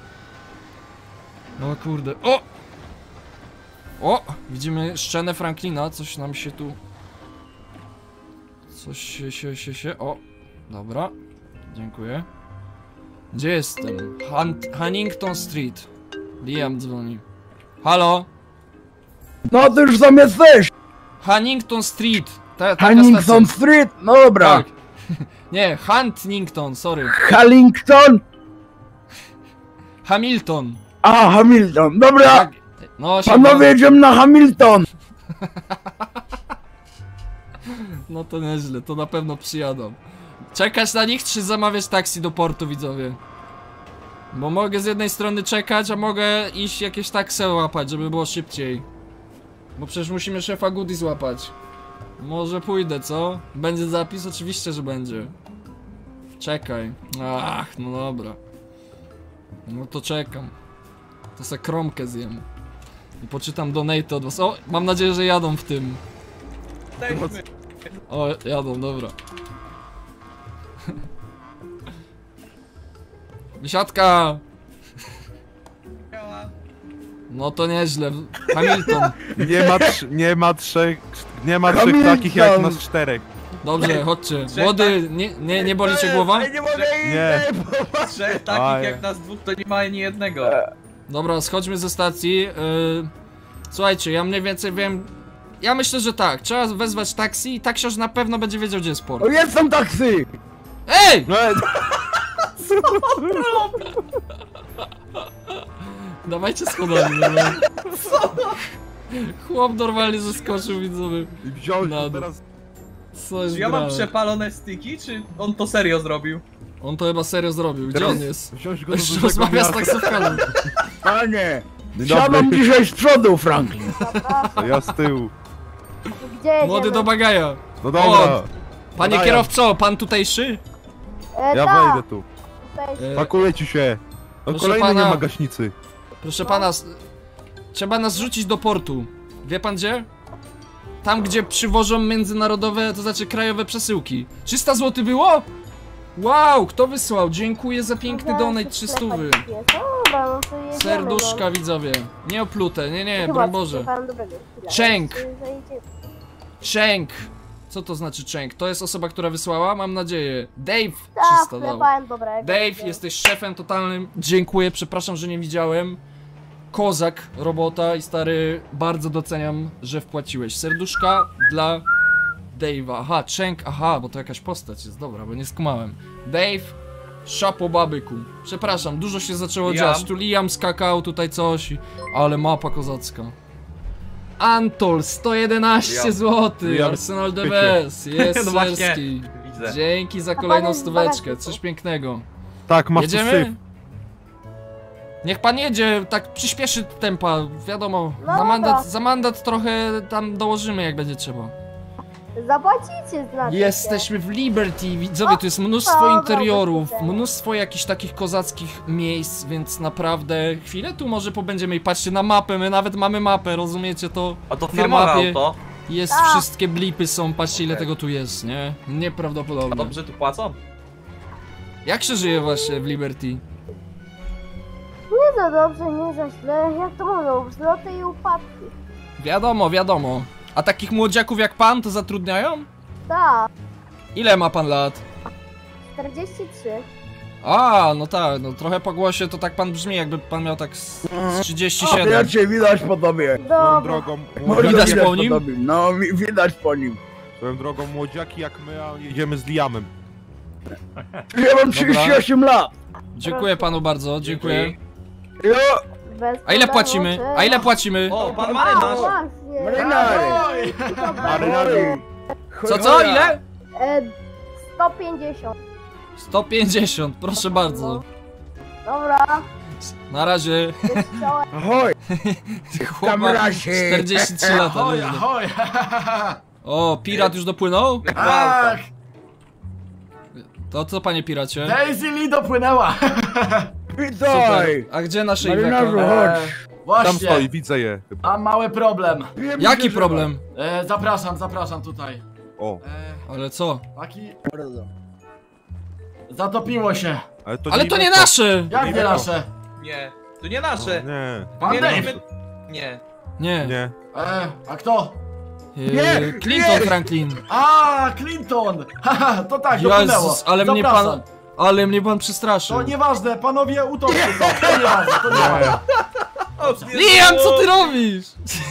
No kurde, o! O! Widzimy szczenę Franklina, coś nam się tu... Coś się... O! Dobra. Dziękuję. Gdzie jestem? Huntington Street. Liam dzwoni. Halo? No ty już tam jesteś! Huntington Street. Huntington Street? No dobra. Tak. Nie, Huntington, sorry. Hallington? Hamilton. A, Hamilton, dobra. Tak. No, panowie, jedziemy na Hamilton. No to nieźle, to na pewno przyjadą. Czekać na nich, czy zamawiać taksi do portu, widzowie? Bo mogę z jednej strony czekać, a mogę iść jakieś taksę łapać, żeby było szybciej. Bo przecież musimy szefa Goody złapać. Może pójdę, co? Będzie zapis? Oczywiście, że będzie. Czekaj. Ach, no dobra. No to czekam. To se kromkę zjem. I poczytam donate od was. O, mam nadzieję, że jadą w tym. O, jadą, dobra. Wysiadka! No to nieźle. Hamilton. Nie ma trzech takich jak nas czterech. Dobrze, chodźcie. Młody, nie boli cię głowa? Nie. Trzech takich jak nas dwóch to nie ma ani jednego. Dobra, schodźmy ze stacji. Słuchajcie, ja mniej więcej wiem. Ja myślę, że tak. Trzeba wezwać taksi i taksiarz na pewno będzie wiedział, gdzie jest port. O, jest tam taksy! Ej! Dawajcie schodami, no. Co? Chłop normalnie zeskoczył, widzowie. I wziął na dół. teraz... Co jest Czy ja mam grane? przepalone styki, czy on to serio zrobił? On to chyba serio zrobił. Gdzie on jest? Wziąć go Jeszcze do rozmawia z miasta. taksówkarzem. Panie, Dzień siadam dobry. dzisiaj z przodu, Franklin. To ja z tyłu. Gdzie Młody do bagaja. No dobra. O, panie Podaję. kierowco, pan tutejszy? Ja tak. wejdę tu. Pakuję ci się. No Proszę kolejny pana. nie ma gaśnicy. Proszę pana, trzeba nas rzucić do portu. Wie pan gdzie? Tam, gdzie przywożą międzynarodowe, to znaczy krajowe przesyłki. 300 zł było? Wow, kto wysłał? Dziękuję za piękny donate, 300. Dobra, no to jedziemy, Serduszka, no. widzowie. Nie oplute, nie, Chyba broń Boże. Stefan, dobrego, chwila, Częk. zajedziemy. Częk. Co to znaczy Częk? To jest osoba, która wysłała? Mam nadzieję. Dave Tak, 300 dał. Stefan, dobrego. Dave, jesteś szefem totalnym. Dziękuję, przepraszam, że nie widziałem. Kozak, robota i stary, bardzo doceniam, że wpłaciłeś. Serduszka dla Dave'a. Aha, Częk, aha, bo to jakaś postać jest, dobra, bo nie skumałem. Dave, szapo babyku. Przepraszam, dużo się zaczęło dziać. Tu Liam skakał, tutaj coś. Ale mapa kozacka. Antol, 111 zł. Arsenal the best. Jest No właśnie, Serski. widzę. Dzięki za kolejną stóweczkę, coś pięknego. Tak, masz tu syf. Jedziemy? Niech pan jedzie, tak przyspieszy tempa, wiadomo. No Za mandat trochę tam dołożymy, jak będzie trzeba. Zapłacicie, znaczy. Jesteśmy w Liberty, widzowie, tu jest mnóstwo dobra, interiorów, widzę. mnóstwo jakichś takich kozackich miejsc, więc naprawdę chwilę tu może pobędziemy i patrzcie na mapę, my nawet mamy mapę, rozumiecie to? A to Na firmowe mapie auto. jest, Tak. wszystkie blipy są, patrzcie ile tego tu jest, nie? A Nieprawdopodobne. dobrze tu płacą? Jak się żyje właśnie w Liberty? Nie za dobrze, nie za źle. Jak to mówią, wzloty i upadki. Wiadomo, wiadomo. A takich młodziaków jak pan to zatrudniają? Tak, Ile ma pan lat? 43. A, no tak, no trochę po głosie to tak pan brzmi, jakby pan miał tak z 37. Ja cię widać po tobie. Swoją drogą, Widać po nim? tobie. No, widać po nim. swoją drogą młodziaki jak my, a jedziemy z Liamem. Ja mam 38 lat. Dziękuję panu bardzo, dziękuję. Jo, Bez A ile problemu, płacimy? cześć. A ile płacimy? O, pan A, marynarz! właśnie. marynary. Marynary. Co, ile? 150. 150, proszę bardzo. Dobra, Na razie. chciałem. Ahoj. Chłop ma razie. 43 lata. Ahoj, nieźle. ahoj! O, pirat już dopłynął? Tak! To co, panie piracie? Daisy Lee dopłynęła! Witaj. A gdzie nasze Marynarzu, Iweko? chodź. Tam Właśnie, stoi, widzę je. mam mały problem. Wiem, Jaki że problem? Zapraszam tutaj. O, Ale co? Taki... Zatopiło się. Ale to nie nasze! Jak nie nasze? Nie, to nie nasze. Nie, Pan Dave! Nie. Nie. nie. A kto? Clinton Franklin. A, Clinton! Haha, to tak, dopłynęło. Jezus, ale mnie Zapraszam. pan... Ale mnie pan przestraszył. To nieważne, panowie utopcie to. To nieważne, to nieważne. Liam, co ty robisz?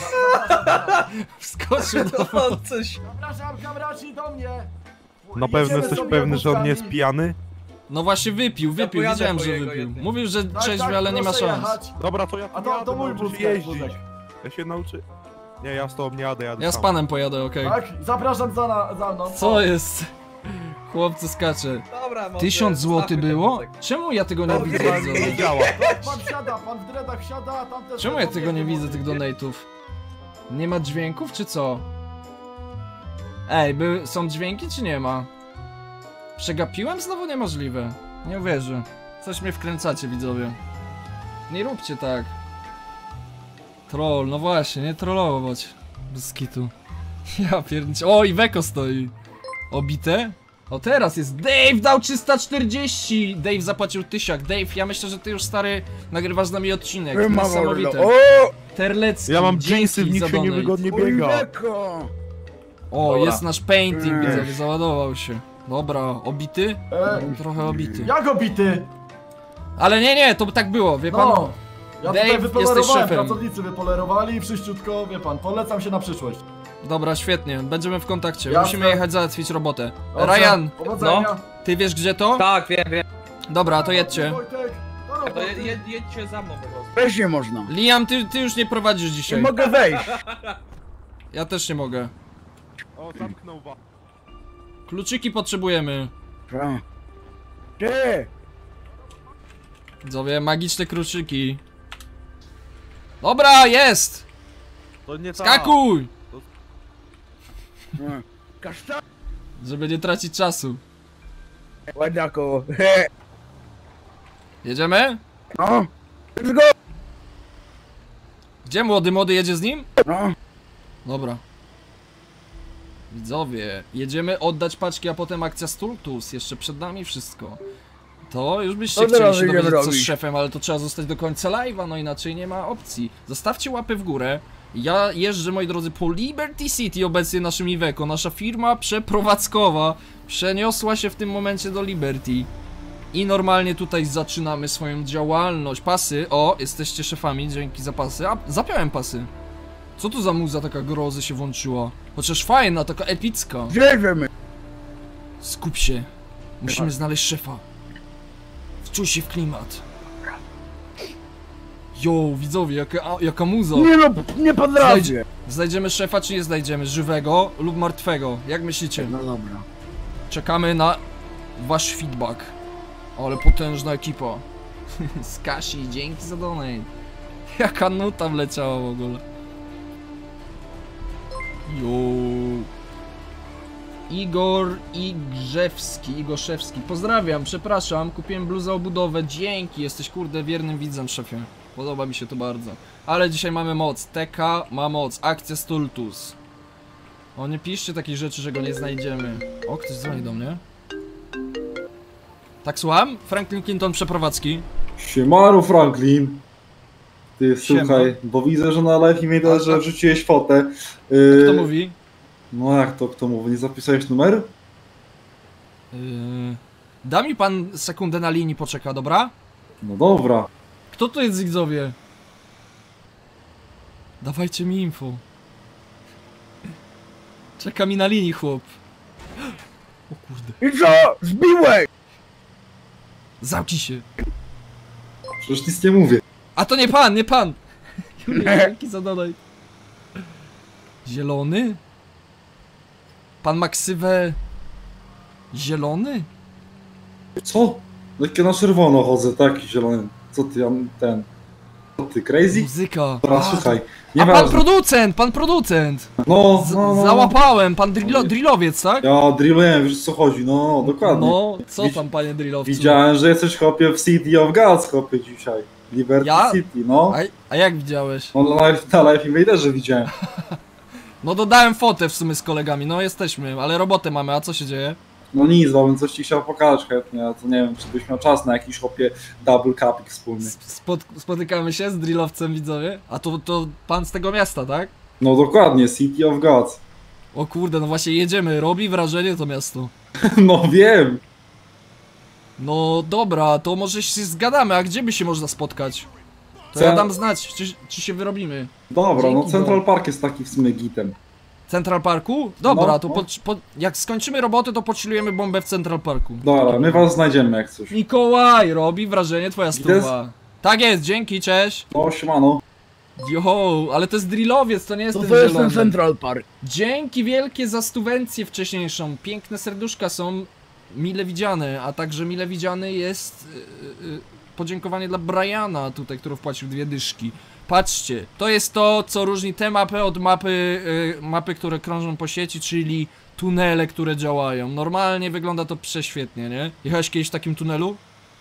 Wskoczył do To coś. Zapraszam kamraci do mnie. Na pewno Jedziemy jesteś sobie pewny, że on nie jest wózkami. pijany? No właśnie wypił, pojadę widziałem, po że jego wypił. jednej. Mówił, że Tak, trzeźwy, ale nie ma proszę szans. jechać. Dobra, to ja A to jadę, mój nauczę się wózek, jeździć. wózek. Ja się nauczę. Nie, ja z tobą nie jadę, Ja z sam. panem pojadę, okej. Tak? Zapraszam za mną. Co jest? Chłopcy skacze. Dobra, może 1000 zł zostawmy ten było? wózek. Czemu ja tego nie Dobra, widzę? dobra. widzowie? Nie działa. Pan wsiada, pan w dreadach wsiada, a tamte... Czemu ja tego nie widzę, tych donate'ów? Nie ma dźwięków, czy co? Ej, są dźwięki, czy nie ma? Przegapiłem? Znowu niemożliwe. Nie uwierzę. Coś mnie wkręcacie, widzowie. Nie róbcie tak. Troll, no właśnie, nie trollować. Bez kitu. Ja pierniczę. O, Iweko stoi. Obite? O, teraz jest. Dave dał 340! Dave zapłacił 1000. Dave, ja myślę, że ty już, stary, nagrywasz z nami odcinek. To Mam niesamowite. O! Terlecki, Ja mam dzięki jeansy, w nich za się donate. niewygodnie biega. Iweko. O, Dobra. jest nasz painting, widzowie, załadował się. Dobra, obity? Trochę obity. Jak obity? Ale nie, to by tak było, wie pan? No. Ja Dave, tutaj jesteś wypolerowałem, szefem. pracownicy wypolerowali i wszyściutko, wie pan, polecam się na przyszłość. Dobra, świetnie, będziemy w kontakcie. Jasne. Musimy jechać załatwić robotę. Dobrze, Ryan, powodzenia. ty wiesz gdzie to? Tak, wiem. Dobra, to jedźcie. Wojtek, do To roboty. jedźcie za mną po prostu. Wejść nie można. Liam, ty już nie prowadzisz Nie dzisiaj. mogę wejść. Ja też nie mogę. O, zamknął was. Kluczyki potrzebujemy. Co? Ty! Widzowie, magiczne kluczyki. Dobra, jest! To nie tak. Skakuj! Kasztan! Żeby nie tracić czasu. Ładniaku. Jedziemy? No. Let's go! Gdzie młody jedzie z nim? No. Dobra. Widzowie, jedziemy oddać paczki, a potem akcja Stultus. Jeszcze przed nami wszystko. To już byście Co chcieli teraz się idziemy dowiedzieć co z robić? szefem, ale to trzeba zostać do końca live'a, no inaczej nie ma opcji. Zostawcie łapy w górę. Ja jeżdżę, moi drodzy, po Liberty City obecnie naszym Iveco. Nasza firma przeprowadzkowa przeniosła się w tym momencie do Liberty. I normalnie tutaj zaczynamy swoją działalność. Pasy, o, jesteście szefami, dzięki za pasy. A, zapiąłem pasy. Co tu za muza taka grozy się włączyła? Chociaż fajna, taka epicka. Jedziemy. Skup się. Musimy znaleźć szefa. Wczuj się w klimat. Jo, widzowie, jaka muza. Nie no, nie potrafię. Znajdziemy szefa, czy nie znajdziemy? Żywego lub martwego? Jak myślicie? No dobra. Czekamy na wasz feedback. Ale potężna ekipa. Z Kasi, dzięki za donate. Jaka nuta wleciała w ogóle. Jo. Igorzewski. Pozdrawiam, przepraszam, kupiłem bluzę o budowę. Dzięki, jesteś kurde wiernym widzem, szefie. Podoba mi się to bardzo. Ale dzisiaj mamy moc. TK ma moc. Akcja Stultus. O, nie piszcie takich rzeczy, że go nie znajdziemy. O, ktoś dzwoni do mnie. Tak, słucham? Franklin Clinton przeprowadzki. Siemano Franklin. Ty, słuchaj, bo widzę, że na live mi da, że wrzuciłeś fotę. Kto mówi? No jak to kto mówi? Nie zapisałeś numer? Da mi pan sekundę na linii, poczeka, dobra? No dobra. Kto to jest, widzowie? Dawajcie mi info. Czeka mi na linii, chłop. O kurde. I co? Zbiłeś! Zamknij się. Przecież nic nie mówię. A to nie pan, nie pan! Jaki zadadaj. Zielony? Pan ma ksywę... Zielony? Co? Jak ja na czerwono chodzę, taki zielony. Co ty, ten... Co ty, crazy? Muzyka. Dobra, słuchaj. A pan producent, pan producent! No. Załapałem, pan drillowiec, tak? Ja drillowałem, wiesz o co chodzi, no dokładnie. No, co tam, panie drillowcu? Widziałem, że jesteś chłopie w City of Gods, chłopie, dzisiaj. Liberty City, no. A jak widziałeś? No na live Invaderze widziałem. No dodałem fotę w sumie z kolegami, no jesteśmy, ale robotę mamy, a co się dzieje? No nic, bo bym coś ci chciał pokazać chętnie, a to nie wiem, czy byś miał czas na jakiś chłopie double cupik wspólny. Spotykamy się z drillowcem, widzowie? A to pan z tego miasta, tak? No dokładnie, City of Gods. O kurde, no właśnie jedziemy, robi wrażenie to miasto. No wiem. No dobra, to może się zgadamy, a gdzie by się można spotkać? To ja dam znać, czy się wyrobimy. Dobra, Dzięki, no Central Park jest taki w sumie gitem. Central Parku? Dobra, no, to jak skończymy robotę, to pochillujemy bombę w Central Parku. Dobra, my was znajdziemy jak coś. Mikołaj, robi wrażenie twoja stuwa. Tak jest, dzięki, cześć. No, siemano. Jo, ale to jest drillowiec, to nie jest ten To jest zielony. ten Central Park. Dzięki wielkie za stuwencję wcześniejszą. Piękne serduszka są mile widziane, a także mile widziany jest podziękowanie dla Briana tutaj, który wpłacił 2 dyszki. Patrzcie, to jest to, co różni tę mapę od mapy, które krążą po sieci, czyli tunele, które działają. Normalnie wygląda to prześwietnie, nie? Jechałeś kiedyś w takim tunelu?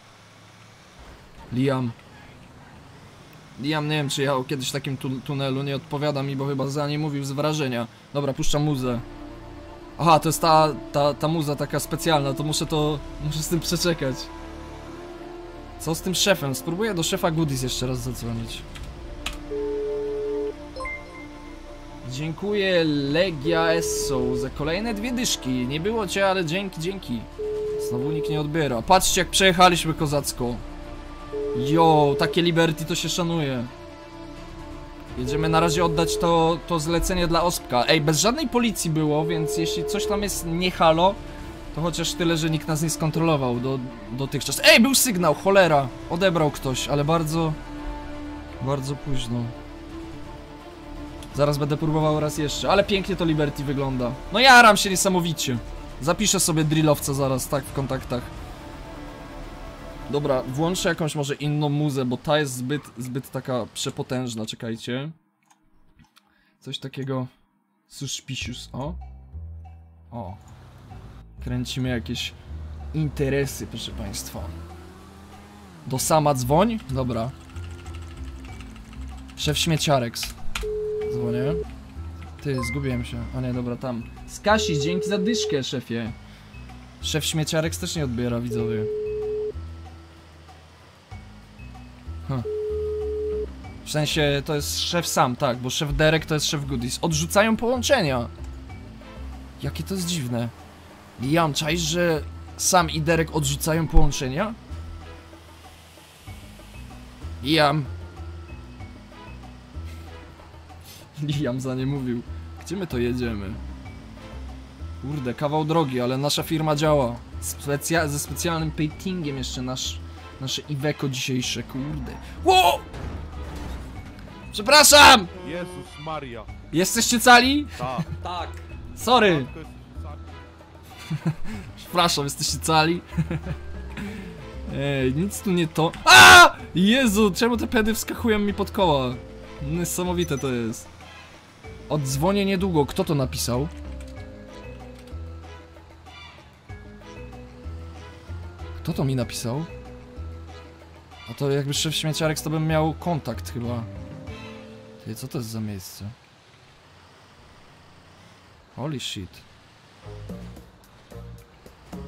Liam, nie wiem, czy jechał kiedyś w takim tunelu, nie odpowiada mi, bo chyba za nie mówił z wrażenia. Dobra, puszczam muzę. Aha, to jest ta muza taka specjalna, to muszę z tym przeczekać. Co z tym szefem? Spróbuję do szefa Goodies jeszcze raz zadzwonić. Dziękuję Legia Esso za kolejne 2 dyszki. Nie było cię, ale dzięki. Znowu nikt nie odbiera. Patrzcie, jak przejechaliśmy kozacko. Jo, takie Liberty to się szanuje. Jedziemy na razie oddać to zlecenie dla Ospka. Ej, bez żadnej policji było, więc jeśli coś tam jest nie halo, to chociaż tyle, że nikt nas nie skontrolował dotychczas. Ej, był sygnał, cholera! Odebrał ktoś, ale bardzo późno. Zaraz będę próbował raz jeszcze, ale pięknie to Liberty wygląda. No jaram się niesamowicie. Zapiszę sobie drillowca zaraz, tak, w kontaktach. Dobra, włączę jakąś może inną muzę, bo ta jest zbyt taka przepotężna, czekajcie. Coś takiego... Suspicious, o. Kręcimy jakieś interesy, proszę państwa. Do sama dzwoń? Dobra. Szef śmieciareks. Dzwonię. Ty, zgubiłem się. A nie, dobra, tam. Skasi, dzięki za dyszkę, szefie. Szef śmieciareks też nie odbiera, widzowie. W sensie, to jest szef sam, tak, bo szef Derek to jest szef Goodies. Odrzucają połączenia. Jakie to jest dziwne. Liam, czaisz, że sam i Derek odrzucają połączenia? Liam za nie mówił. Gdzie my to jedziemy? Kurde, kawał drogi, ale nasza firma działa. Ze specjalnym paintingiem jeszcze nasze Iveco dzisiejsze, kurde. Wow! Przepraszam! Jezus Maria. Jesteście cali? Tak. Tak. Sorry. Przepraszam, jesteście cali? Ej, nic tu nie to... A! Jezu, czemu te pedy wskakują mi pod koła? Niesamowite to jest. Odzwonię niedługo. Kto to napisał? Kto to mi napisał? A to jakby szef śmieciarek, to bym miał kontakt chyba. Ty, co to jest za miejsce? Holy shit.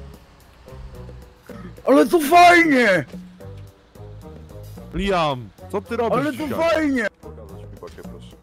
Ale to fajnie! Liam, Co ty robisz? Ale to dzisiaj? fajnie! Pokazać mi pakę, proszę.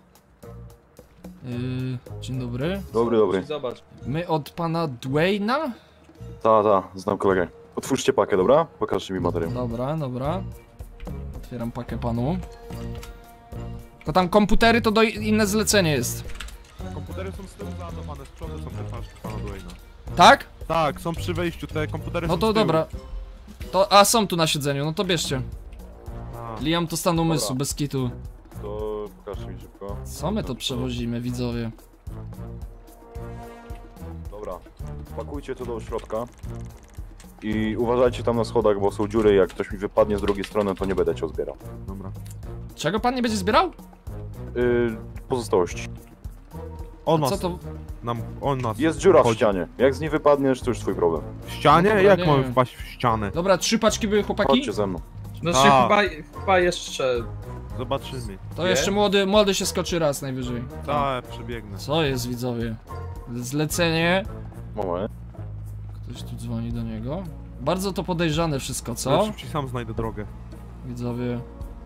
Dzień dobry. Dobry. Zobacz. My od pana Dwayna? Ta, znam kolegę. Otwórzcie pakę, dobra? Pokażcie mi materiał. Dobra. Otwieram pakę panu. To tam komputery to do inne zlecenie jest. Komputery są z tyłu załadowane, z przodu są te paczki pana Dwayna. Tak? Tak, są przy wejściu, te komputery No są to z tyłu. dobra. Są tu na siedzeniu, no to bierzcie. Liam to stan umysłu, Dobra. bez kitu. To pokażcie mi szybko. Co my to przewozimy, widzowie? Dobra, pakujcie to do środka. I uważajcie tam na schodach, bo są dziury, jak ktoś mi wypadnie z drugiej strony, to nie będę cię zbierał. Dobra. Czego pan nie będzie zbierał? Pozostałości. On co nas, to? on nas Jest dziura w chodzi. ścianie. Jak z niej wypadniesz, to już twój problem. W ścianie? No dobra, Jak nie mamy wiem. wpaść w ścianę? Dobra, 3 paczki były, chłopaki? Chodźcie ze mną. No chyba jeszcze... Zobaczymy. To jeszcze młody się skoczy raz najwyżej. Tak, przebiegnę. Co jest, widzowie? Zlecenie. Moment. Ktoś tu dzwoni do niego. Bardzo to podejrzane wszystko, Ja co? szybciej sam znajdę drogę. Widzowie.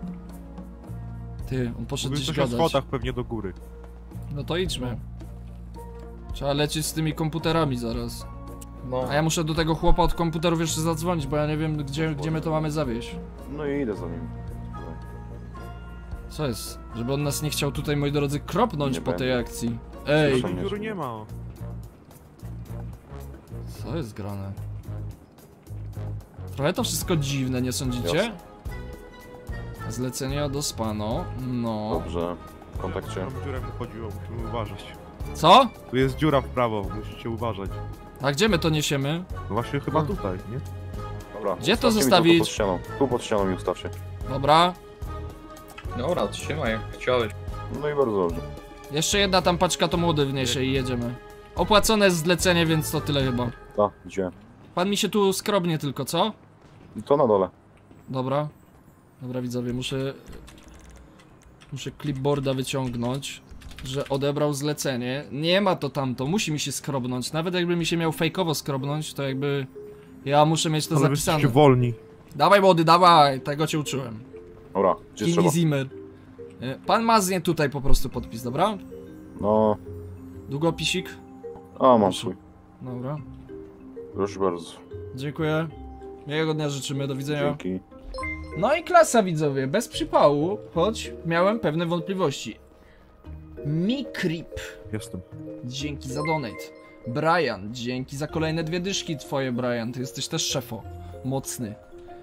Ty, on poszedł Mówię gdzieś coś o gadać. schodach pewnie do góry. No to idźmy. Trzeba lecieć z tymi komputerami zaraz. No. A ja muszę do tego chłopa od komputerów jeszcze zadzwonić, bo ja nie wiem gdzie my to mamy zawieźć. No i idę za nim. Co jest? Żeby on nas nie chciał tutaj, moi drodzy, kropnąć Nie po tej będzie. akcji. Ej! Tej dziury nie ma. Co jest grane? Trochę to wszystko dziwne, nie sądzicie? Jasne. Zlecenia do Spano, no. Dobrze, w kontakcie. Tam dziurę mu chodziło, musimy uważać. Co? Tu jest dziura w prawo, musicie uważać. A gdzie my to niesiemy? No właśnie chyba tutaj, nie? Dobra, Gdzie to ustawcie mi zostawić? Tu pod ścianą. Tu pod ścianą mi ustawcie. Dobra. Dobra, trzymaj jak chciałeś. No i bardzo dobrze. Jeszcze jedna tam paczka to młody wniesie i jedziemy. Opłacone jest zlecenie, więc to tyle chyba. Tak, gdzie? Pan mi się tu skrobnie tylko, co? To na dole. Dobra. Dobra, widzowie, muszę clipboarda wyciągnąć, że odebrał zlecenie. Nie ma to tamto, musi mi się skrobnąć. Nawet jakby mi się miał fejkowo skrobnąć, to jakby ja muszę mieć to Ale zapisane. jesteście wolni. Dawaj młody, dawaj, tego cię uczyłem. Dobra, gdzie Inni trzeba? Zimmer. Pan ma z nie tutaj po prostu podpis, dobra? No, Długopisik? a mam swój. Dobra. Proszę bardzo. Dziękuję. Miłego dnia życzymy, do widzenia. Dzięki. No i klasa, widzowie, bez przypału, choć miałem pewne wątpliwości. Mikrip, Jestem. dzięki za donate. Brian, dzięki za kolejne 2 dyszki twoje, Brian, ty jesteś też szefo. Mocny.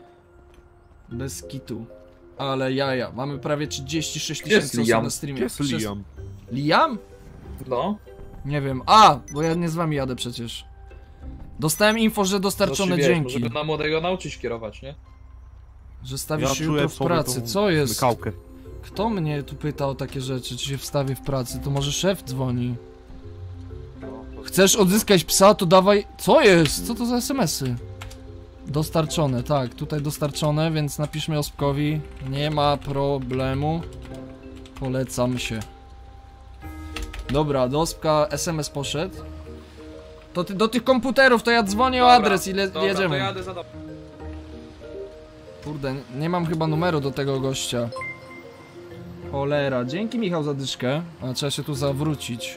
Bez kitu. Ale jaja, mamy prawie 36 tysięcy osób na streamie. Jest Liam. Liam? No. Nie wiem, bo ja nie z wami jadę przecież. Dostałem info, że dostarczone dzięki. Może go na młodego nauczyć kierować, nie? Że stawisz Ja się czuję jutro w sobie pracy, tą co jest? smykałkę. Kto mnie tu pyta o takie rzeczy, czy się wstawię w pracy? To może szef dzwoni. Chcesz odzyskać psa, to dawaj... Co jest? Co to za SMS-y? Dostarczone, tak, tutaj dostarczone, więc napiszmy Ospkowi. Nie ma problemu. Polecam się. Dobra, do Ospka SMS poszedł. To do tych komputerów to ja dzwonię o adres i jedziemy. To jadę za Kurde, nie mam chyba numeru do tego gościa. Cholera, dzięki Michał za dyszkę. A trzeba się tu zawrócić.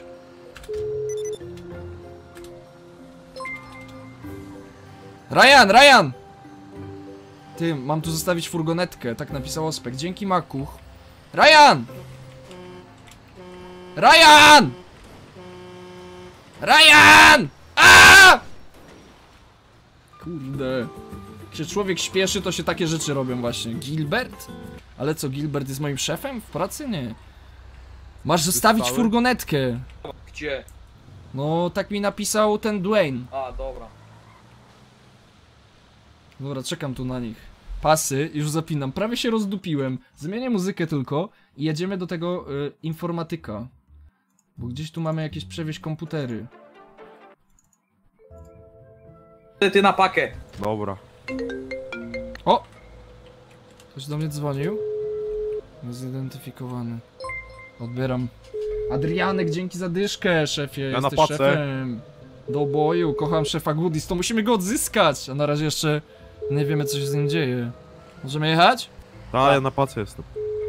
Ryan! Ty, mam tu zostawić furgonetkę, tak napisał Ospek. Dzięki Makuch. Ryan! A! Kurde. Jak się człowiek śpieszy, to się takie rzeczy robią właśnie. Gilbert? Ale co, Gilbert jest moim szefem? W pracy? Nie. Masz zostawić furgonetkę. Gdzie? No, tak mi napisał ten Dwayne. A, dobra. Dobra, czekam tu na nich. Pasy, już zapinam. Prawie się rozdupiłem. Zmienię muzykę tylko i jedziemy do tego informatyka. Bo gdzieś tu mamy jakieś przewieźć komputery. Ty na pakę. Dobra. O! Ktoś do mnie dzwonił? Niezidentyfikowany. Odbieram. Adrianek, dzięki za dyszkę, szefie. Ja Jesteś na pacę. szefem. Do boju, kocham szefa Goodies, to musimy go odzyskać. A na razie jeszcze nie wiemy, co się z nim dzieje. Możemy jechać? Tak, ja na pacy jestem.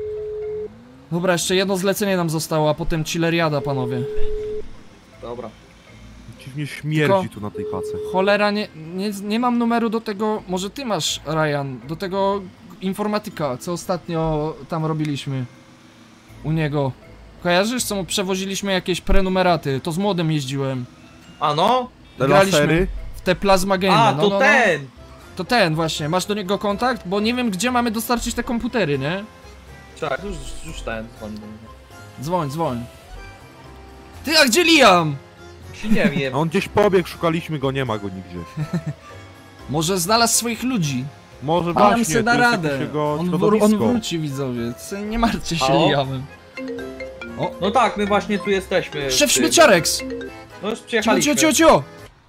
Dobra, jeszcze jedno zlecenie nam zostało, a potem chilleriada, panowie. Dobra. Dziwnie śmierdzi tu na tej pace. Cholera, nie mam numeru do tego, może ty masz, Ryan, do tego informatyka, co ostatnio tam robiliśmy. U niego. Kojarzysz, co mu przewoziliśmy jakieś prenumeraty? To z młodym jeździłem. A no? Graliśmy w te Plasma Game. A, to ten! To ten właśnie, masz do niego kontakt? Bo nie wiem, gdzie mamy dostarczyć te komputery, nie? Tak, już ten, Dzwoń. Ty, a gdzie Liam? Nie wiem. On gdzieś pobiegł, szukaliśmy go, nie ma go nigdzie. Może znalazł swoich ludzi. Może Liam właśnie, se da to jest radę. jakieś jego On środowisko. wróci, widzowie. Nie martwcie się Halo? Liamem. O. No tak, my właśnie tu jesteśmy. Szef Śmieciareks! No już przyjechaliśmy. Cio!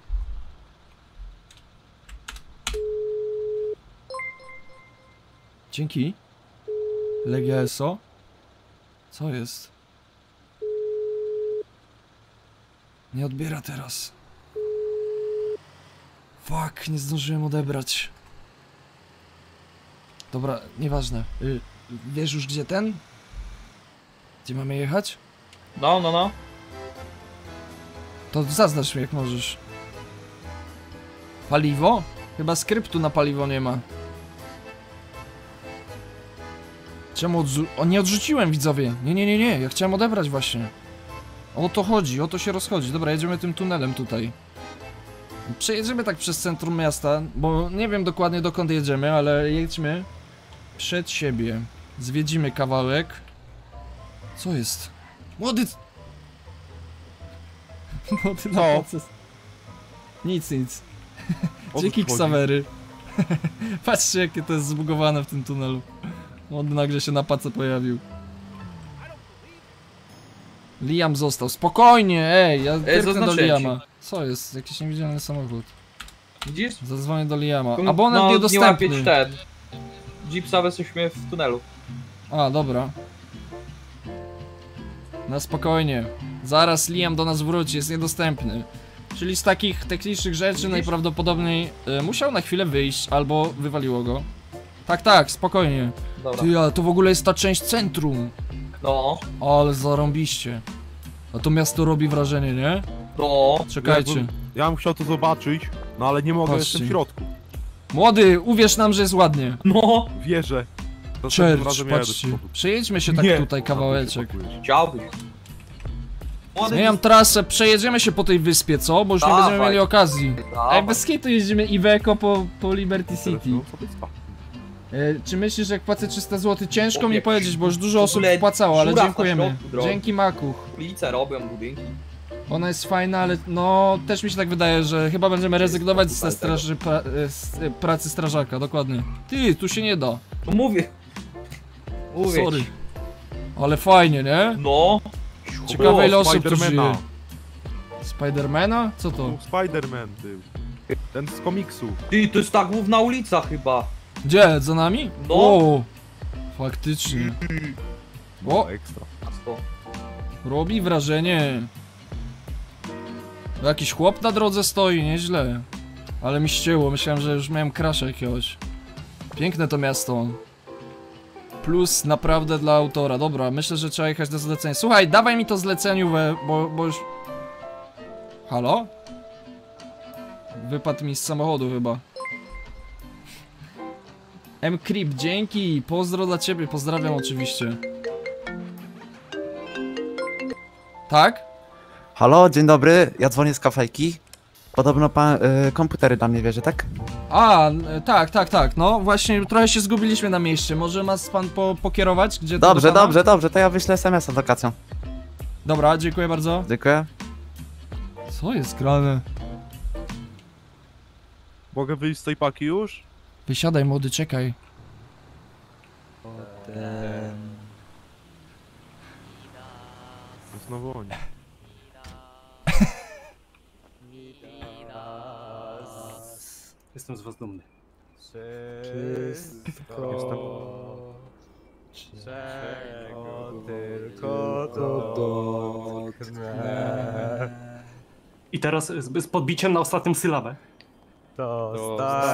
Dzięki. Legia SO? Co jest? Nie odbiera teraz. Fuck, nie zdążyłem odebrać. Dobra, nieważne. Wiesz już gdzie ten? Gdzie mamy jechać? No. To zaznacz mi jak możesz. Paliwo? Chyba skryptu na paliwo nie ma. Czemu nie odrzuciłem, widzowie? Nie, ja chciałem odebrać właśnie. O to chodzi, o to się rozchodzi. Dobra, jedziemy tym tunelem tutaj. Przejedziemy tak przez centrum miasta, bo nie wiem dokładnie dokąd jedziemy, ale jedźmy przed siebie. Zwiedzimy kawałek. Co jest? Młody... Młody na proces. Nic. Dzięki Ksawery. Patrzcie jakie to jest zbugowane w tym tunelu. Młody nagle się na pace pojawił. Liam został. Spokojnie, ej, ja tylko do Liama. Co jest? Jakiś niewidzialny samochód. Widzisz? Zadzwonię do Liama. Abonent niedostępny. Nie łapieć ten. Jeepsa, jesteśmy w tunelu. A, dobra. Na spokojnie. Zaraz Liam do nas wróci, jest niedostępny. Czyli z takich technicznych rzeczy najprawdopodobniej musiał na chwilę wyjść, albo wywaliło go. Tak, spokojnie. Dobra. Ty, a to w ogóle jest ta część centrum. No. Ale zarąbiście. A to miasto robi wrażenie, nie? No. Czekajcie. Ja bym chciał to zobaczyć, no ale nie mogę, Patrzcie. jestem w środku. Młody, uwierz nam, że jest ładnie. No. Wierzę. Church, patrzcie. Przejedźmy się tak tutaj kawałeczek. Chciałbyś. Zmieniam trasę, przejedziemy się po tej wyspie, co? Bo już nie będziemy mieli okazji. Ej, bez kitu jeździmy Iveco po Liberty City. Czy myślisz, że jak płacę 300 zł? Ciężko mi powiedzieć, bo już dużo osób wpłacało, ale dziękujemy. Dzięki Maku. Ulice robią, budynki. Ona jest fajna, ale no też mi się tak wydaje, że chyba będziemy rezygnować ze pracy strażaka, dokładnie. Ty, tu się nie da. No mówię. Sorry. Ale fajnie, nie? No. Ciekawe ile osób tu żyje. Spidermana? Co to? Spiderman był. Ten z komiksu. Ty, to jest ta główna ulica chyba. Gdzie? Za nami? No. O, faktycznie. O, ekstra. Robi wrażenie. Jakiś chłop na drodze stoi, nieźle. Ale mi ścięło, myślałem, że już miałem crasha jakiegoś. Piękne to miasto. Plus naprawdę dla autora. Dobra, myślę, że trzeba jechać do zlecenia. Słuchaj, dawaj mi to zleceniówę, bo już... Halo? Wypadł mi z samochodu chyba. M-Creep, dzięki! Pozdro dla ciebie, pozdrawiam oczywiście. Tak? Halo, dzień dobry, ja dzwonię z kafejki. Podobno pan komputery dla mnie bierze, tak? A, tak, no właśnie trochę się zgubiliśmy na mieście. Może nas pan pokierować? Gdzie to Dobrze, to ja wyślę SMS-a z lokacją. Dobra, dziękuję bardzo. Dziękuję. Co jest grane? Mogę wyjść z tej paki już? Wysiadaj młody, czekaj. Znowu oni. Jestem z was dumny. Wszystko, czego tylko dotknę. I teraz z podbiciem na ostatnią sylabę. To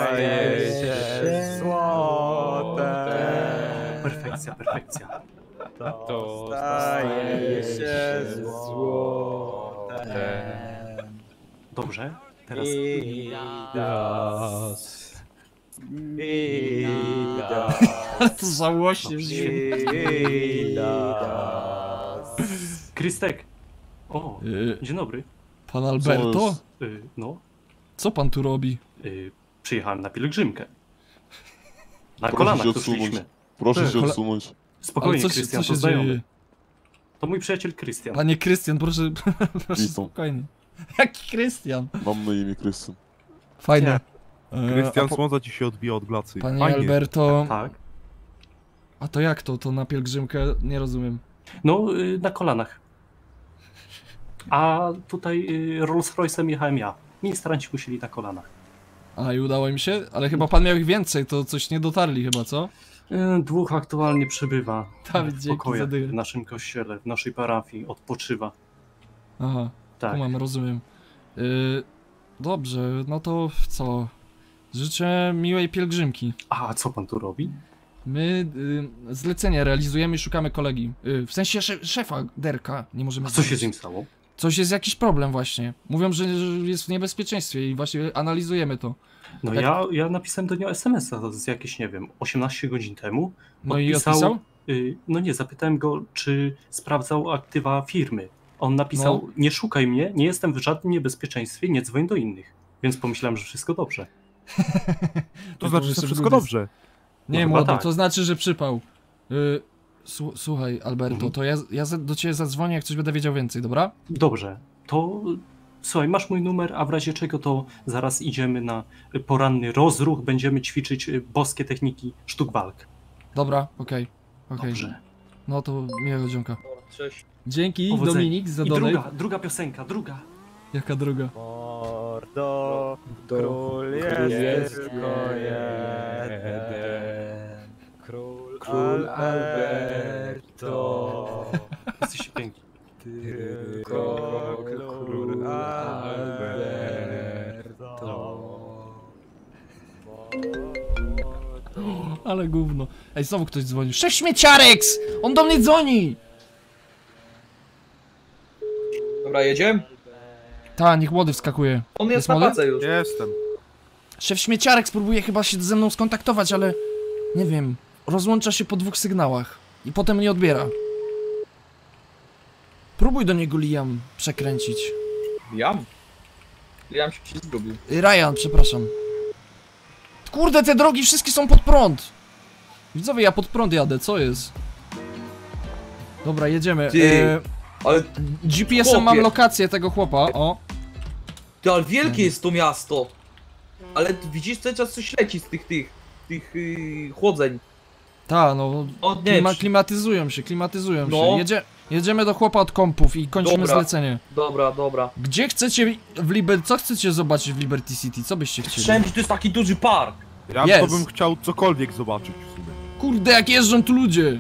staje się złote. Perfekcja. To staje się złotem. Dobrze, teraz... Ale to żałośnie brzmi. Krystek! O, dzień dobry. Pan Alberto? No. Co pan tu robi? Przyjechałem na pielgrzymkę. Na Proszę kolanach się tu odsunąć. szliśmy. Proszę się odsunąć. Spokojnie, Ale co Krystian, się to znajomy. dzieje? To mój przyjaciel Krystian. Panie Krystian, proszę, proszę Witam. spokojnie. Jaki Krystian? Mam na imię Krystian. Fajnie. Krystian a po- Słodza ci się odbija od glacy. Panie Fajnie. Alberto... Tak. A to jak to? To na pielgrzymkę? Nie rozumiem. No, na kolanach. A tutaj Rolls Royce'em jechałem ja. Ministranci musieli na kolanach. A i udało im się? Ale chyba pan miał ich więcej, to coś nie dotarli chyba, co? Dwóch aktualnie przebywa Dawid, w dzięki pokojach za dychę. w naszym kościele, w naszej parafii, odpoczywa. Aha, Tak. mam, rozumiem. Dobrze, no to co? Życzę miłej pielgrzymki. A co pan tu robi? My zlecenie realizujemy i szukamy kolegi. W sensie szefa Derka, nie możemy... A co się znaleźć. z nim stało? Coś jest jakiś problem właśnie. Mówią, że jest w niebezpieczeństwie i właśnie analizujemy to. No Jak- ja napisałem do niego SMS-a z jakieś, nie wiem, 18 godzin temu. No i odpisał? No nie, zapytałem go, czy sprawdzał aktywa firmy. On napisał, No. nie szukaj mnie, nie jestem w żadnym niebezpieczeństwie, nie dzwoń do innych. Więc pomyślałem, że wszystko dobrze. To znaczy, że wszystko dobrze. Nie, No chyba młody, tak. to znaczy, że przypał. Słuchaj, Alberto, to ja do ciebie zadzwonię, jak coś będę wiedział więcej, dobra? Dobrze, to słuchaj, masz mój numer, a w razie czego to zaraz idziemy na poranny rozruch, będziemy ćwiczyć boskie techniki sztuk walk. Dobra, okej. Dobrze. No to miłego dzionka. Cześć. Dzięki, Powodzenia. Dominik, za I donate. druga piosenka, druga. Jaka druga? Mordo, król jest tylko jeden. Król Alberto. Jesteś piękny. Tylko król Alberto. Ale gówno. Ej, znowu ktoś dzwonił. Szef Śmieciareks! On do mnie dzwoni! Dobra, jedziemy? Ta, niech młody wskakuje. On jest na młody? pace już. Jestem. Szef Śmieciarek spróbuje chyba się ze mną skontaktować, ale... Nie wiem. Rozłącza się po 2 sygnałach. I potem nie odbiera. Próbuj do niego, Liam, przekręcić. Liam? Liam się zgubił. Ryan, przepraszam. Kurde, te drogi wszystkie są pod prąd. Widzowie, ja pod prąd jadę, co jest? Dobra, jedziemy. Ty, ale... GPS-em mam lokację tego chłopa, o. Ty, ale wielkie jest to miasto. Ale ty widzisz, cały czas coś leci z tych chłodzeń. Ta, no, Odnieś. klimatyzują się. No. Jedziemy do chłopa od kompów i kończymy Dobra. zlecenie. Dobra. Gdzie chcecie co chcecie zobaczyć w Liberty City? Co byście chcieli? Wszędzie to jest taki duży park. Ja Jest. to bym chciał cokolwiek zobaczyć w sumie. Kurde, jak jeżdżą tu ludzie!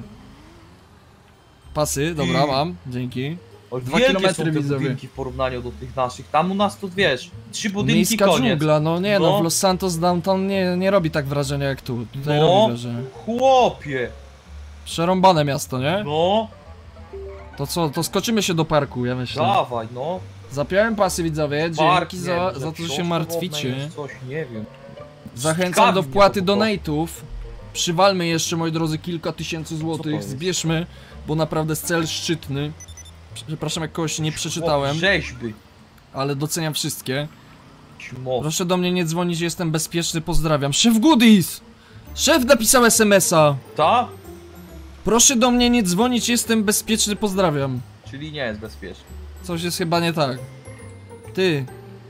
Pasy, dobra, mam, dzięki. 2 Wielkie są kilometry, te widzowie. budynki w porównaniu do tych naszych. Tam u nas to wiesz, 3 budynki Miejska koniec. dżungla, no nie no, w Los Santos downtown nie robi tak wrażenia jak tu. Tutaj No, robi wrażenie. chłopie. Przerąbane miasto, nie? No. To co, to skoczymy się do parku, ja myślę. Dawaj, no. Zapiąłem pasy, widzowie, Park, dzięki nie, za że to, że się książka martwicie. wodna jest Coś, nie wiem. Zachęcam do Ciekawi wpłaty mnie to. donate'ów. Przywalmy jeszcze, moi drodzy, kilka tysięcy złotych. jest? Zbierzmy, bo naprawdę cel szczytny. Przepraszam, jak kogoś nie przeczytałem. Rzeźby. Ale doceniam wszystkie. Ćmo. Proszę do mnie nie dzwonić, jestem bezpieczny, pozdrawiam. Szef Goodies! Szef napisał SMS-a. Ta? Proszę do mnie nie dzwonić, jestem bezpieczny, pozdrawiam. Czyli nie jest bezpieczny. Coś jest chyba nie tak. Ty.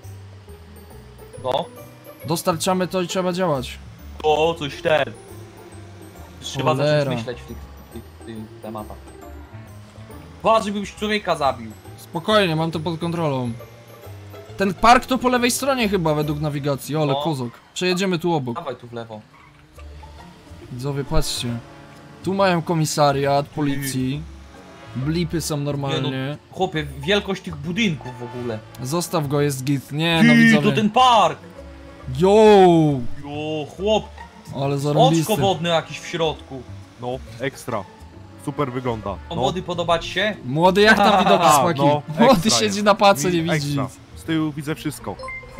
No. Dostarczamy to i trzeba działać. O, coś ten. Trzeba Cholera. zacząć myśleć w tych tematach. Uważaj, żebyś człowieka zabił. Spokojnie, mam to pod kontrolą. Ten park to po lewej stronie chyba, według nawigacji. Ale No. kozok. Przejedziemy tu obok. Dawaj tu w lewo. Widzowie, patrzcie. Tu mają komisariat, policji. Blipy są normalnie. No, chłopie, wielkość tych budynków w ogóle. Zostaw go, jest git. Nie no, widzowie. To ten park! Yo! Jo, chłop! Ale Oczko zarąbisty. wodne jakieś w środku. No, ekstra. Super wygląda. O, młody, podoba ci się? Młody, jak tam widoki smaki? Młody ekstra siedzi jest. na pace, nie widzi Ekstra. nic. Z tyłu widzę wszystko.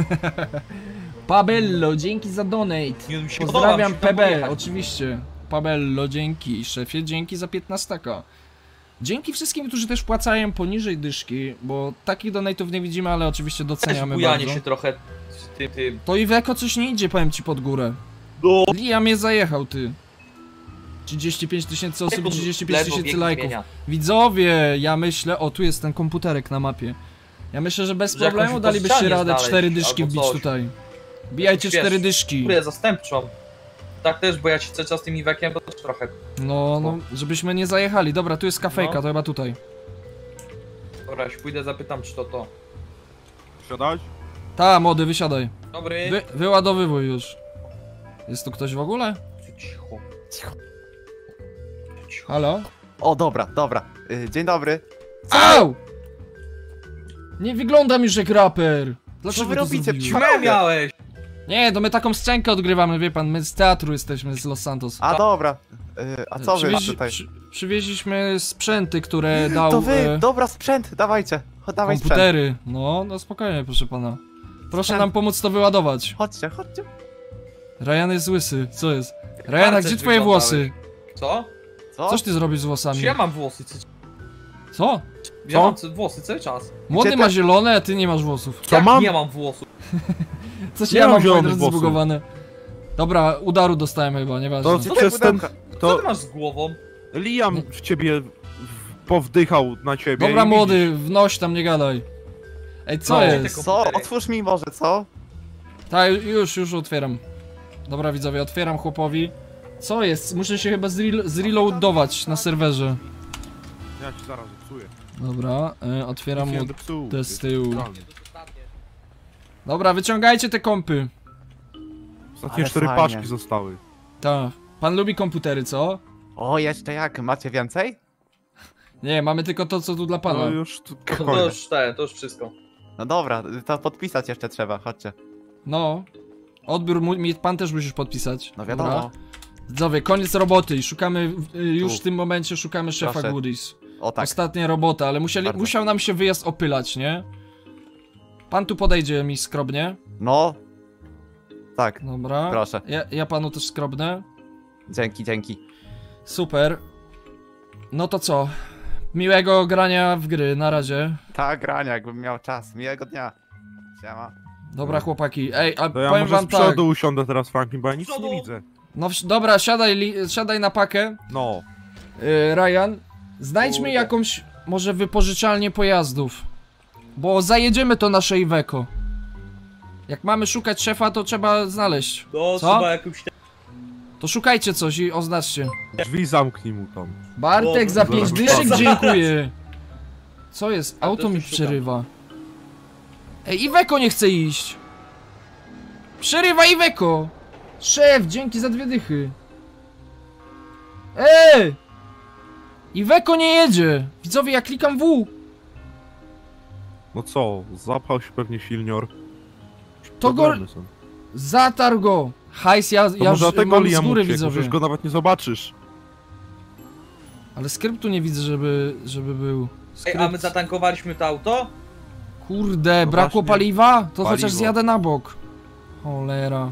Pabello, dzięki za donate. podoba, Pozdrawiam mi się tam PB, pojechać. oczywiście. Pabello, dzięki. Szefie, dzięki za 15. Dzięki wszystkim, którzy też płacają poniżej dyszki, bo takich donate'ów nie widzimy, ale oczywiście Też doceniamy bujanie bardzo. się trochę tym. To Iweko coś nie idzie, powiem ci pod górę. No. Liam mnie zajechał, ty. 35 tysięcy osób, 35 tysięcy lajków. Widzowie, ja myślę... O, tu jest ten komputerek na mapie. Ja myślę, że bez Że problemu jakąś dalibyście pozycję radę znaleźć, 4 dyszki albo wbić coś. tutaj. Bijajcie Wiesz, 4 dyszki. Które zastępczą. Tak też, bo ja ci cały czas tym Iwekiem, to też trochę. No, żebyśmy nie zajechali. Dobra, tu jest kafejka, No. to chyba tutaj. Dobra, już pójdę, zapytam, czy to. Siadać? Ta, młody, wysiadaj. Dobry. Wyładowywuj już. Jest tu ktoś w ogóle? Cicho. Halo? O, dobra, dobra. Dzień dobry. Au! Nie wyglądam już jak raper. Dlaczego wy to robicie? zrobiłeś? Czemu miałeś? Nie, to my taką scenkę odgrywamy, wie pan, my z teatru jesteśmy, z Los Santos. A dobra. A co wy tutaj? Przywieźliśmy sprzęty, które dał... To wy, dobra, sprzęt, dawajcie. Dawaj komputery. No spokojnie, proszę pana. Proszę Sprzęt. nam pomóc to wyładować. Chodźcie. Ryan jest łysy, co jest? Ryan, Bardzo gdzie twoje wyglądałeś. włosy? Co? Coś ty zrobisz z włosami? Czy ja mam włosy? Co? Ja mam włosy cały czas. Młody ma zielone, a ty nie masz włosów. Jak nie mam włosów? Coś Nie ja mam mam, moi zielonych drodzy, włosów. zbugowane. Dobra, udaru dostałem chyba, nieważne. To przez ten... Co ty masz z głową? Liam w ciebie powdychał na ciebie. Dobra, i młody, wnoś tam, nie gadaj. Ej, co No, jest? Co? Otwórz mi może, co? Tak, już otwieram. Dobra, widzowie, otwieram chłopowi. Co jest? Muszę się chyba zreloadować na serwerze. Ja ci zaraz zepsuję. Dobra, otwieram Nic nie mu będę psuł, te jest z tyłu. naturalnie. Dobra, wyciągajcie te kompy. Ostatnie Ale 4 fajnie. paczki zostały. Tak. Pan lubi komputery, co? O, jeszcze jak? Macie więcej? Nie, mamy tylko to, co tu dla pana. No już To już wszystko. No dobra, to podpisać jeszcze trzeba, chodźcie. No. Odbiór pan też musisz podpisać. No wiadomo. Dobra. Widzowie, koniec roboty i szukamy, już w tym momencie szukamy szefa Proszę. Goodies. O tak. Ostatnia robota, ale musiał nam się wyjazd opylać, nie? Pan tu podejdzie mi skrobnie. No. Tak. Dobra. Proszę. Ja panu też skrobnę. Dzięki. Super. No to co? Miłego grania w gry, na razie. Tak, grania, jakbym miał czas. Miłego dnia. Siema. Dobra, chłopaki. Ej, a To ja powiem może wam z przodu tak. usiądę teraz, Franklin, bo ja nic nie widzę. No dobra, siadaj na pakę. No. Ryan, znajdźmy jakąś może wypożyczalnię pojazdów. Bo zajedziemy to nasze Iveco. Jak mamy szukać szefa, to trzeba znaleźć. No, Co? trzeba jakimś... To szukajcie coś i oznaczcie. Drzwi zamknij mu tam. Bartek za 5 dyszek, dziękuję. Co jest? Auto też mi szukam. przerywa. Ej, Iveco nie chce iść. Przerywa Iveco. Szef, dzięki za 2 dychy. Ej! Iveco nie jedzie. Widzowie, ja klikam W. No co, zapał się pewnie silnior. To go... Problemy są. Zatarł go. Hajs, ja To może dlatego mam z Liam góry, uciekł, widzowie. przecież go nawet nie zobaczysz. Ale skryptu nie widzę, żeby był. Ej, a my zatankowaliśmy to auto? Kurde, No brakło właśnie. paliwa? To Paliwo. chociaż zjadę na bok. Cholera.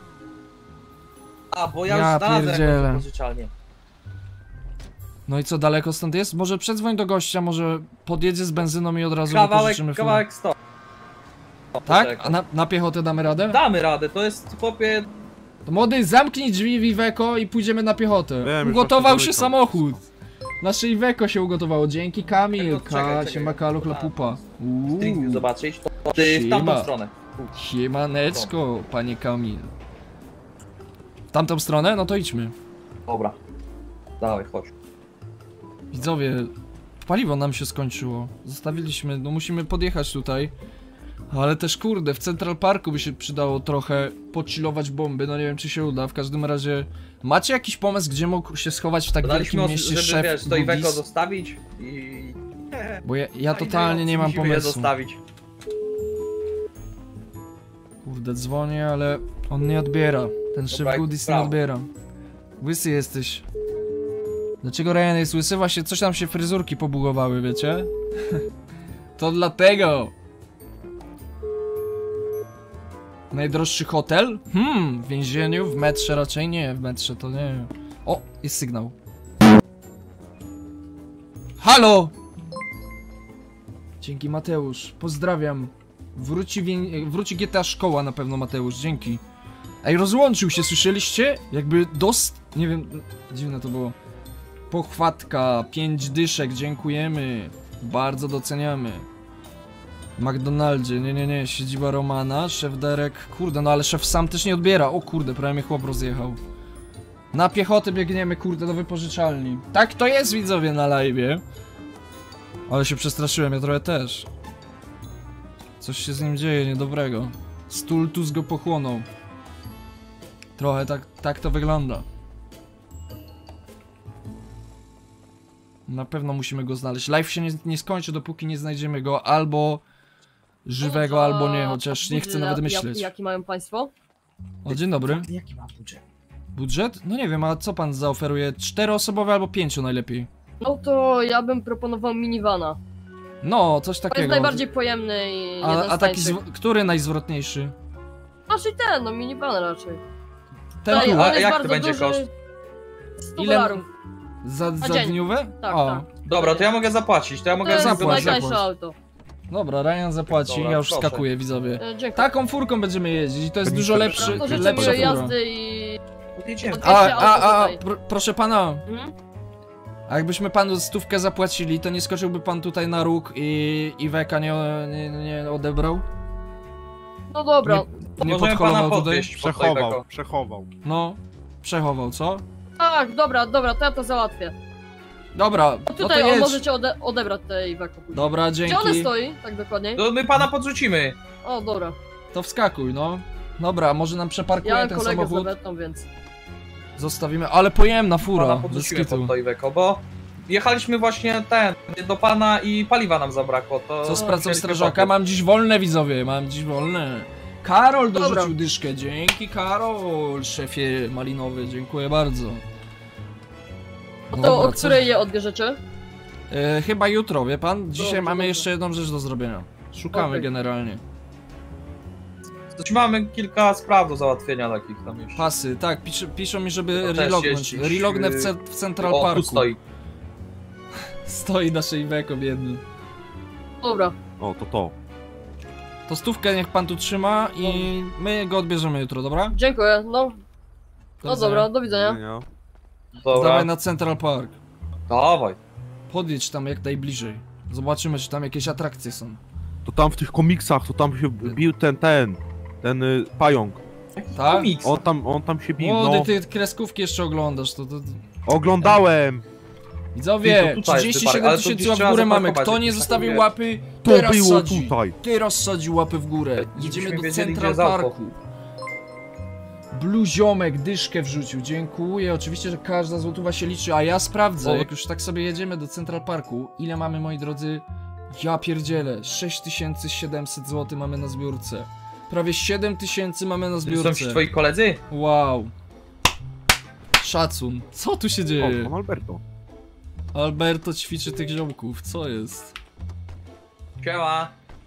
A, bo ja Ja już znalazłem pierdzielę. jakąś wypożyczalnię. No i co, daleko stąd jest? Może przedzwoń do gościa, może podjedzie z benzyną i od razu wypożyczymy fulę. Kawałek 100. Tak? A na piechotę damy radę? Damy radę, to jest chłopie... To młody, zamknij drzwi w Iveco i pójdziemy na piechotę. Wiem, już Ugotował właśnie się zamykam. samochód. Nasze Iveco się ugotowało. Dzięki Kamil. czekaj. Siema Kaluch Lapupa. String zobaczyć, to ty w tamtą stronę. Siemaneczko, panie Kamil. W tamtą stronę? No to idźmy. Dobra. Dawaj, chodź. Widzowie, paliwo nam się skończyło. Zostawiliśmy, no musimy podjechać tutaj. Ale też kurde, w Central Parku by się przydało trochę poczilować bomby, no nie wiem czy się uda, w każdym razie... Macie jakiś pomysł, gdzie mógł się schować w tak Daliśmy, wielkim mieście żeby szef wiesz, to Iveco Goodies? zostawić i... Bo ja totalnie nie mam Musimy je pomysłu. zostawić. Kurde, dzwonię, ale on nie odbiera. Ten szef Dobra, Goodies nie prawo. odbiera. Łysy jesteś. Dlaczego Ryan jest łysy? Właśnie coś tam się fryzurki pobugowały, wiecie? To dlatego. Najdroższy hotel? W więzieniu? W metrze raczej nie, w metrze to nie. O, jest sygnał. Halo! Dzięki Mateusz, pozdrawiam. Wróci GTA Szkoła na pewno Mateusz, dzięki. Ej, rozłączył się, słyszeliście? Jakby nie wiem, dziwne to było. Pochwatka, 5 dyszek, dziękujemy. Bardzo doceniamy. McDonaldzie, nie, siedziba Romana, szef Derek, kurde, no ale szef sam też nie odbiera, o kurde, prawie mnie chłop rozjechał. Na piechotę biegniemy, kurde, do wypożyczalni. Tak to jest, widzowie, na live'ie. Ale się przestraszyłem, ja trochę też. Coś się z nim dzieje niedobrego. Stultus go pochłonął. Trochę tak to wygląda. Na pewno musimy go znaleźć. Live się nie skończy, dopóki nie znajdziemy go albo żywego, albo nie, chociaż nie chcę nawet myśleć. Jaki mają państwo? O, dzień dobry. Jaki ma budżet? Budżet? No nie wiem, a co pan zaoferuje? 4-osobowe albo 5 najlepiej? No to ja bym proponował minivana. No, coś takiego. To jest najbardziej pojemny i jeden A taki, który najzwrotniejszy? Raczej ten, no minivan raczej. Ten tu. A jak to będzie koszt? 100 dolarów. Za dniówę? Tak, o. tak. Dobra, to ja mogę zapłacić, to ja mogę zapłacić. Najtańsze auto. Dobra, Ryan zapłaci, Dobra, ja już proszę. wskakuję, widzowie. Dziękuję. Taką furką będziemy jeździć i to jest dużo lepszy, To życzę lepsza miłej fura. jazdy i... Proszę pana. Mhm. A jakbyśmy panu stówkę zapłacili, to nie skoczyłby pan tutaj na róg i Weka nie odebrał? No dobra. Nie podholował tutaj? Przechował. No, przechował, co? Tak, dobra, to ja to załatwię. Dobra, No no tutaj to jedź. możecie odebrać tej Iveco później. Dobra, dzięki. Gdzie ona stoi, tak dokładnie? To my pana podrzucimy. O, dobra. To wskakuj, no. Dobra, może nam przeparkuje Ja mam ten kolegę samochód. z lawetą, więc... Zostawimy, ale pojemna fura. Pana bez podrzucimy kitu. pod to Iveco, bo jechaliśmy właśnie do pana i paliwa nam zabrakło. To Co z pracą strażaka? Mam dziś wolne, widzowie, mam dziś wolne. Karol dorzucił Dobra. dyszkę, dzięki Karol, szefie malinowy, dziękuję bardzo. To Dobra, o co- której je odbierzecie? Chyba jutro, wie pan? Dzisiaj Dobrze, mamy dobrze. jeszcze jedną rzecz do zrobienia. Szukamy Okej. generalnie. Znaczy mamy kilka spraw do załatwienia takich tam jeszcze. Pasy, tak, piszą mi, żeby To też relognąć. jeździć, Relognę w Central o, Parku. tu stoi. Stoi nasze Iveco biedny. Dobra. O, to. To stówkę niech pan tu trzyma i my go odbierzemy jutro, dobra? Dziękuję, no. No widzenia. dobra, do widzenia. Dawaj na Central Park. Dawaj. Podjedź tam jak najbliżej. Zobaczymy, czy tam jakieś atrakcje są. To tam w tych komiksach, to tam się bił ten pająk. Tak? On tam się bił, Młody, no. ty kreskówki jeszcze oglądasz, to... Oglądałem! Widzowie, Ty, to tutaj jest 37 ale to tysięcy gdzieś łap w trzeba górę mamy. zaparkować, Kto nie jakieś zostawił takie- łapy, To teraz było sadzi. tutaj. Teraz sadzi łapy w górę. Jedziemy do wiedzieli, Central gdzie jest auto. Parku. Bluziomek dyszkę wrzucił, dziękuję. Oczywiście, że każda złotówa się liczy, a ja sprawdzę, jak już tak sobie jedziemy do Central Parku, ile mamy, moi drodzy. Ja pierdzielę, 6700 zł mamy na zbiórce. Prawie 7000 mamy na To zbiórce. są ci twoi koledzy? Wow. Szacun. Co tu się dzieje? O, Alberto. Alberto ćwiczy tych ziomków, co jest? Siema.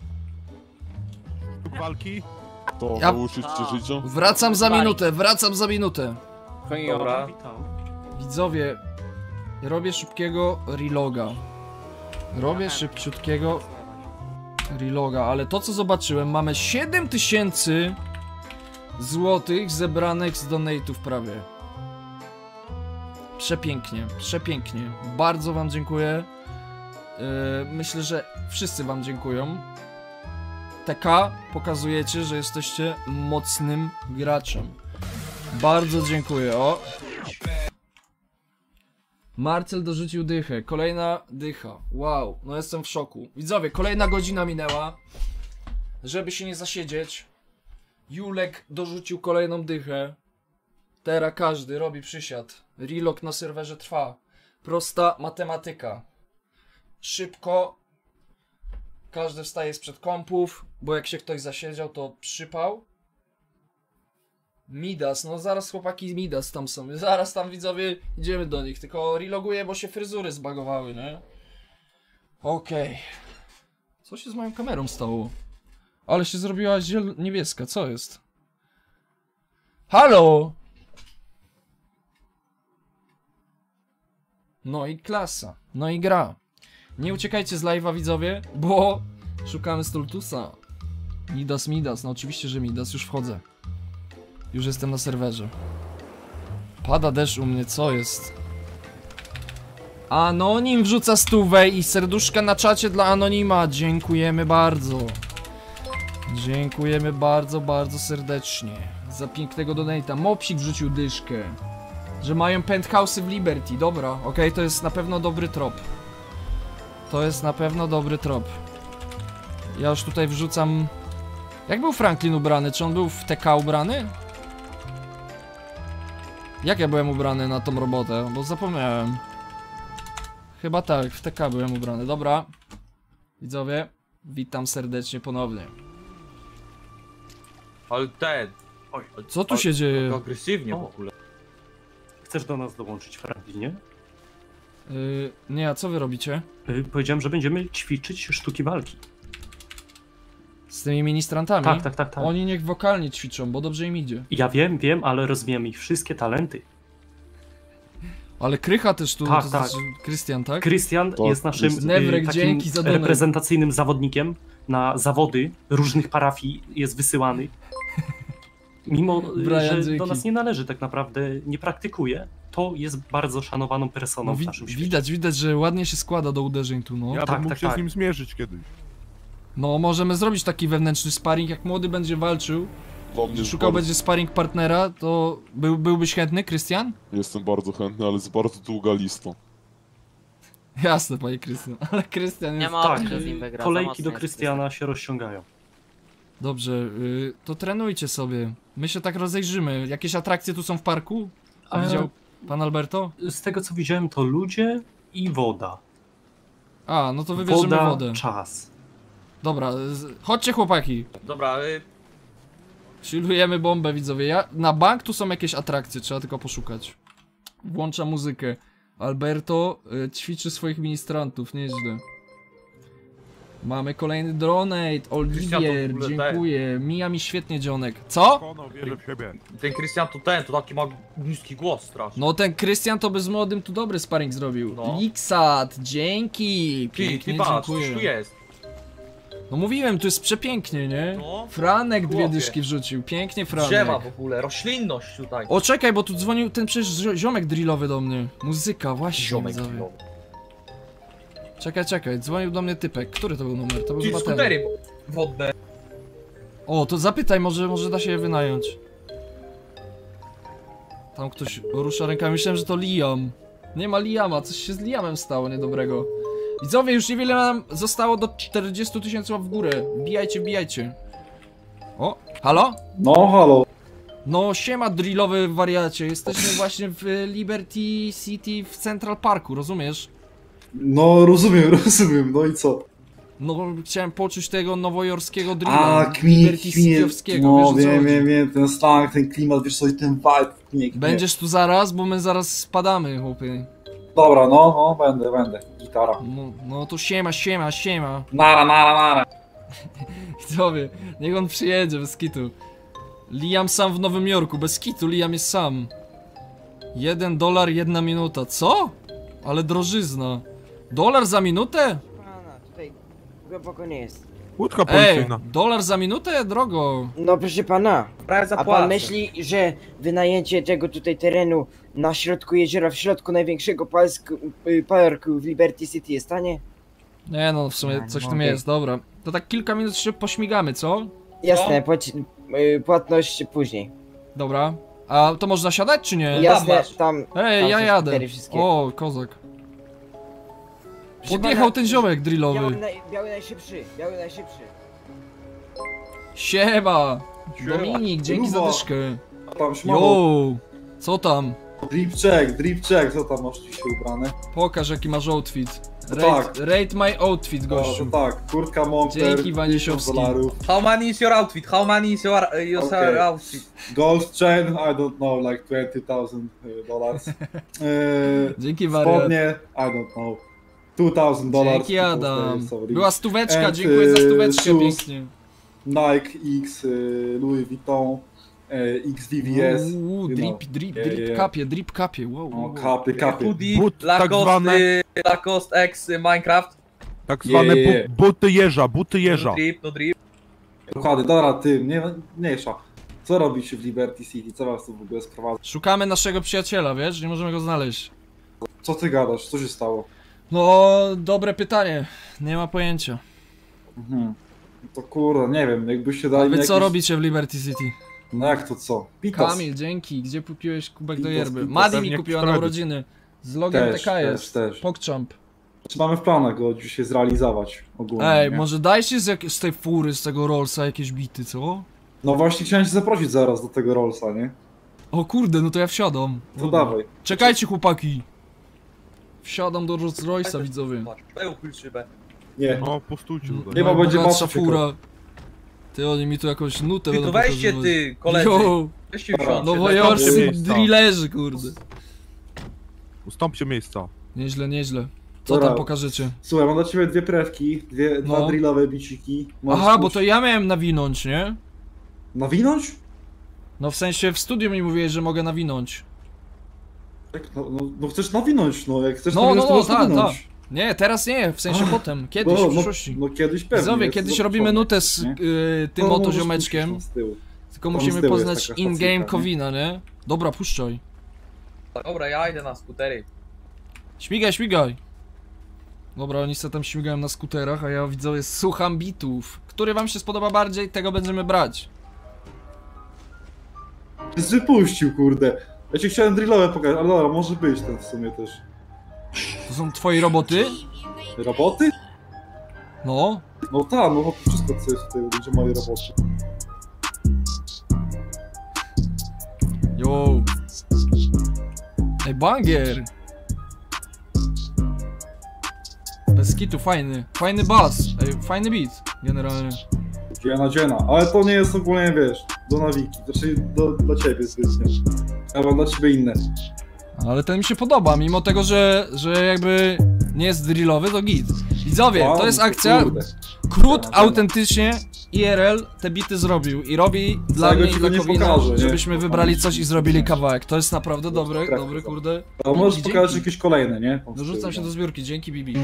Walki? To Ja- nauczyć cię życia? Wracam za minutę, wracam za minutę. Dobra. Widzowie, robię szybkiego reloga. Robię szybciutkiego reloga, ale to co zobaczyłem, mamy 7000 złotych zebranych z donate'ów prawie. Przepięknie, przepięknie. Bardzo wam dziękuję. Myślę, że wszyscy wam dziękują. TK, pokazujecie, że jesteście mocnym graczem. Bardzo dziękuję, o. Marcel dorzucił dychę, kolejna dycha. Wow, no jestem w szoku. Widzowie, kolejna godzina minęła. Żeby się nie zasiedzieć, Julek dorzucił kolejną dychę. Teraz każdy robi przysiad. Relog na serwerze trwa. Prosta matematyka. Szybko. Każdy wstaje sprzed kompów, bo jak się ktoś zasiedział, to przypał. Midas, no zaraz chłopaki Midas tam są. Zaraz tam widzowie idziemy do nich. Tylko reloguję, bo się fryzury zbagowały, nie? Okej. Co się z moją kamerą stało? Ale się zrobiła niebieska, co jest? Halo! No i klasa. No i gra. Nie uciekajcie z live'a widzowie, bo szukamy Stultusa. Midas, no oczywiście, że Midas, już wchodzę. Już jestem na serwerze. Pada deszcz u mnie, co jest? Anonim wrzuca 100 i serduszka na czacie dla Anonima. Dziękujemy bardzo. Dziękujemy bardzo, bardzo serdecznie za pięknego donate'a. Mopsik wrzucił dyszkę. Że mają penthouse'y w Liberty. Dobra, okej, to jest na pewno dobry trop. To jest na pewno dobry trop. Ja już tutaj wrzucam... Jak był Franklin ubrany? Czy on był w TK ubrany? Jak ja byłem ubrany na tą robotę? Bo zapomniałem. Chyba tak, w TK byłem ubrany. Dobra. Widzowie, witam serdecznie ponownie. Ale ten... Co tu się dzieje? Tak agresywnie w ogóle. Chcesz do nas dołączyć, Franklinie? Nie, a co wy robicie? Powiedziałem, że będziemy ćwiczyć sztuki walki. Z tymi ministrantami? Tak. Oni niech wokalnie ćwiczą, bo dobrze im idzie. Ja wiem, ale rozwijam ich wszystkie talenty. Ale Krycha też tu, tak. Znaczy Krystian, tak? Krystian jest naszym Nevrek, takim dzięki za donat. reprezentacyjnym zawodnikiem na zawody różnych parafii jest wysyłany. Mimo, Brian, że dzięki. do nas nie należy tak naprawdę, nie praktykuje, to jest bardzo szanowaną personą No, w naszym świecie. widać, że ładnie się składa do uderzeń tu, no. Ja bym mógł się z nim zmierzyć kiedyś. No, możemy zrobić taki wewnętrzny sparring, jak młody będzie walczył, szukał będzie sparring partnera, to byłbyś chętny, Krystian? Jestem bardzo chętny, ale jest bardzo długa lista. Jasne, panie Krystian, ale Krystian jest... Kolejki do Krystiana się rozciągają. Dobrze, to trenujcie sobie. My się tak rozejrzymy. Jakieś atrakcje tu są w parku? Widział pan Alberto? Z tego co widziałem, to ludzie i woda. A, no to wybierzemy wodę. Czas. Dobra, chodźcie chłopaki. Dobra, Chillujemy bombę, widzowie. Na bank tu są jakieś atrakcje, trzeba tylko poszukać. Włącza muzykę. Alberto ćwiczy swoich ministrantów, nieźle. Mamy kolejny donate, Olivier, dziękuję. Mija mi świetnie, dzionek. Co? Ten Krystian to taki ma niski głos strasznie. No ten Krystian to by z młodym tu dobry sparring zrobił. No. Lixat, dzięki. Pięknie, patrz, dziękuję. coś tu jest. No mówiłem, tu jest przepięknie, nie? No. Franek dwie Chłopie. dyszki wrzucił, pięknie Franek. Drzewa w ogóle, roślinność tutaj. O czekaj, bo tu dzwonił ten przecież ziomek drillowy do mnie. Muzyka, właśnie. Ziomek widzowie. drillowy. Czekaj, dzwonił do mnie typek. Który to był numer? To był Ty chyba ten. skutery wodne. O, to zapytaj, może da się je wynająć. Tam ktoś rusza rękami, myślałem, że to Liam. Nie ma Liama, coś się z Liamem stało niedobrego. Widzowie, już niewiele nam zostało do 40 000 łap w górę. Wbijajcie. O, halo? No, halo. No, siema drillowy wariacie, jesteśmy właśnie w Liberty City w Central Parku, rozumiesz? No, rozumiem, no i co? No, chciałem poczuć tego nowojorskiego drilla, A, Liberty Cityowskiego, no wiesz, o co chodzi? wiem, ten slang, ten klimat, wiesz co, i ten vibe, nie. Będziesz tu zaraz, bo my zaraz spadamy, chłopie. Dobra, no, będę, gitara. No to siema. Nara. Widzowie, niech on przyjedzie, bez kitu. Liam sam w Nowym Jorku, bez kitu, Liam jest sam. $1, 1 minuta, co? Ale drożyzna. $1 za minutę? Pana, tutaj głęboko nie jest. Łódka policyjna. $1 za minutę? Drogo. No proszę pana, a zapłacę. pan myśli, że wynajęcie tego tutaj terenu na środku jeziora, w środku największego parku w Liberty City jest tanie? Nie no, w sumie coś tam jest, dobra. To tak kilka minut się pośmigamy, co? Jasne, płatność później. Dobra. A to można siadać, czy nie? Jasne, tam... Ej, tam ja są jadę. skutery wszystkie. O, kozak. Proszę Podjechał pana, ten ziomek drillowy. Biały najszybszy. Siema! Dominik, dzięki za dyszkę. Tam Yo! Co tam? Drip check, co tam masz dzisiaj ubrane? Pokaż jaki masz outfit. Tak. Rate my outfit, gościu. No, tak, kurtka Monker, Dzięki, Wanisiowski. $1000. How many is your outfit? How many is your Okay. outfit? Gold chain, I don't know, like $20,000. Dzięki, wariat. Spodnie, I don't know. $2,000. Dzięki, Adam. Sorry. Była stóweczka, And, dziękuję za stóweczkę, shoes, pięknie. Nike X, Louis Vuitton, X VVS. Drip kapie, wow. Kapie. Hoodie, But tak Lacoste, zwane- Lacoste X Minecraft. Tak zwane Yeah. buty jeża, buty jeża. No drip. Dokładnie, dobra, ty, mniejsza. Co robicie w Liberty City? Co was tu w ogóle sprowadza? Szukamy naszego przyjaciela, wiesz? Nie możemy go znaleźć. Co ty gadasz? Co się stało? No, dobre pytanie. Nie ma pojęcia. To kurde, nie wiem, jakbyście dali A wy mi co jakiś... robicie w Liberty City? No jak to co? Pitos. Kamil, dzięki. Gdzie kupiłeś kubek do Pitos, yerby? pitos. Madi mi Pewnie kupiła w na Travis. urodziny. Z logiem TKS. Też. PogChamp. Czy mamy w planach go dzisiaj zrealizować ogólnie? Ej, nie? może dajcie z tej fury, z tego Rollsa jakieś bity, co? No właśnie chciałem cię zaprosić zaraz do tego Rollsa, nie? O kurde, no to ja wsiadam. To dawaj. Czekajcie, chłopaki. Wsiadam do Rolls Royce'a, widzowie. Uchyl szybę. Nie. No, postójcie tutaj. Nie ma, będzie Bogatsza mocno fura. Ty, oni mi tu jakąś nutę Ty, będą to weźcie pokazywać. ty, koledzy. Yo. Weźcie wsiądźcie. Nowojorscy miejsca. drillerzy, kurde. Ustąpcie miejsca. Nieźle. Co Dobra. tam pokażecie? Słuchaj, mam dla ciebie dwie prewki, dwa No. drillowe biciki. Możesz Aha, bo pójść- to ja miałem nawinąć, nie? Nawinąć? No w sensie w studiu mi mówiłeś, że mogę nawinąć. No chcesz nawinąć, no jak chcesz No, nawinąć, to możesz tak. nawinąć. Nie, teraz nie, w sensie potem, kiedyś, w przyszłości. No kiedyś pewnie. Widzowie, jest kiedyś to robimy początek, nutę z nie? tym No, oto możesz ziomeczkiem. puścić tam z tyłu. Tylko Tam musimy z tyłu jest poznać taka in-game stacyjka, nie? Kowina, nie? Dobra, puszczaj. Dobra, ja idę na skutery. Śmigaj. Dobra, oni se tam śmigają na skuterach, a ja widzowie słucham bitów. Który wam się spodoba bardziej, tego będziemy brać. Jest wypuścił, kurde. Ja cię chciałem drillowe pokazać, ale dobra, może być ten w sumie też. To są twoi roboty? Roboty? No. No tak, no wszystko co jest tutaj będzie moje roboty. Yo. Ej, banger. Bez kitu, fajny bass, ej, fajny beat, generalnie. Dziena, ale to nie jest ogólnie, wiesz, do nawiki, znaczy dla ciebie zbytnio. Ja mam dla ciebie inne. Ale ten mi się podoba, mimo tego, że jakby nie jest drillowy, to git. Widzowie, to jest akcja. Krót autentycznie IRL te bity zrobił i robi dla mnie i dla Kowina, żebyśmy wybrali coś i zrobili kawałek. To jest naprawdę dobry, kurde. A możesz Dzięki. pokazać jakieś kolejne, nie? Dorzucam się do zbiórki, dzięki Bibi.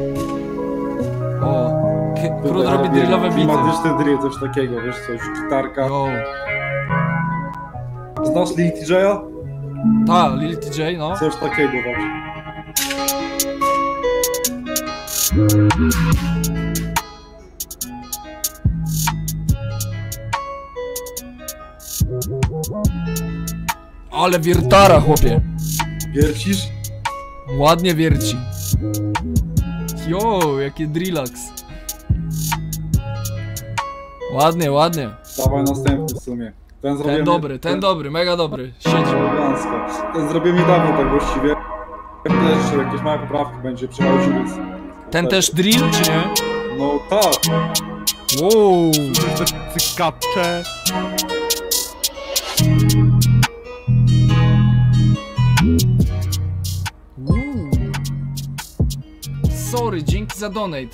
O, Krót robi drillowe bity. Klimatyczny drill, coś takiego, wiesz, coś, gitarka. Znasz Lil TJ'a? Ta, Lil TJ, no. Coś takiego właśnie. Ale wiertara, chłopie. Wiercisz? Ładnie wierci. Jo, jakie drillax. Ładnie. Dawaj następny w sumie. Ten dobry, mega dobry. Siedzi. Elegancko. Ten zrobiłem niedawno tak właściwie. Też jeszcze jakieś małe poprawki będzie przechodził, więc... Ten też drill, czy nie? No tak. Wow. Cykacze. Sorry, dzięki za donate.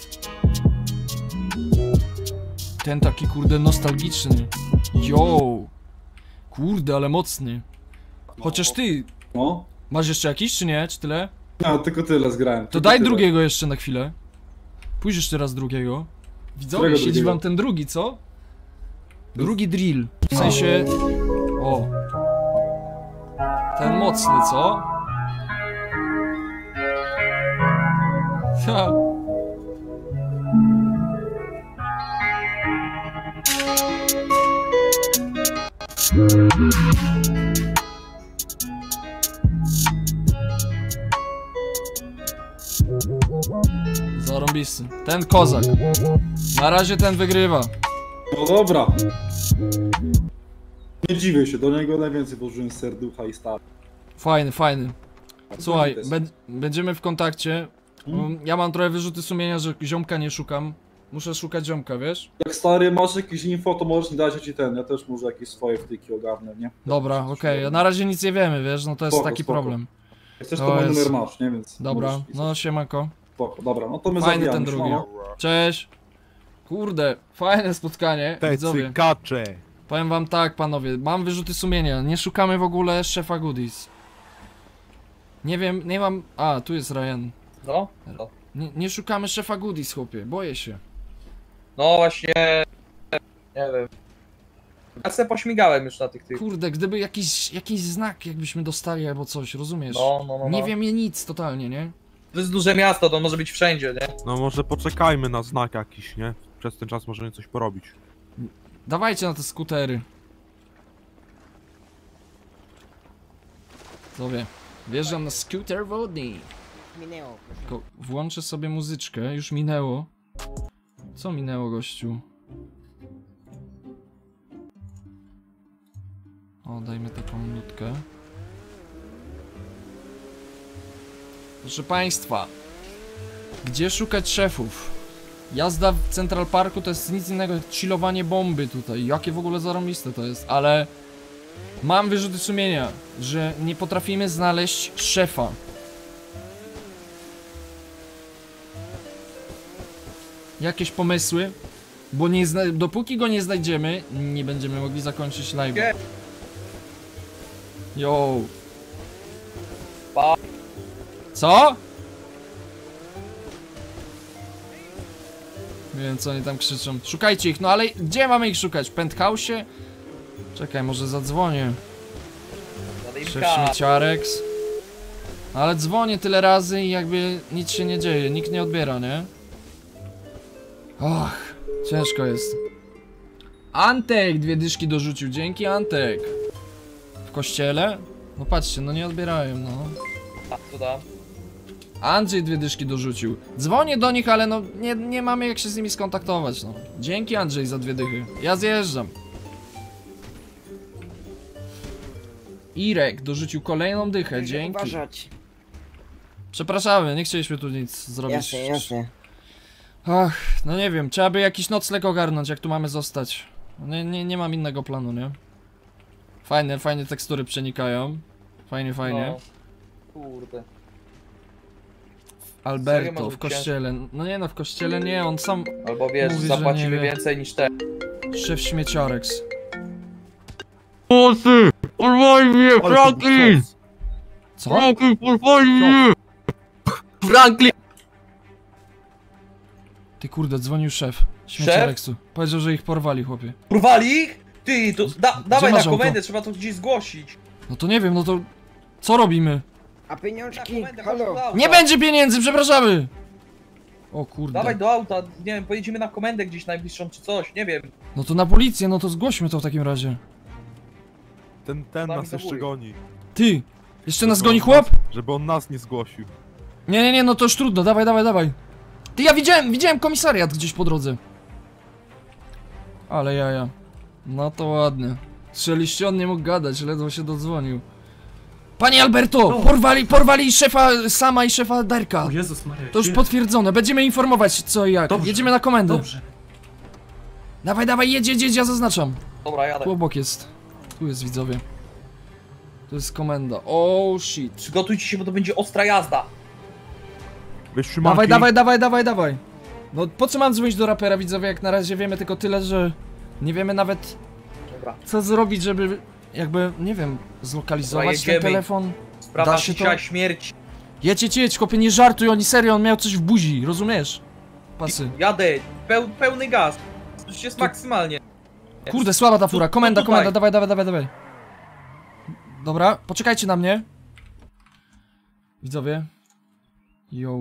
Ten taki kurde nostalgiczny. Yo. Kurde, ale mocny. Chociaż ty. No. Masz jeszcze jakiś, czy nie? Czy tyle? No, tylko tyle zgrałem. To daj drugiego jeszcze na chwilę. Pójdź jeszcze raz drugiego. Widzowie, Którego siedzi drugiego? wam ten drugi, co? Drugi drill. W sensie... O. Ten mocny, co? Ha. Zarąbisty. Ten kozak. Na razie ten wygrywa. No dobra. Nie dziwię się, do niego najwięcej włożyłem serducha i stary. Fajny, fajny. Słuchaj, będziemy w kontakcie. Ja mam trochę wyrzuty sumienia, że ziomka nie szukam. Muszę szukać ziomka, wiesz? Jak stary masz jakieś info, to możesz mi dać, ja ci ja też może jakieś swoje wtyki ogarnę, nie? Dobra, okej, na razie nic nie wiemy, wiesz, no to jest taki problem. Jak chcesz, to mój numer masz, nie? Więc dobra, no siemanko. Spoko, dobra, no to my fajny zabijamy, ten drugi. no. Cześć. Kurde, fajne spotkanie, te widzowie. cykacze. Powiem wam tak, panowie, mam wyrzuty sumienia, nie szukamy w ogóle szefa Goodies. Nie wiem, nie mam... A, tu jest Ryan. No? Nie szukamy szefa Goodies, chłopie, boję się. No właśnie... Nie wiem. Ja sobie pośmigałem już na tych... Kurde, gdyby jakiś znak jakbyśmy dostali albo coś, rozumiesz? No. Nie wiem je nic totalnie, nie? To jest duże miasto, to może być wszędzie, nie? No może poczekajmy na znak jakiś, nie? Przez ten czas możemy coś porobić. Dawajcie na te skutery. Sobie. Wjeżdżam na skuter wodny. Minęło, proszę. Tylko włączę sobie muzyczkę, już minęło. Co minęło, gościu? O, dajmy taką nutkę. Proszę państwa, gdzie szukać szefów? Jazda w Central Parku to jest nic innego jak chillowanie bomby tutaj. Jakie w ogóle zarąbiste to jest, ale... Mam wyrzuty sumienia, że nie potrafimy znaleźć szefa. Jakieś pomysły? Bo dopóki go nie znajdziemy, nie będziemy mogli zakończyć live'a. Yo. Co? Nie wiem, co oni tam krzyczą. Szukajcie ich, no ale gdzie mamy ich szukać? W penthouse'ie? Czekaj, może zadzwonię. Szef śmieciarex. Ale dzwonię tyle razy i jakby nic się nie dzieje, nikt nie odbiera, nie? Och, ciężko jest. Antek 2 dyszki dorzucił, dzięki Antek. W kościele? No patrzcie, no nie odbierają, no. Co dam? Andrzej 2 dyszki dorzucił. Dzwonię do nich, ale no nie mamy jak się z nimi skontaktować, no. Dzięki Andrzej za 2 dychy. Ja zjeżdżam. Irek dorzucił kolejną dychę, dzięki. Uważać. Przepraszamy, nie chcieliśmy tu nic zrobić. Jasne. Ach, no nie wiem, trzeba by jakiś nocleg ogarnąć, jak tu mamy zostać. Nie mam innego planu, nie? Fajne tekstury przenikają. Fajnie. No. Kurde. Alberto w kościele. No nie no, w kościele nie, on sam. Albo wiesz, mówi, zapłacimy że nie więcej niż te. Szef śmieciarex. Pomocy! Porwali mnie, Franklin! Co? Franklin, porwali mnie! Franklin! Ty kurde, dzwonił szef śmieciarexu. Powiedział, że ich porwali, chłopie. Porwali ich? Ty, to dawaj na masz auto? komendę, trzeba to gdzieś zgłosić. No to nie wiem, no to... Co robimy? A pieniążki? Halo? Nie będzie pieniędzy, przepraszamy! O kurde. Dawaj do auta, nie wiem, pojedziemy na komendę gdzieś najbliższą czy coś, nie wiem. No to na policję, no to zgłośmy to w takim razie. Ten nas jeszcze goni. Ty! Jeszcze nas goni chłop? Żeby on nas nie zgłosił. Nie, no to już trudno, dawaj. Ty, ja widziałem komisariat gdzieś po drodze. Ale jaja. No to ładnie. Strzeliście, on nie mógł gadać, ledwo się dodzwonił. Panie Alberto! Porwali szefa Sama i szefa Darka. O Jezus Maria. To już potwierdzone, będziemy informować co i jak. Dobrze, jedziemy na komendę. Dobrze. Dawaj, jedź, ja zaznaczam. Dobra, jadę. Tu obok jest. Tu jest, widzowie. To jest komenda. Oh shit. Przygotujcie się, bo to będzie ostra jazda. Dawaj. No po co mam dzwonić do rapera, widzowie, jak na razie wiemy tylko tyle, że nie wiemy nawet co zrobić, żeby jakby, nie wiem, zlokalizować ten telefon. Sprawa Da się życia, to? śmierć. Jedź, chłopie, nie żartuj, oni serio, on miał coś w buzi, rozumiesz? Pasy. Jadę, pełny gaz. Już jest maksymalnie. Kurde, słaba ta fura, komenda, tutaj. dawaj. Dobra, poczekajcie na mnie. Widzowie. Yo.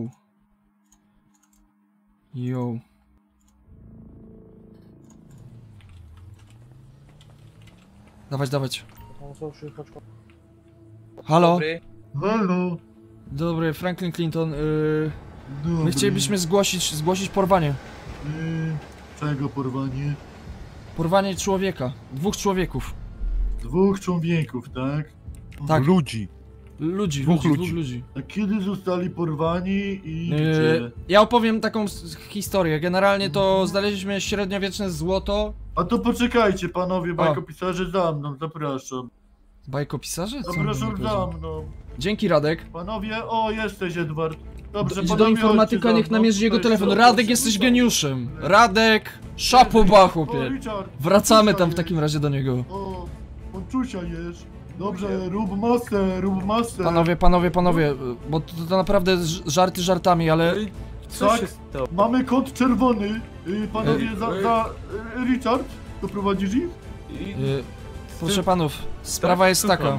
Dawać. Halo? Dobry, Franklin Clinton, my chcielibyśmy zgłosić porwanie. Czego porwanie? Porwanie człowieka, 2 człowieków. 2 człowieków, tak? Tak. Ludzi. Dwóch ludzi. A kiedy zostali porwani i gdzie? Ja opowiem taką historię. Generalnie to znaleźliśmy średniowieczne złoto. A to poczekajcie, panowie bajkopisarze, za mną, zapraszam. Bajkopisarze? Co Zapraszam on za mną. Dzięki, Radek. Panowie, jesteś Edward. Dobrze, Idź panowie, do informatyka, chodźcie niech za mną. namierzy jego Tutaj telefon. są- Radek, jesteś geniuszem. Radek, szapoba, chłopie. Richard, Wracamy Richard tam w takim razie do niego. O, Ponczusia jesz. Dobrze, rób masę. Panowie, bo to naprawdę żarty żartami, ale... Tak, mamy kod czerwony. Panowie, Richard, doprowadzisz ich? Proszę panów, sprawa jest taka.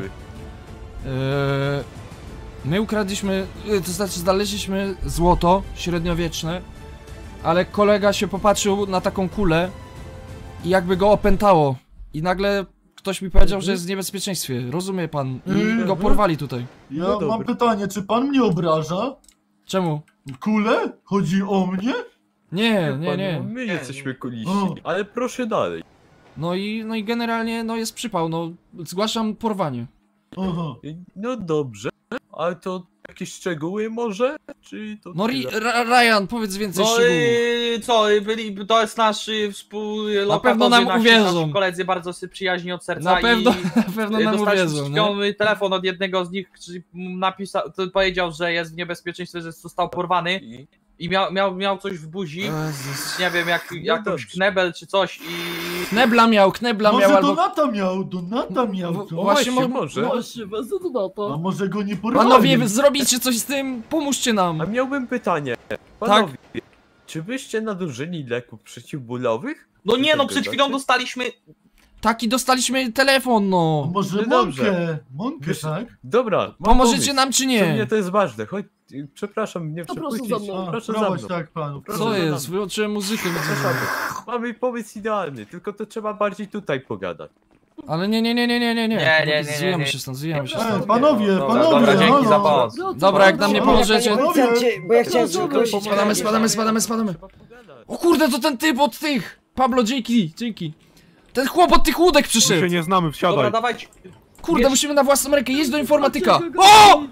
My ukradliśmy, to znaczy znaleźliśmy złoto średniowieczne, ale kolega się popatrzył na taką kulę i jakby go opętało. I nagle ktoś mi powiedział, że jest w niebezpieczeństwie. Rozumie pan? I go porwali tutaj. Ja mam pytanie, czy pan mnie obraża? Czemu? Kulę? Chodzi o mnie? Nie. My jesteśmy kuliści, ale proszę dalej. No i generalnie jest przypał, zgłaszam porwanie. Aha. No dobrze, ale to jakieś szczegóły może? Czy to Ryan, powiedz więcej szczegółów. To jest nasz Na pewno nam uwierzą. Nasi koledzy bardzo sobie przyjaźni od serca Na pewno nam uwierzą, nie? Telefon od jednego z nich, który powiedział, że jest w niebezpieczeństwie, że został porwany. I miał coś w buzi, nie wiem, jakąś knebel czy coś i... Knebla miał Może albo... Donata miał. Właśnie może. A może go nie porwali? Panowie, zrobicie coś z tym, pomóżcie nam. A miałbym pytanie. Panowie, czy byście nadużyli leków przeciwbólowych? No nie, przed chwilą dostaliśmy... Tak, i dostaliśmy telefon, Może mąkę, tak? Dobra, pomożecie nam czy nie? Dla mnie to jest ważne, chodź, przepraszam, nie przepuścić. Proszę za mną. Tak, panu. Co jest? Wyłączyłem muzykę. Mamy pomysł idealny, tylko to trzeba bardziej tutaj pogadać. Ale nie. Zwijamy się stąd. Panowie. Dobra, dzięki za pomoc. Dobra, jak nam nie pomożecie... Bo ja chciałem zgłosić... Spadamy. O kurde, to ten typ od tych! Pablo, dzięki. Ten chłop od tych łódek przyszedł. My się nie znamy, wsiadaj. Dobra, dawajcie. Kurde, musimy na własną rękę, jedź do informatyka. O!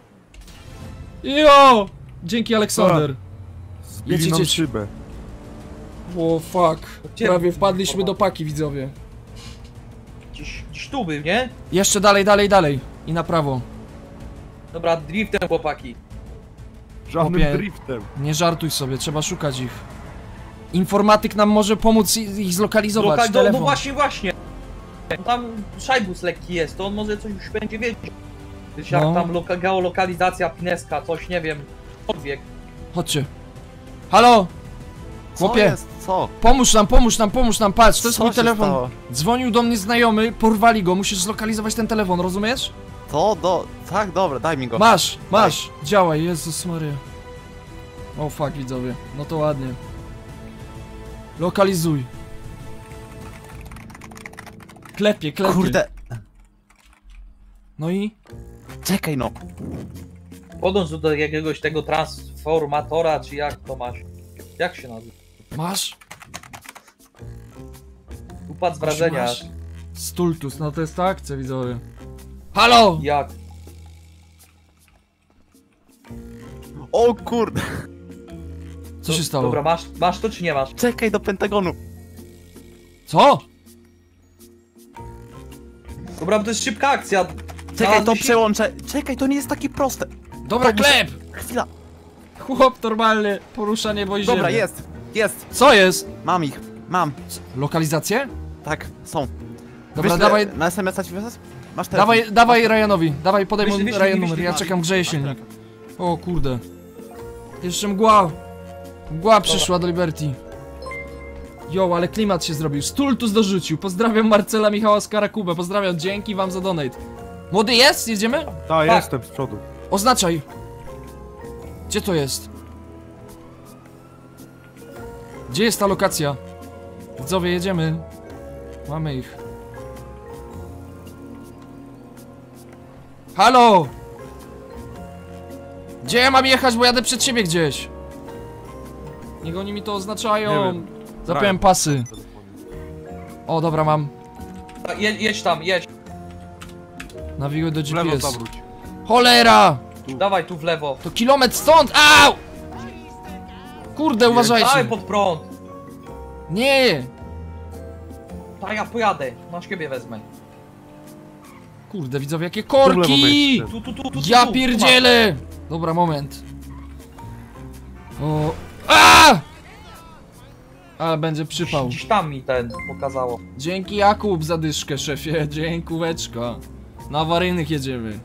Jo! Dzięki, Aleksander. Zbili nam szybę. O fuck. Prawie wpadliśmy do paki, widzowie. Gdzieś tu był, nie? Jeszcze dalej. I na prawo. Dobra, driftem, chłopaki. Żadnym driftem. Nie żartuj sobie, trzeba szukać ich. Informatyk nam może pomóc ich zlokalizować. No właśnie. Tam szajbus lekki jest, to on może coś już będzie wiedzieć. Jak tam geolokalizacja, pineska, coś, nie wiem. Chodźcie. Halo! Chłopie! Co? Pomóż nam, patrz, to jest mój telefon. Stało? Dzwonił do mnie znajomy, porwali go, musisz zlokalizować ten telefon, rozumiesz? Tak, dobra, daj mi go. Masz, działaj, Jezus Maria. O fuck, widzowie, no to ładnie. Lokalizuj. Klepie. Kurde. No i? Czekaj no. Podąż do jakiegoś tego transformatora, czy jak to masz? Jak się nazywa? Masz? Upadł z wrażenia. Stultus, no to jest ta akcja, widzowie. Halo! Jak? O kurde. Co się stało? Dobra, masz to czy nie masz? Czekaj do Pentagonu. Co? Dobra, to jest szybka akcja. Czekaj, to przełączę. Czekaj, to nie jest takie proste. Dobra, klep! Chwila. Chłop normalny, poruszanie bo Dobra, jest. Co jest? Mam ich, mam. Lokalizacje? Tak, są. Dobra, Wyślę dawaj. na SMS-a ci wysłać? Masz telefon. Dawaj Ryanowi, podaj mu Wyślij, Ryan numer, ja masz. czekam, grzeje silnik. O kurde. Jeszcze mgła. Mgła przyszła do Liberty. Jo, ale klimat się zrobił. Stultus dorzucił. Pozdrawiam Marcela, Michała z Karakubę. Pozdrawiam, dzięki wam za donate. Młody jest? Jedziemy? Tak, jestem z przodu. Oznaczaj. Gdzie to jest? Gdzie jest ta lokacja? Widzowie, jedziemy. Mamy ich. Halo! Gdzie ja mam jechać, bo jadę przed siebie gdzieś? Niech oni mi to oznaczają. Zapiąłem pasy. O, dobra, mam. Jedź tam, jedź. Nawiguj do W lewo GPS. zawróć. Cholera! Dawaj tu w lewo. To kilometr stąd! Au! Kurde, uważajcie! Dawaj pod prąd! Nie! Tak, ja pojadę. Na siebie wezmę. Kurde, widzowie, jakie korki! Tu, Ja pierdzielę! Dobra, moment. O... A! Ale będzie przypał. Gdzieś tam mi ten pokazało. Dzięki Jakub za dyszkę, szefie. Dziękóweczka. Na awaryjnych jedziemy.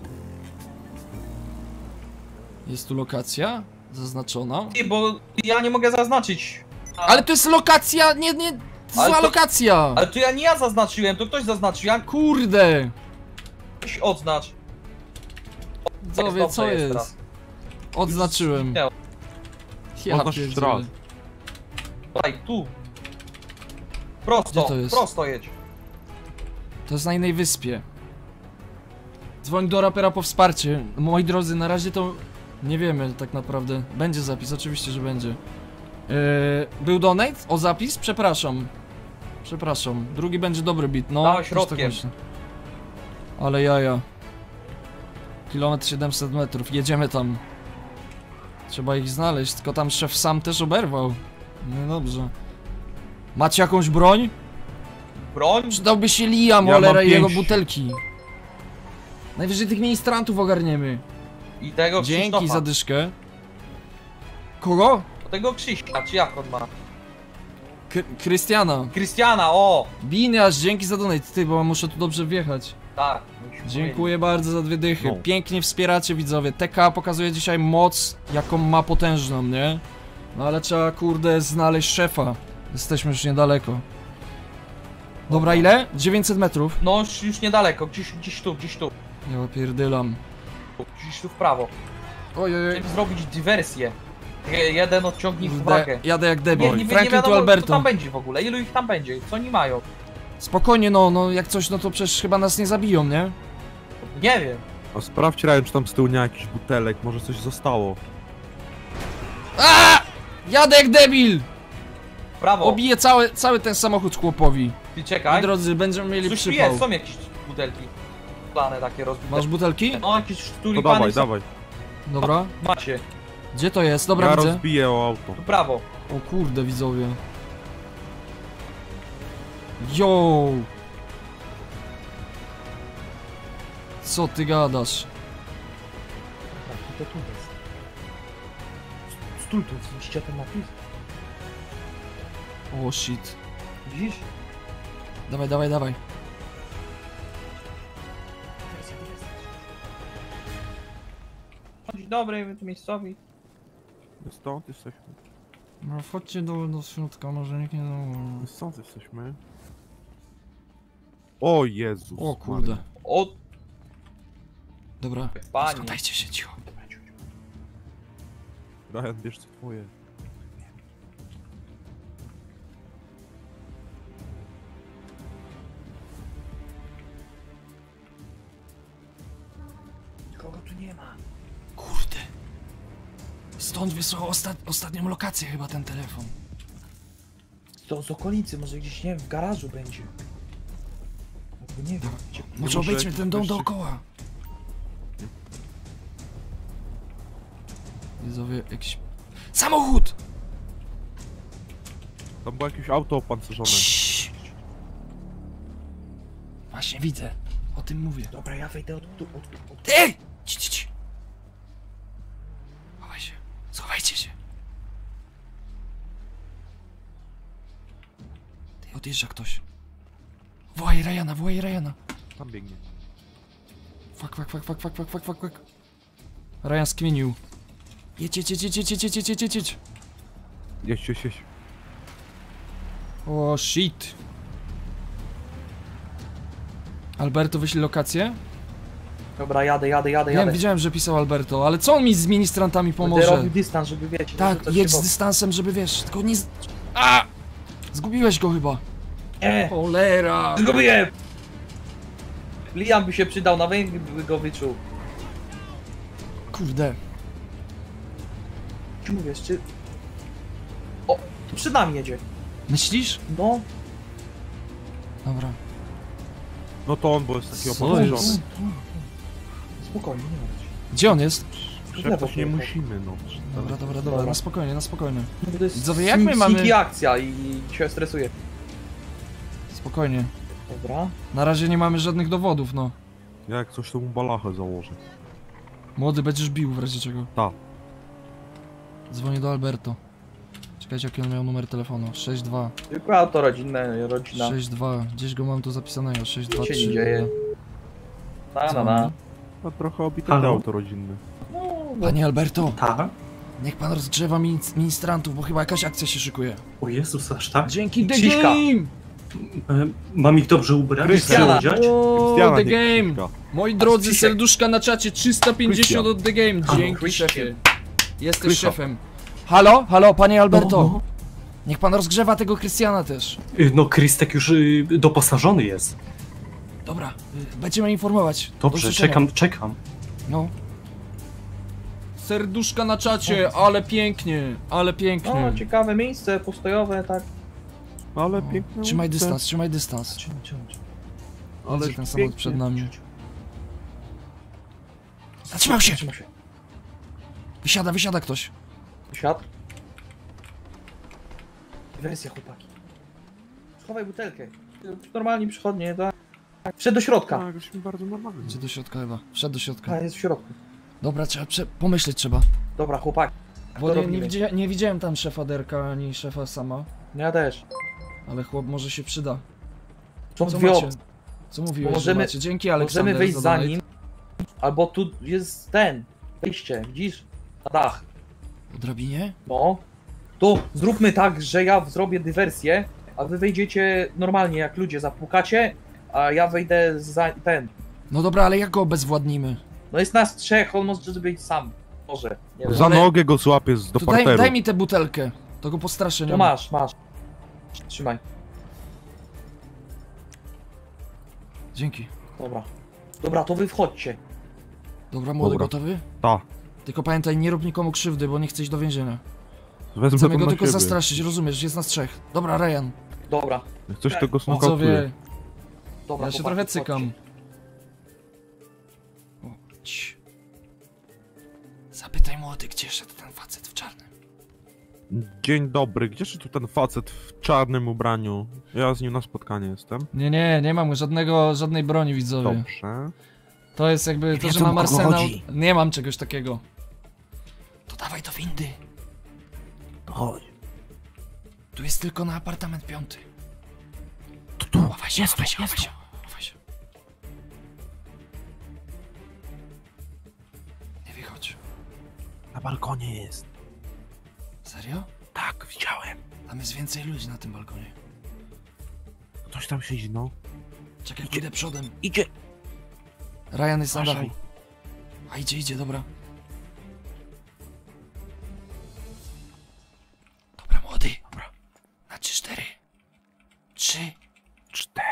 Jest tu lokacja? Zaznaczona? Nie, bo ja nie mogę zaznaczyć. Ale to jest lokacja, nie, zła lokacja! Ale to ja nie ja zaznaczyłem, to ktoś zaznaczył, ja... Kurde! Ktoś odznacz. Widzowie, co jest? Odznaczyłem. Ja Oznacz jeszcze raz. Daj, tu. Prosto, Gdzie to jest? prosto jedź. To jest na innej wyspie. Dzwoń do rapera po wsparcie. Moi drodzy, na razie to nie wiemy tak naprawdę. Będzie zapis, oczywiście, że będzie. Był donate? O zapis? Przepraszam. Przepraszam. Drugi będzie dobry bit, no. Dawaj środkiem. Tak. Ale jaja. Kilometr 700 metrów, jedziemy tam. Trzeba ich znaleźć, tylko tam szef sam też oberwał. No dobrze. Macie jakąś broń? Broń? Przydałby się Liam, Ja Olera mam i jego 5. butelki. Najwyżej tych ministrantów ogarniemy. I tego Dzięki Krzysztofa. za dyszkę. Kogo? Tego Krzyśka, czy jak on ma? Krystiana. Krystiana, o! Biniasz, dzięki za donate, ty, bo muszę tu dobrze wjechać. Tak. Dziękuję bardzo za 2 dychy. No. Pięknie wspieracie, widzowie. TK pokazuje dzisiaj moc, jaką ma potężną, nie? No ale trzeba, kurde, znaleźć szefa. Jesteśmy już niedaleko. Dobra, ile? 900 metrów. No, już niedaleko, gdzieś tu. Ja pierdylam. Gdzieś tu w prawo. Ojej. Chcę zrobić dywersję. Jeden odciągnij w Kurde, uwagę. jadę jak debil. Nie Franklin wiadomo, tu Alberto. co tam będzie w ogóle, ilu ich tam będzie, co oni mają. Spokojnie, no jak coś, no to przecież chyba nas nie zabiją, nie? Nie wiem. A sprawdź, Ryan, czy tam z tyłu nie ma jakichś butelek, może coś zostało. A! Jadę jak debil! Brawo. Obiję cały ten samochód chłopowi. Ty czekaj. Moi drodzy, będziemy mieli Coś tu przypał. jest, są jakieś butelki. Plane takie rozbite. Masz butelki? No, jakieś No tulipany dawaj, są. dawaj. Dobra. Macie. Gdzie to jest? Dobra, Ja widzę. rozbiję o auto. Tu prawo. O kurde, widzowie. Yo! Co ty gadasz? To tu jest. Stój tu, widzicie ten napis? O shit. Widzisz? Dawaj. Dzień dobry, my tu miejscowi. Stąd jesteśmy. No wchodźcie do środka, może nikt nie zauważy. Stąd jesteśmy. O Jezus. O kurde. O! Dobra, Panie. schowajcie się cicho. Ryan, bierz co twoje. Kogo tu nie ma? Kurde. Stąd wysłał ostatnią lokację chyba ten telefon. To z okolicy, może gdzieś, nie wiem, w garażu będzie. Albo nie wiem. Gdzie... Może obejdźmy ten dom dookoła. Widzowie, jakiś... Samochód! Tam było jakieś auto opancerzone. Ciii. Właśnie widzę. O tym mówię. Dobra, ja wejdę od... Ty! Ci. Chowaj się. Schowajcie się. Ty, odjeżdża ktoś. Wołaj Ryana. Tam biegnie. Fuck. Ryan skminił. Jedź. Jedź. O shit. Alberto, wyślij lokację? Dobra, jadę. Wiem, widziałem, że pisał Alberto, ale co on mi z ministrantami Będę pomoże? robił dystans, żeby wiecie. Tak, że coś jedź się z dystansem, żeby wiesz, tylko nie... A! Zgubiłeś go chyba. Nie! Cholera! Zgubiłem! Liam by się przydał, na węgiel by go wyczuł. Kurde. Ci mówię, czy... O, tu przed nami jedzie. Myślisz? No. Dobra. No to on, bo jest taki Co opancerzony. jest? Spokojnie, nie martw się. Gdzie on jest? Szeptać nie musimy, no. Dobra, na spokojnie, na spokojnie. To jest Widzowie, jak my mamy... sneaky akcja i się stresuje. Spokojnie. Dobra. Na razie nie mamy żadnych dowodów, no. Jak coś to mu balachę założę. Młody, będziesz bił w razie czego. Tak. Dzwonię do Alberto. Czekajcie, jaki on miał numer telefonu. 62. Tylko auto rodzinne, rodzina. 62. Gdzieś go mam tu zapisanego. 62. Co się nie dzieje? No trochę obite Halo? auto rodzinne. Panie Alberto! Tak? Niech pan rozgrzewa ministrantów, bo chyba jakaś akcja się szykuje. O Jezus, aż tak? Dzięki The Ciśka. Game! Mam ich dobrze ubrać? Krystiana! O, Krystiana, The nie Game! Krzyśka. Moi drodzy, Krzysiek. serduszka na czacie, 350 od The Game. Halo, Dzięki, Krzysiek. szefie. Jesteś Krysia. szefem. Halo, halo, panie Alberto. O. Niech pan rozgrzewa tego Krystiana też. No, Krystek już doposażony jest. Dobra, będziemy informować. Do Dobrze, usłyszenia. czekam. No. Serduszka na czacie, ale pięknie, ale pięknie. No, ciekawe miejsce, postojowe, tak. Ale piękne. Trzymaj ulice. dystans, trzymaj dystans. Ale Ale ten samochód przed nami. Zatrzymał się! Wysiada ktoś. Siad. Wersja, chłopaki. Schowaj butelkę. Normalnie przychodnie, tak? Wszedł do środka. Tak, jesteśmy bardzo normalni. Gdzie do środka chyba? Wszedł do środka. A, jest w środku. Dobra, trzeba pomyśleć trzeba. Dobra, chłopaki. Bo To nie widziałem tam szefa Derka ani szefa sama. Ja też. Ale chłop może się przyda. Co Co mówią? macie? Co mówiłeś, Możemy- że macie? Dzięki, Aleksander. Możemy wejść za donate. nim. Albo tu jest ten. Wejście, widzisz? Na dach. Po drabinie? No. To zróbmy tak, że ja zrobię dywersję, a wy wejdziecie normalnie, jak ludzie zapukacie, a ja wejdę za ten. No dobra, ale jak go obezwładnimy? No jest nas trzech, on może być sam. Może. Nie wiem. Za nogę go złapię do To parteru. daj mi tę butelkę. To go postraszę. No nią. masz. Trzymaj. Dzięki. Dobra, to wy wchodźcie. Dobra, młody, Dobra. gotowy? Ta. Tylko pamiętaj, nie rób nikomu krzywdy, bo nie chcę iść do więzienia. Wezmę Chcemy to go na tylko siebie. zastraszyć, rozumiesz? Jest nas trzech. Dobra, Ryan. Dobra. Jak coś tego Widzowie, snokautuję. Dobra, ja się chłopaki, trochę cykam. chodźcie. O, cii. Zapytaj młody, gdzie szedł ten facet w czarnym. Dzień dobry, gdzież tu ten facet w czarnym ubraniu? Ja z nim na spotkanie jestem. Nie mam żadnej broni, widzowie. Dobrze. To jest jakby to, że wiedzą, mam o kogo arsenał. chodzi. Nie mam czegoś takiego. To dawaj do windy. To chodź. Tu jest tylko na apartament 5. Tu. Chowaj się. Nie wychodź. Na balkonie jest. Serio? Tak, widziałem. Tam jest więcej ludzi na tym balkonie. Ktoś tam siedzi, no. Czekaj, pójdę przodem. Idzie. Ryan jest na dachu. Uważaj. A idzie, dobra. Dobra, młody. Dobra. Na 3-4. 3, 4.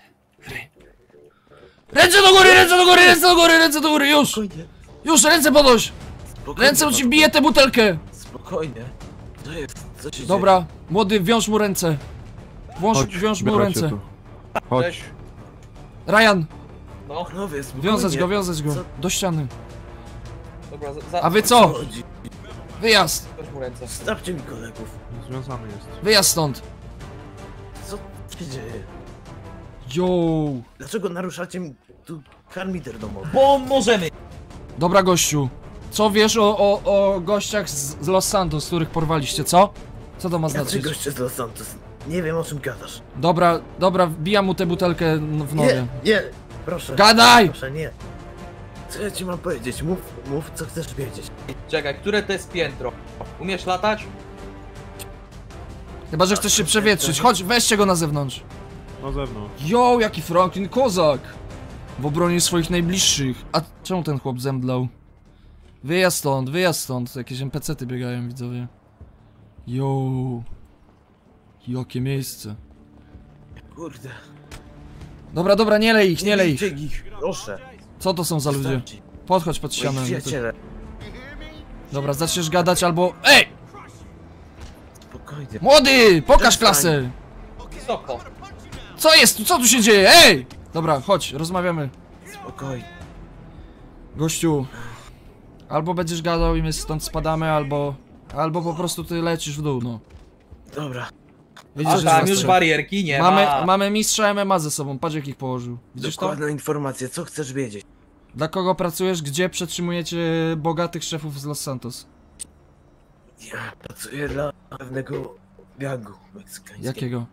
Ręce do góry, już! Już, ręce podnoś! Ręce, bo ci wbiję tę butelkę! Spokojnie. Co jest? Co się Dobra, młody, wiąż mu ręce. Wiąż mu zbierajcie ręce. tu. Chodź. Ryan, No, Panowie, spokojnie. wiązać go. Do ściany. dobra, A wy co? Chodzi. Wyjazd! Weź mu ręce. Stawcie mi kolegów. Związany jest. Wyjazd stąd! Co się dzieje? Yo! Dlaczego naruszacie mi tu harmider domowy? Bo możemy. Dobra, gościu. Co wiesz o gościach z Los Santos, których porwaliście, co? Co to ma Jacy znaczyć? goście z Los Santos? Nie wiem, o czym gadasz. Dobra, wbijam mu tę butelkę w nogę. Nie, proszę. Gadaj! Proszę, nie. Co ja ci mam powiedzieć? Mów, co chcesz wiedzieć. Czekaj, które to jest piętro? Umiesz latać? Chyba, że chcesz się przewietrzyć. Chodź, weźcie go na zewnątrz. Na zewnątrz. Yo, jaki Franklin kozak! W obronie swoich najbliższych. A czemu ten chłop zemdlał? Wyjazd stąd. Jakieś NPC-ty biegają, widzowie. Yo. Jakie miejsce. Kurde. Dobra, nie lej ich. bijcie ich, proszę. Co to są za ludzie? Wystarczy. Podchodź pod ścianę. Moi przyjaciele. Dobra, zaczniesz gadać albo... Ej! Spokojnie. Młody! Pokaż Przestań. klasę! Wysoko. Co jest tu? Co tu się dzieje? Ej! Dobra, chodź, rozmawiamy. Spokojnie. Gościu, Albo będziesz gadał i my stąd spadamy, albo po prostu ty lecisz w dół, no. Dobra. Widzisz, A że tam jest już trzech. barierki nie ma. Mamy mistrza MMA ze sobą, patrz jak ich położył. Widzisz to? Dokładna informacja, co chcesz wiedzieć? Dla kogo pracujesz, gdzie przetrzymujecie bogatych szefów z Los Santos? Ja pracuję dla pewnego gangu meksykańskiego. Jakiego?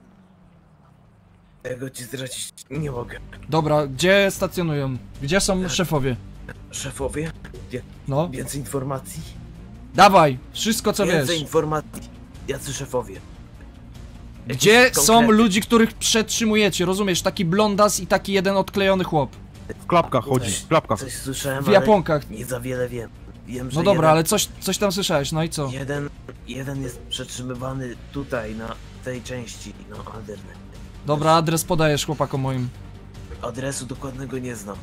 Tego ci zdradzić nie mogę. Dobra, gdzie stacjonują? Gdzie są szefowie? Szefowie? No. Więcej informacji? Dawaj, wszystko co Więcej wiesz. informacji. Jacy szefowie? Gdzie Jakiś są konkretny- ludzi, których przetrzymujecie, rozumiesz? Taki blondas i taki jeden odklejony chłop. W klapkach chodzi, w klapkach. Coś słyszałem, W japonkach. ale nie za wiele wiem. Wiem, że No dobra, jeden, ale coś tam słyszałeś, no i co? jeden jest przetrzymywany tutaj, na tej części, no Alderne. Dobra, adres podajesz chłopakom moim. Adresu dokładnego nie znam.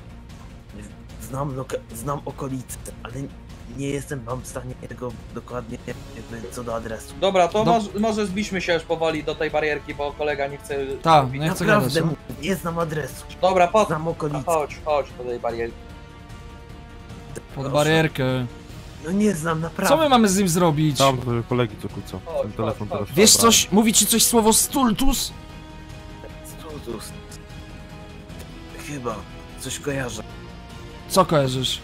Znam okolice, ale nie jestem wam w stanie tego dokładnie jakby co do adresu. Dobra, to może zbliżmy się już powoli do tej barierki, bo kolega nie chce... Tak, nie chcę gadać, Naprawdę no. nie znam adresu. Dobra, Znam okolice. chodź do tej barierki. Pod barierkę. No nie znam, naprawdę. Co my mamy z nim zrobić? Tam to kolegi co kłócą. Ten telefon teraz. Wiesz coś, mówi ci coś słowo stultus? Stultus. Chyba, coś kojarzę. Co kojarzysz?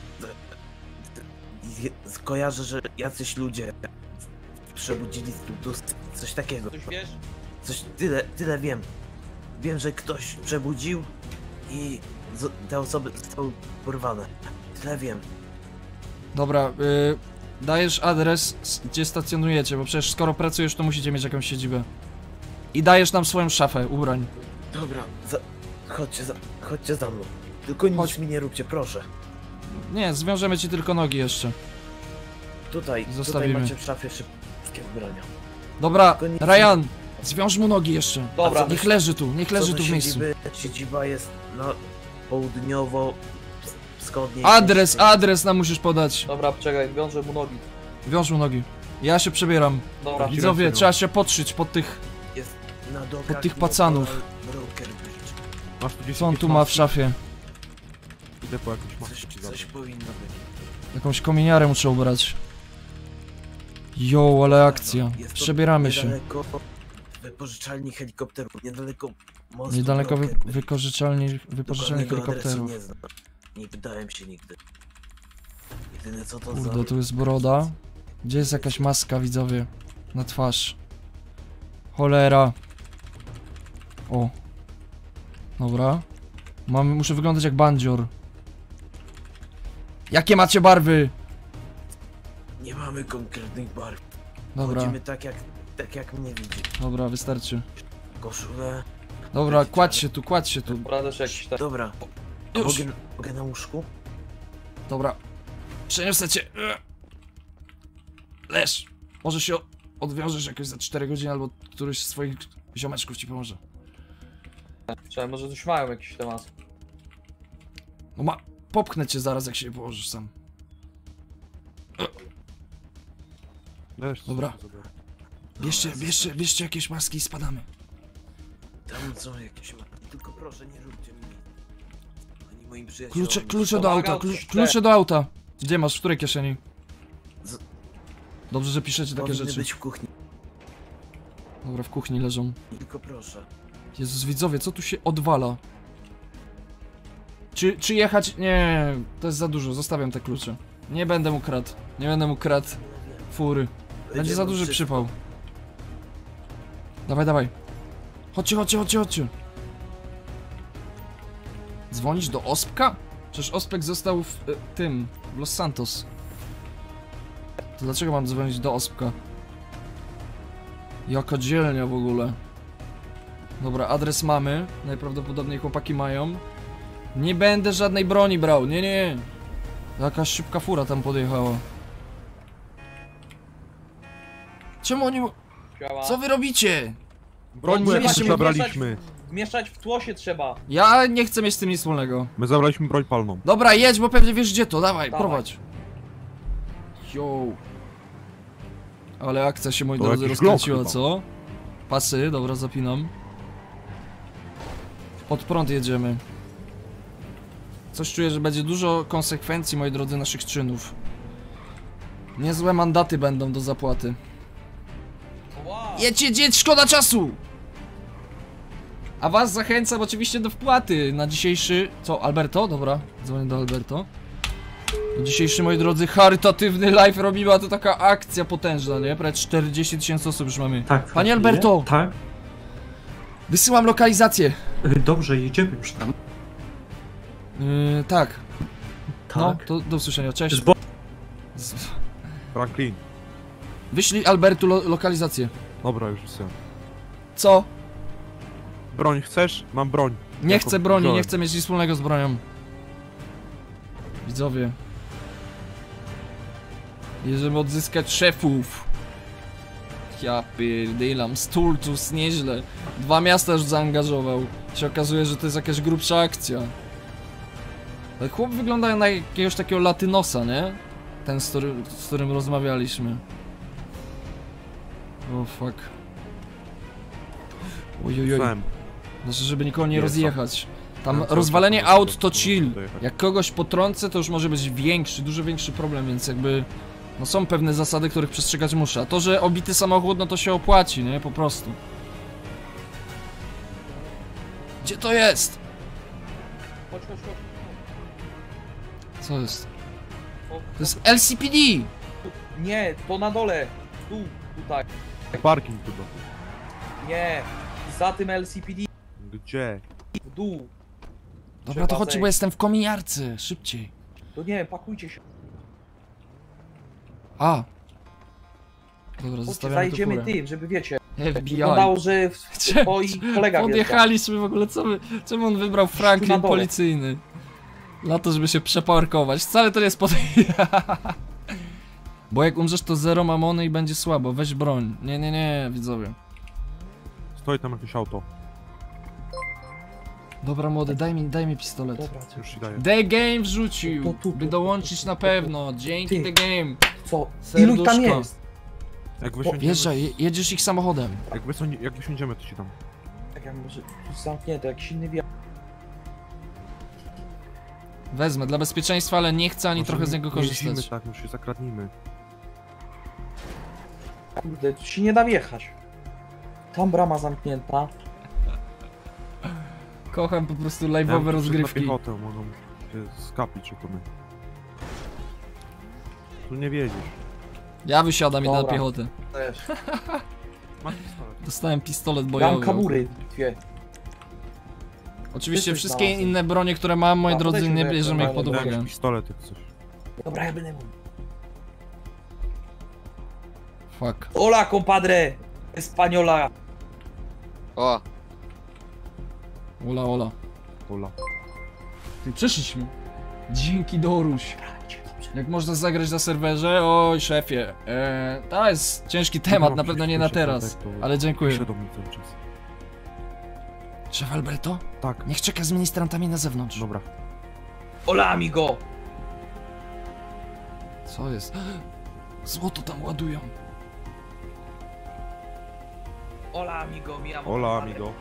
Kojarzę, że jacyś ludzie przebudzili Stultus, coś takiego. Coś wiesz? Coś, tyle wiem. Wiem, że ktoś przebudził i te osoby zostały porwane. Tyle wiem. Dobra, dajesz adres, gdzie stacjonujecie, bo przecież skoro pracujesz, to musicie mieć jakąś siedzibę. I dajesz nam swoją szafę ubrań. Dobra, chodźcie za mną. Tylko nic mi nie róbcie, proszę. Nie, zwiążemy ci tylko nogi jeszcze. Tutaj Zostawimy. macie w szafie wszystkie ubrania. Dobra, Tylko nic Ryan, zwiąż mu nogi jeszcze. Dobra. Niech leży tu w miejscu. Siedziba jest na południowo-wschodniej. Adres nam musisz podać. Dobra, czekaj, wiążę mu nogi. Wiąż mu nogi. Ja się przebieram. Dobra. Widzowie, trzeba się podszyć pod tych... Jest na pod tych pacanów. Broker Bridge. Masz tu gdzieś Co on jakieś tu ma w maski? szafie? Idę po jakąś maskę. Coś powinno być. Jakąś kominiarę muszę ubrać. Jo, ale akcja. Jest to Przebieramy się. Niedaleko wypożyczalni helikopterów, niedaleko mostu. Niedaleko Broker Bridge. wypożyczalni Dokładnego adresu helikopterów. Nie znam. Nie pytałem się nigdy. Jedyne co to Kurde, tu jest broda. Gdzie jest jakaś maska, widzowie? Na twarz. Cholera. O. Dobra. Muszę wyglądać jak bandzior. Jakie macie barwy? Nie mamy konkretnych barw. Dobra. Chodzimy tak jak mnie widzi. Dobra, wystarczy. Koszulę. Dobra, kładź się tu, kładź się tu. Dobra, też jakiś tak. Dobra. A Już. mogę na łóżku? Dobra. Przeniosę cię. Leż. Może się odwiążesz jakoś za 4 godziny, albo któryś z swoich ziomeczków ci pomoże. Czekaj, może coś mają jakiś temat. No popchnę cię zaraz, jak się położysz sam. Dobra. Bierzcie jakieś maski i spadamy. Tam są jakieś marki, tylko proszę nie róbcie mi. Ani moim przyjaciołom. Klucze do auta, klucze do auta. Gdzie masz? W której kieszeni? Dobrze, że piszecie takie Powinny rzeczy. być w kuchni. Dobra, w kuchni leżą. Tylko proszę. Jezus, widzowie, co tu się odwala? Czy jechać? Nie, to jest za dużo, zostawiam te klucze. Nie będę mu kradł. Nie będę mu kradł fury. Będzie za duży przypał. Dawaj. Chodźcie. Dzwonić do Ospka? Przecież Ospek został w w Los Santos. To dlaczego mam dzwonić do Ospka? Jaka dzielnia w ogóle. Dobra, adres mamy. Najprawdopodobniej chłopaki mają. Nie będę żadnej broni brał, nie. Jakaś szybka fura tam podjechała. Czemu oni... Co wy robicie? Broń mu jakąś zabraliśmy. Mieszać w tło się trzeba. Ja nie chcę mieć z tym nic wspólnego. My zabraliśmy broń palną. Dobra, jedź, bo pewnie wiesz gdzie to, dawaj. Prowadź. Yo. Ale akcja się, moi To drodzy, jakiś rozkręciła, Glock co? Pasy, dobra, zapinam. Pod prąd jedziemy. Coś czuję, że będzie dużo konsekwencji, moi drodzy, naszych czynów. Niezłe mandaty będą do zapłaty. Jedź, szkoda czasu! A was zachęcam oczywiście do wpłaty na dzisiejszy... Co, Alberto? Dobra, dzwonię do Alberto. No dzisiejszy, moi drodzy, charytatywny live robimy, a to taka akcja potężna, nie? Prawie 40 000 osób już mamy. Tak. Panie Alberto! Tak? Wysyłam lokalizację. Dobrze, jedziemy już tam. Tak. Tak. No, to do usłyszenia, cześć. Franklin. Wyślij Albertu lokalizację. Dobra, już wysyłam. Co? Broń chcesz? Mam broń. Nie Jako chcę broni, wziąłem. nie chcę mieć nic wspólnego z bronią. Widzowie. Jeżeli odzyskać szefów. Ja pierdylam, Stultus, nieźle. 2 miasta już zaangażował. Się okazuje, że to jest jakaś grubsza akcja. Ale chłop wygląda na jakiegoś takiego latynosa, nie? Ten, z którym rozmawialiśmy. O fuck. Ojojoj. Znaczy, żeby nikogo nie rozjechać. Tam rozwalenie aut to chill. Jak kogoś potrącę, to już może być większy, dużo większy problem, więc jakby... No są pewne zasady, których przestrzegać muszę. A to, że obity samochód, no to się opłaci, nie? Po prostu. Gdzie to jest? Chodź. Co jest? To jest LCPD! Nie, to na dole. Tutaj. Parking chyba. Nie, za tym LCPD. Gdzie? W dół. Dobra, to chodźcie, bo jestem w kominiarce. Szybciej. To nie, pakujcie się. A. Dobra, zostawiamy Zajedziemy tu furę. tym, żeby wiecie. FBI. Wyglądało, że twoi kolega Podjechaliśmy w ogóle, czemu on wybrał Franklin na dole. policyjny? Na to, żeby się przeparkować. Wcale to nie jest Bo jak umrzesz, to 0 mamony i będzie słabo. Weź broń. Nie, widzowie. Stoi tam jakieś auto. Dobra, młody, daj mi pistolet. Dobra, już ci daję. The Game wrzucił. By dołączyć na pewno. Dzięki The Game. Co? Serduszko. Ilu tam jest? Jak wysiądziemy... Jeżdżaj, jedziesz ich samochodem. Jak wysiądziemy, to ci dam. Tak, ja może tu zamknięte, jakiś inny wjazd. Wezmę dla bezpieczeństwa, ale nie chcę ani Może trochę z niego nie korzystać. jeździmy tak, już się zakradnijmy. Kurde, tu się nie da wjechać. Tam brama zamknięta. Kocham po prostu live'owe rozgrywki. Na piechotę mogą się skapić, czy to my. Tu nie wiedziesz. Ja wysiadam i na Dobra. piechotę. Też. Masz pistolet. Dostałem pistolet bojowy. Mam kabury, dwie. Oczywiście Jesteś wszystkie znalazłem. inne bronie, które mam, moi drodzy, podejdźmy nie do bierzemy ich jak pod normalnie. uwagę. Jakiś pistolet jak coś. Dobra, ja będę mówił. Fuck. Hola, compadre! Española! O! Ola. Ty, przeszliśmy. Dzięki, Doruś. Jak można zagrać na serwerze? Oj, szefie. To jest ciężki temat, na pewno nie na teraz. Ale dziękuję. Pisze do mnie cały czas. Szef Alberto? Tak. Niech czeka z ministrantami na zewnątrz. Dobra. Hola, amigo! Co jest? Złoto tam ładują. Hola, amigo, mi amo. Hola, amigo.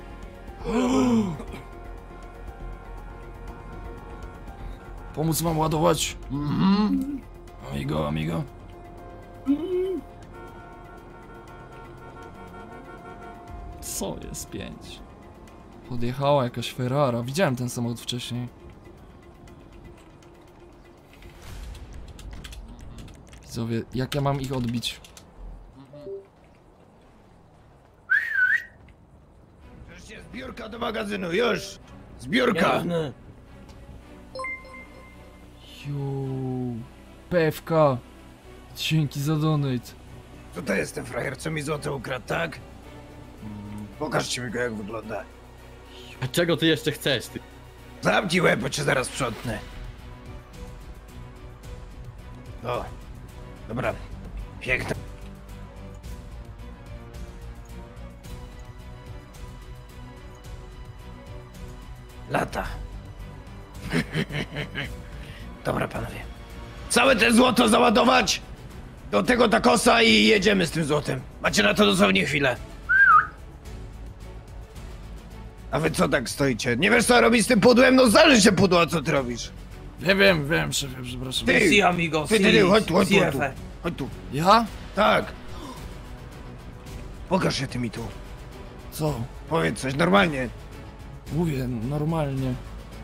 Pomóc wam ładować? Amigo. Co jest 5? Podjechała jakaś Ferrara. Widziałem ten samochód wcześniej. Widzowie, jak ja mam ich odbić? Zbiórka do magazynu, już! Zbiórka! PFK. Dzięki za donate. Co to jest ten frajer, co mi złoto ukradł, tak? Pokażcie mi go, jak wygląda. A czego ty jeszcze chcesz, ty? Zamknij łeb, bo cię zaraz sprzątnę. O, dobra. Piękne. Lata. Dobra, panowie. Całe te złoto załadować do tego takosa i jedziemy z tym złotem. Macie na to dosłownie chwilę. A wy co tak stoicie? Nie wiesz co robić z tym pudłem? No zależy się pudło, co ty robisz. Wiem, szefie, przepraszam. Ty, Si, amigo, ty, chodź tu. Efe. Chodź tu. Ja? Tak. Pokaż się ty mi tu. Co? Powiedz coś normalnie. Mówię, normalnie.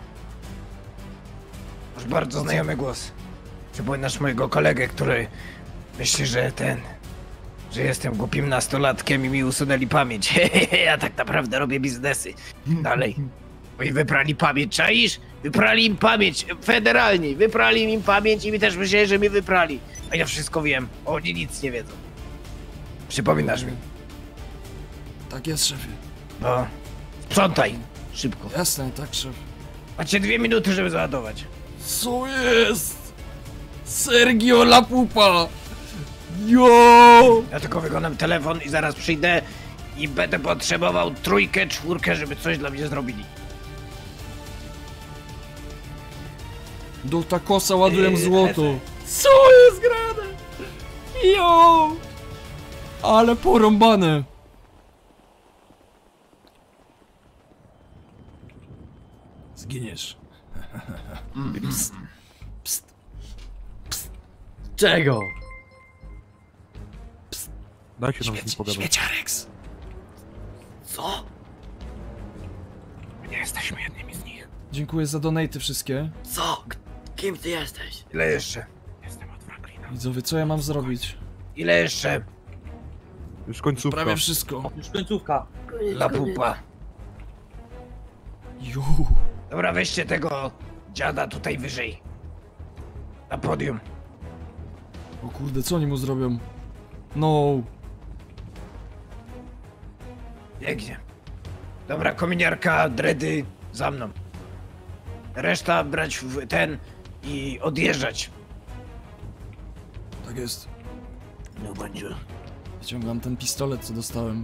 Masz bardzo znajomy głos. Przypominasz mojego kolegę, który myśli, że że jestem głupim nastolatkiem i mi usunęli pamięć. Ja tak naprawdę robię biznesy. Dalej. Bo i wyprali pamięć, czaisz? Wyprali im pamięć, federalni. Wyprali im pamięć i mi też myśleli, że mi wyprali. A ja wszystko wiem, oni nic nie wiedzą. Przypominasz mi. Tak jest, szefie. No, sprzątaj. Szybko. Jasne, tak, szef. Macie 2 minuty, żeby załadować. Co jest? Sergio Lapupa! Jo! Ja tylko wykonam telefon i zaraz przyjdę i będę potrzebował 3, 4, żeby coś dla mnie zrobili. Do takosa ładuję złoto. Co jest grane? Jo! Ale porąbane. Zginiesz. Psst. Psst. Psst. Czego? Psst. Dajcie nam z nim pogadać. Śmieciareks. Co? Nie jesteśmy jednymi z nich. Dziękuję za donaty wszystkie. Co? Kim ty jesteś? Ile jeszcze? Jestem od Franklina. Widzowie, co ja mam zrobić? Ile jeszcze? Już końcówka. Prawie wszystko. Już końcówka. Lapupa. Jo. Dobra, weźcie tego dziada tutaj wyżej. Na podium. O kurde, co oni mu zrobią? No. Pięknie. Dobra, kominiarka, dredy, za mną. Reszta brać w ten i odjeżdżać. Tak jest. No będzie. Wyciągam ten pistolet, co dostałem.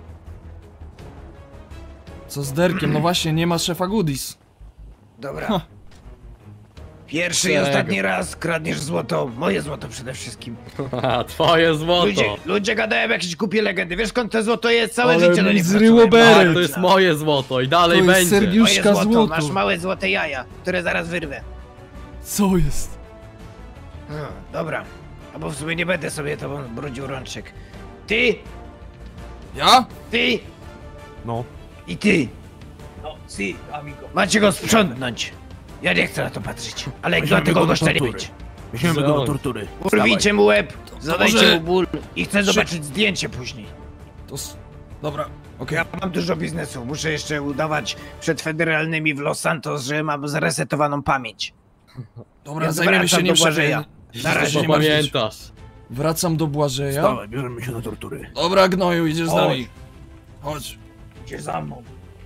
Co z Derkiem? No właśnie, nie ma szefa Goodies. Dobra. Pierwszy i Czego? ostatni raz kradniesz złoto. Moje złoto przede wszystkim. A, twoje złoto. Ludzie gadają jakieś głupie legendy. Wiesz skąd to złoto jest? Całe Ale życie na mi nim zryło pracowałem. beret. Tak, to jest moje złoto i dalej To jest będzie. Sergiuszka Moje złoto. Masz małe złote jaja, które zaraz wyrwę. Co jest? Dobra. Albo w sumie nie będę sobie tobą brudził rączek. Ty! Ja? Ty! No. I ty! No, si, amigo. Macie go sprzątnąć. Ja nie chcę na to patrzeć, ale dlatego go chcieli być. Weźmiemy go do tortury. Urwijcie mu łeb, zadajcie może- mu ból i chcę zobaczyć zdjęcie później. Dobra, okej. Ja mam dużo biznesu, muszę jeszcze udawać przed federalnymi w Los Santos, że mam zresetowaną pamięć. Dobra, Więc zajmiemy wracam się do nim Błażeja. szybko. Na razie. Nie martw się. Pamiętasz. Wracam do Błażeja. Stawaj, bierzemy się do tortury. Dobra, gnoju, idziesz z Chodź. nami. Chodź. Idzie za mną.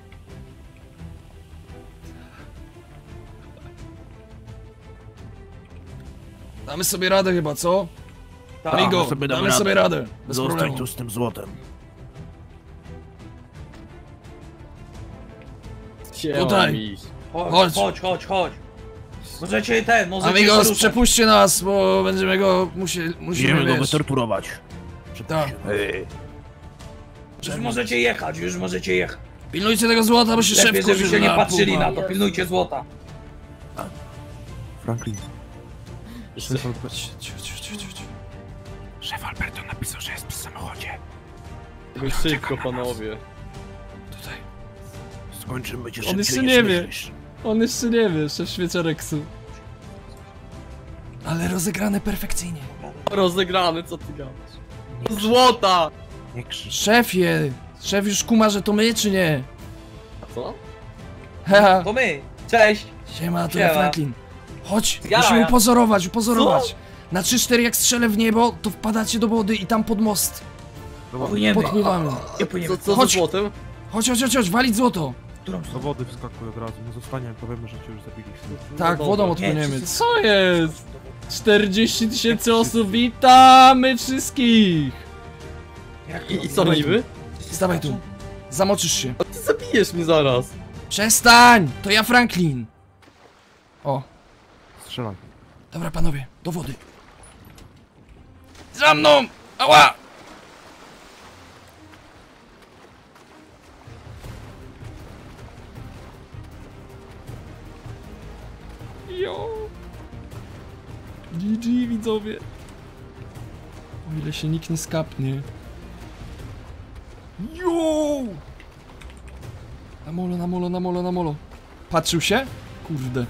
Damy sobie radę chyba, co? Tak. Amigo, damy sobie radę. Bez problemu. tu z tym złotem. Tutaj. Chodź, chodź. Możecie Amigos, ruszać. przepuśćcie nas, bo będziemy go musimy go wiesz. wytorturować. Tak. Już możecie jechać, Pilnujcie tego złota, bo się szef Lepiej, żeby wkurzy się nie na patrzyli pupa. na to, pilnujcie złota. Franklin. Szef Alberto napisał, że jest przy samochodzie. Szybko, panowie. Tutaj. Skończymy cię On jeszcze nie wie. On jeszcze nie wie, szef Świeciereksu. Ale rozegrane perfekcyjnie. Rozegrany, co ty gadasz? Złota! Szefie! Szef już kuma, że to my, czy nie? Co? Haha. To my, cześć. Siema, to Siema. ja Franklin. Chodź, Ja. musimy upozorować. Na 3-4 jak strzelę w niebo, to wpadacie do wody i tam pod most. Płyniemy. Podpływamy. Co Chodź. ze złotem? Chodź, walić złoto. Do wody wskakuj od razu, nie zostanie, powiemy, że cię już zabiliśmy. Tak, dobra. wodą odpłyniemy. Co jest? 40 000 osób, witamy wszystkich! I co niby? Stawaj tu, zamoczysz się. A ty zabijesz mnie zaraz. Przestań! To ja Franklin! O, Strzelaj. dobra panowie, do wody. Za mną! Ała! Jo. GG widzowie. O ile się nikt nie skapnie. Jo! Na molo. Patrzył się? Kurde.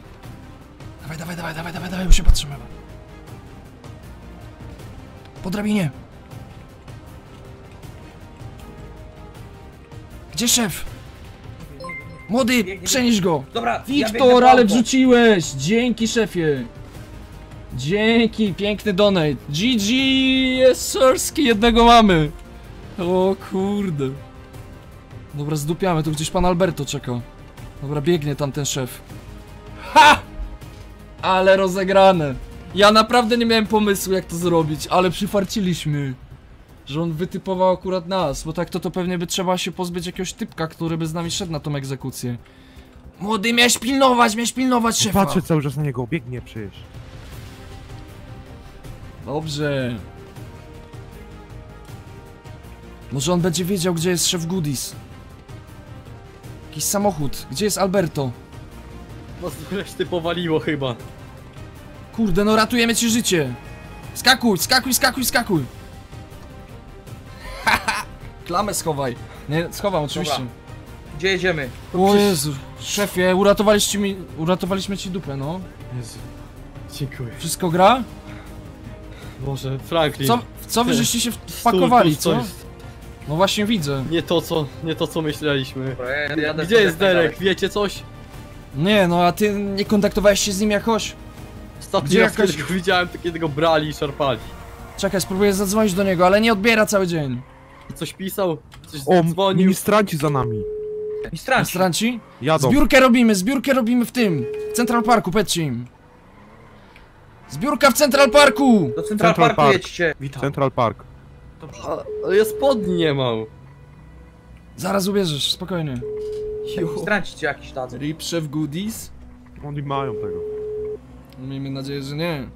Dawaj, już się patrzymy. Po drabinie. Gdzie szef? Młody, przenieś go! Dobra, Wiktor, ale wrzuciłeś! Dzięki, szefie! Dzięki, piękny donate. GG, jest Sorski, jednego mamy! O kurde. Dobra, zdupiamy, tu gdzieś pan Alberto czeka. Dobra, biegnie tam ten szef. Ha! Ale rozegrane. Ja naprawdę nie miałem pomysłu, jak to zrobić, ale przyfarciliśmy. Że on wytypował akurat nas, bo tak to pewnie by trzeba się pozbyć jakiegoś typka, który by z nami szedł na tą egzekucję. Młody, miałeś pilnować szefa. Patrzę cały czas na niego, biegnie przecież. Dobrze. Może on będzie wiedział, gdzie jest szef Goodies. Jakiś samochód. Gdzie jest Alberto? No reszty powaliło chyba. Kurde, no ratujemy ci życie. Skakuj. Haha. Klamę schowaj. Nie, schowam oczywiście. Dobra. Gdzie jedziemy? O Jezu, szefie, uratowaliśmy ci dupę, no. Jezu. Dziękuję. Wszystko gra? Boże, Franklin. Co wy żeście się wpakowali, co? No właśnie widzę. Nie to co myśleliśmy. Jadę Gdzie jest Derek? Wiecie coś? Nie, no a ty nie kontaktowałeś się z nim jakoś? Ostatni raz, kiedy go widziałem, to kiedy go brali i szarpali. Czekaj, spróbuję zadzwonić do niego, ale nie odbiera cały dzień. Coś pisał? Coś O, dzwonił? ministranci za nami. Ministranci? Jadą. Zbiórkę robimy w tym. W Central Parku, powiedzcie im. Zbiórka w Central Parku! Do Central Parku jedźcie. Witam. Central Park. Ale ja spodni nie mam. Zaraz ubierzesz, spokojnie. Stracicie jakiś tacy. Rip Chef Goodies? Oni mają tego. Miejmy nadzieję, że nie.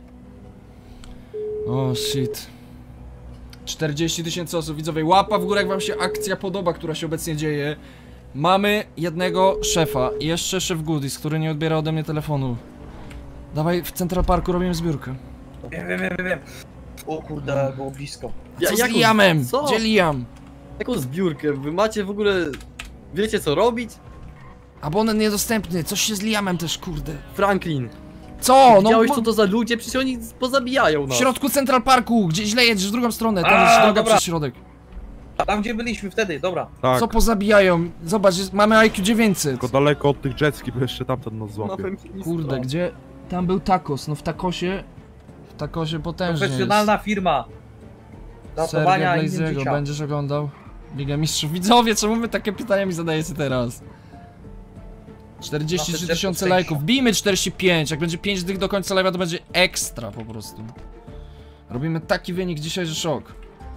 O shit. 40 000 osób, widzowie, łapa w górę, jak wam się akcja podoba, która się obecnie dzieje. Mamy jednego szefa i jeszcze szef Goodies, który nie odbiera ode mnie telefonu. Dawaj, w Central Parku robimy zbiórkę. Wiem. O kurde, było blisko. Co z Liamem? Gdzie Liam? Jaką zbiórkę? Wy macie w ogóle... Wiecie co robić? Abonent niedostępny, coś się z Liamem też, kurde. Franklin. Co? No widziałeś co to za ludzie? Przecież oni pozabijają w nas. środku Central Parku, gdzie źle jedziesz, w drugą stronę, tam jest droga dobra. przez środek. Tam gdzie byliśmy wtedy, dobra. Tak. Co pozabijają? Zobacz, mamy IQ 900. Tylko daleko od tych jetski, bo jeszcze tamten nas złapie. Kurde, gdzie? Tam był Tacos, no w Tacosie potężnie Profesjonalna firma. Datowania i Blaziego, będziesz oglądał Ligę Mistrzów. Widzowie, czemu wy takie pytania mi zadajecie teraz? 43 000 lajków, bijmy 45, jak będzie 5 dych do końca live'a, to będzie ekstra po prostu. Robimy taki wynik dzisiaj, że szok.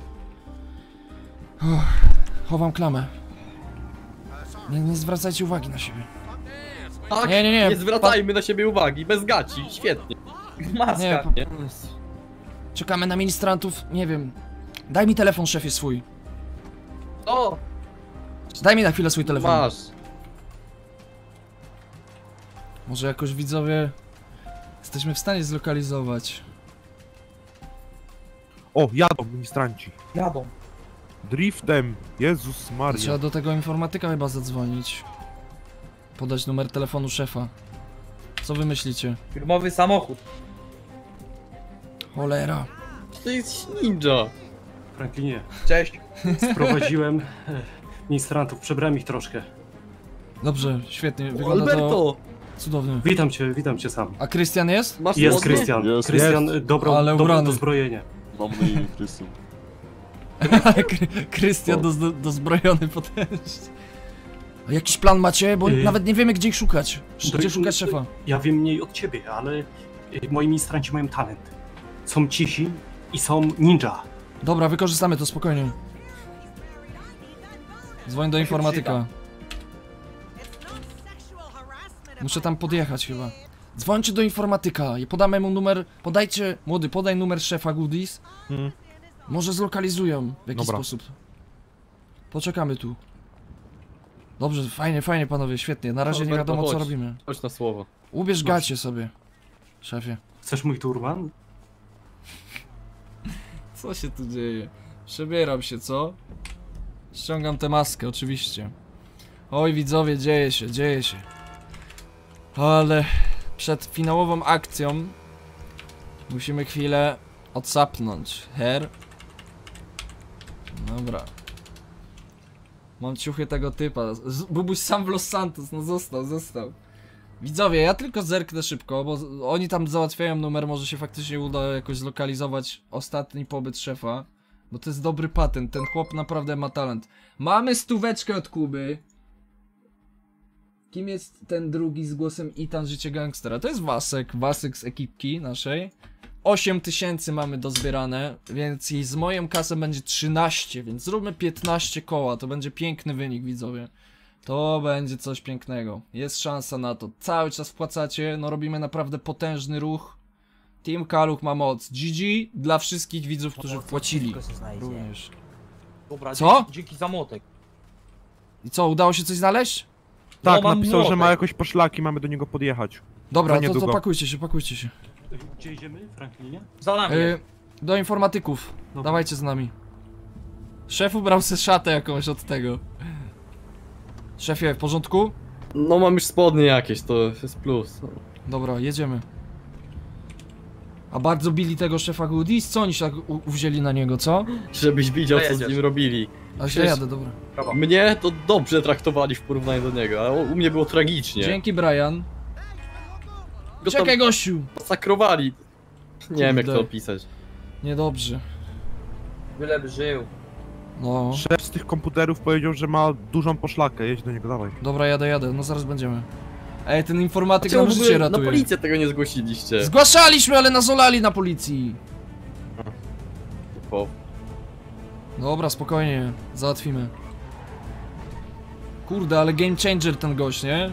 Chowam klamę. Nie zwracajcie uwagi na siebie. Tak, nie. Nie zwracajmy na siebie uwagi, bez gaci, świetnie. Maska. Nie. Czekamy na ministrantów, nie wiem. Daj mi telefon, szefie, swój. O! Daj mi na chwilę swój telefon. Masz. Może jakoś, widzowie, jesteśmy w stanie zlokalizować. O, jadą ministranci. Jadą. Driftem. Jezus Maria. Trzeba do tego informatyka chyba zadzwonić. Podać numer telefonu szefa. Co wy myślicie? Firmowy samochód. Cholera. To jest ninja. Franklinie. Cześć. Sprowadziłem ministrantów, przebrałem ich troszkę. Dobrze, świetnie, wygląda Alberto! to cudownie. Witam cię sam. A Krystian jest? Masz Jest spodnie? Krystian. Jest. Krystian, dobre ubrany. dozbrojenie. Mam na imię Krystian. Krystian dozbrojony potężnie. A jakiś plan macie? Bo nawet nie wiemy, gdzie ich szukać. Gdzie szukać szefa? Ja wiem mniej od ciebie, ale moi ministranci mają talent. Są cisi i są ninja. Dobra, wykorzystamy to spokojnie. Dzwoń do informatyka. Muszę tam podjechać chyba. Dzwońcie do informatyka i podamy mu numer. Podajcie, młody, podaj numer szefa Goodies. Może zlokalizują w jakiś sposób. Poczekamy tu. Dobrze, fajnie panowie, świetnie. Na razie nie wiadomo co robimy. Chodź na słowo. Ubierz gacie sobie, szefie. Chcesz mój turban? Co się tu dzieje? Przebieram się, co? Ściągam tę maskę, oczywiście. Oj, widzowie, dzieje się. Ale przed finałową akcją musimy chwilę odsapnąć. Dobra. Mam ciuchy tego typa. Bubuś sam w Los Santos, no został. Widzowie, ja tylko zerknę szybko, bo oni tam załatwiają numer, może się faktycznie uda jakoś zlokalizować ostatni pobyt szefa. Bo to jest dobry patent, ten chłop naprawdę ma talent. Mamy 100 od Kuby. Kim jest ten drugi z głosem Ethan Życie Gangstera? To jest Wasek z ekipki naszej. 8000 mamy dozbierane, więc i z moją kasą będzie 13, więc zróbmy 15 koła, to będzie piękny wynik, widzowie. To będzie coś pięknego, jest szansa na to. Cały czas wpłacacie, no robimy naprawdę potężny ruch. Team Kaluch ma moc. GG dla wszystkich widzów, którzy wpłacili. Również. Dobra, Co? Dzięki za młotek. I co, udało się coś znaleźć? Tak, mam napisał, że ma młotek. jakoś poszlaki, mamy do niego podjechać. Dobra, Za to niedługo. pakujcie się. Gdzie idziemy, Franklinie? Za nami. Do informatyków. Dawajcie z nami. Szef ubrał sobie szatę jakąś od tego. Szefie, w porządku? No mam już spodnie jakieś, to jest plus. Dobra, jedziemy. A bardzo bili tego szefa Goodies? Co oni się tak wzięli na niego, co? Żebyś widział, co z Jedziesz. nim robili. A źle jadę, dobra. Mnie to dobrze traktowali w porównaniu do niego, a u mnie było tragicznie. Dzięki, Brian. Go tam Czekaj, gościu! masakrowali. Nie wiem jak Kurde. to opisać. Niedobrze. Byleby żył. No. Szef z tych komputerów powiedział, że ma dużą poszlakę, jedź do niego, dawaj. Dobra, jadę, no zaraz będziemy. Ej, ten informatyk Czemu nam w ogóle życie na ratuje. policję tego nie zgłosiliście? Zgłaszaliśmy, ale nas olali na policji. Po. Dobra, spokojnie, załatwimy. Kurde, ale game changer ten gość, nie?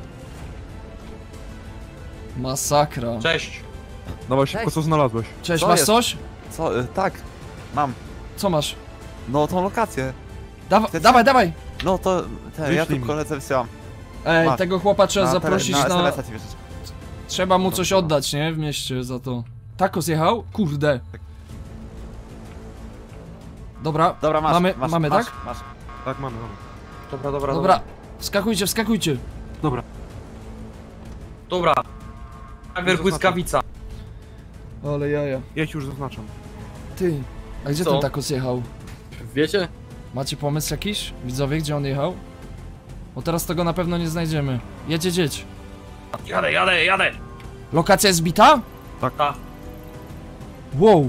Masakra. Cześć. Dawaj szybko, co znalazłeś? Cześć, Co masz jest? coś? Co? Tak, mam. Co masz? No tą lokację. Dawaj! No to ja Wyślij tu mi. koledze wysyłam. Ej, Masz. tego chłopa trzeba zaprosić na... SMS-a ci wyśleć. Trzeba mu coś oddać, nie? W mieście za to. Tako zjechał? Kurde. Dobra, Dobra, masz, mamy, masz, tak? Masz. Tak, mamy. Dobra, wskakujcie. Dobra. Jager błyskawica. Ale jaja. Ja ci już zaznaczam. Ty, a gdzie Co? ten Takos jechał? Wiecie? Macie pomysł jakiś? Widzowie, gdzie on jechał? Bo teraz tego na pewno nie znajdziemy. Jedź. Jadę. Lokacja jest zbita? Tak. Ta. Wow.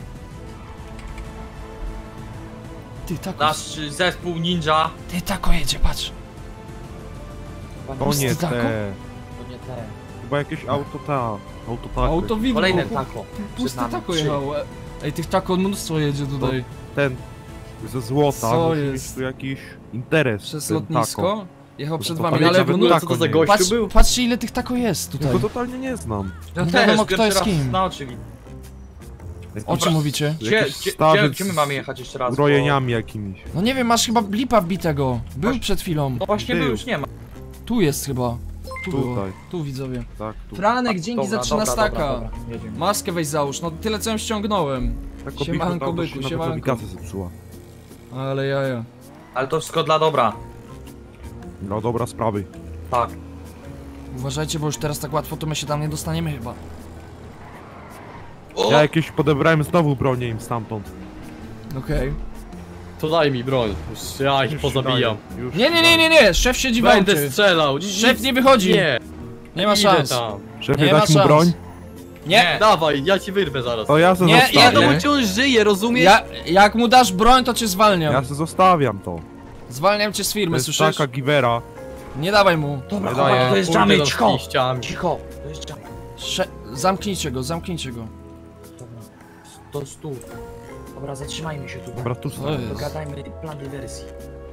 Ty, Takos. Nasz zespół ninja. Ty, Tako jedzie, patrz. To nie Pusty tako? te. To nie te. Chyba jakieś autotako. Auto widmo. Kolejne tako. Pusty Tako jechał. Ej, tych Tako mnóstwo jedzie tutaj. Ten ze złota, Co musi jest? mieć tu jakiś interes. Przez ten lotnisko? tako. Jechał przed To wami, pamiętam, ale że no, tako co to za nie gościu patrz, był? patrzcie ile tych Tako jest Ja tutaj. go totalnie nie znam. Ja Nie też, wiadomo, kto pierwszy jest raz kim. na oczy widzę. O czym mówicie? Gdzie my mamy jechać jeszcze raz? Urojeniami jakimiś. No nie wiem, masz chyba blipa wbitego. Był przed chwilą. No właśnie był, już nie ma. Tu jest chyba. Tu było. Tutaj. Tu widzowie. Tak, tu. Franek, dzięki za 13 dobra, staka. jedziemy. Maskę weź załóż, no tyle co ją ściągnąłem. Tak Siemanko, opisz, byku, nawet siemanko. nawigacja zepsuła. Ale jaja. Ale to wszystko dla dobra. No dobra sprawy. Tak. Uważajcie, bo już teraz tak łatwo to my się tam nie dostaniemy chyba. Ja jakieś podebrałem znowu bronię im stamtąd. Okej. To daj mi broń, już ja ich pozabijam. Już Nie, szef siedzi w Będę aucie. strzelał. Szef nie wychodzi. Nie ma idę szans. tam. Szefie, Nie ma dać mu szans. broń? Nie. Dawaj, ja ci wyrwę zaraz. To ja se Nie, zostawiam. No bo on żyje, rozumiesz? Jak mu dasz broń, to cię zwalniam. Ja se zostawiam to. Zwalniam cię z To firmy, jest słyszysz? taka givera. Nie dawaj mu. Dobra, Nie daję. chłopaki, dojeżdżamy, Kurde, cicho. liściami. Cicho, dojeżdżamy. Zamknijcie go. Dobra, to stół. Dobra, zatrzymajmy się tu. Dobra, tu Co jest? Dogadajmy plan dywersji.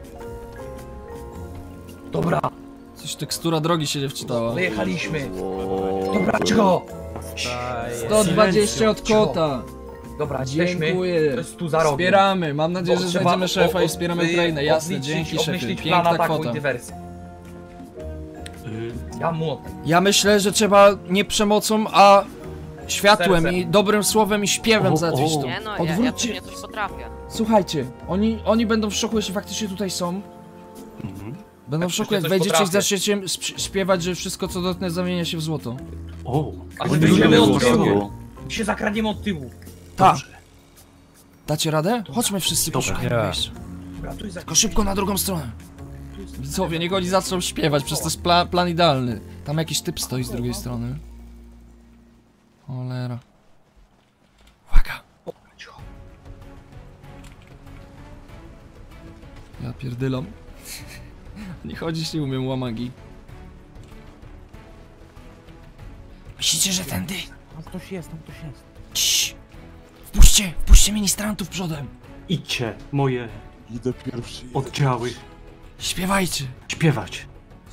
Dobra, Coś tekstura drogi się nie wczytała. wyjechaliśmy. Dobra, cicho. 120 od kota. Dobra, jesteśmy. Dziękuję. To jest tu za rogiem. Wspieramy. Mam nadzieję, że Trzeba znajdziemy szefa i wspieramy Ukrainę. Jasne, obmyślić- dzięki szefie. obmyślić plan Piękna ataku kwota. i dywersji. Ja młotek. Ja myślę, że trzeba nie przemocą, a światłem Sercem. i dobrym słowem i śpiewem O, załatwić to. Nie no, ja Odwróćcie. coś potrafię. Słuchajcie, oni będą w szoku, jeśli faktycznie tutaj są. Będą w szoku, jak coś wejdziecie i potrafię. zaczniecie śpiewać, że wszystko co dotknę zamienia się w złoto. O, A my wyjdziemy od tyłu. My się zakradniemy od tyłu. Tak. Dacie radę? Chodźmy wszyscy, poszukajmy Ja. miejsca. Tylko szybko na drugą stronę. Widzowie, niech oni zaczną śpiewać, przez to jest plan idealny. Tam jakiś typ stoi z drugiej strony. Cholera. Uwaga! Ja pierdylam. Nie chodzić nie umiem, łamagi. Myślicie, że tędy? Tam ktoś jest, tam ktoś jest. Ciii. Wpuśćcie ministrantów przodem. Idźcie, moje Idę pierwszy. oddziały. Śpiewajcie. Śpiewać.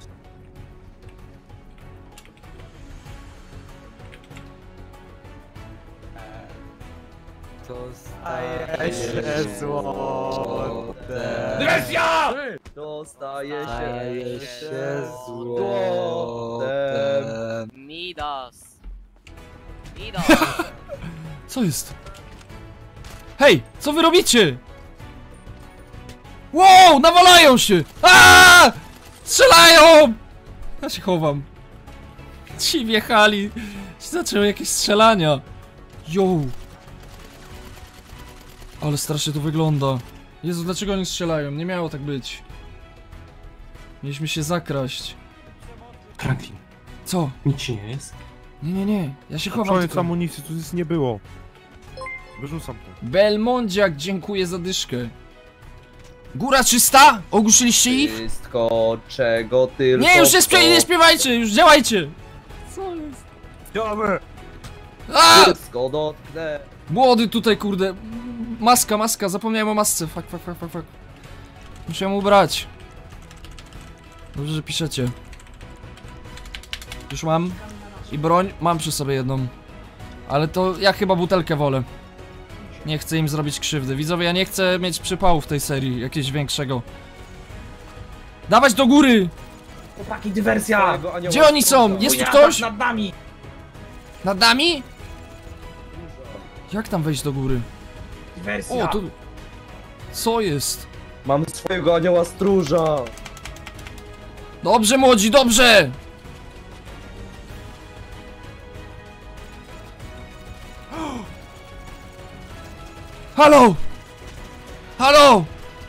To staje się złotem. Dywersja! To staje się złotem. Midas. Midas. Co jest? Hej, co wy robicie? Wow, nawalają się! Aaaa! Strzelają! Ja się chowam. Ci wjechali. Zaczęły jakieś strzelania. Yo. Ale strasznie to wygląda. Jezu, dlaczego oni strzelają? Nie miało tak być. Mieliśmy się zakraść. Franklin. Co? Nic ci nie jest? Nie. Ja się chowam Koniec tylko. amunicji, tu nic nie było. Wyrzucam to. Belmondziak, dziękuję za dyszkę. Góra czysta? Ogłuszyliście ich? Wszystko, czego tylko... Nie, już nie śpiewajcie, już działajcie! Co jest? Działamy! A! Wszystko dotknę. Młody tutaj, kurde. Maska, zapomniałem o masce. Fuck. Muszę ją ubrać. Dobrze, że piszecie. Już mam. I broń mam przy sobie jedną. Ale to ja chyba butelkę wolę. Nie chcę im zrobić krzywdy. Widzowie, ja nie chcę mieć przypału w tej serii, jakiegoś większego. Dawać do góry! Chłopaki, dywersja! Gdzie oni są? Jest tu ktoś? Nad nami! Nad nami? Jak tam wejść do góry? Dywersja! O, tu... Co jest? Mam swojego anioła stróża. Dobrze, młodzi, dobrze! Halo! Halo!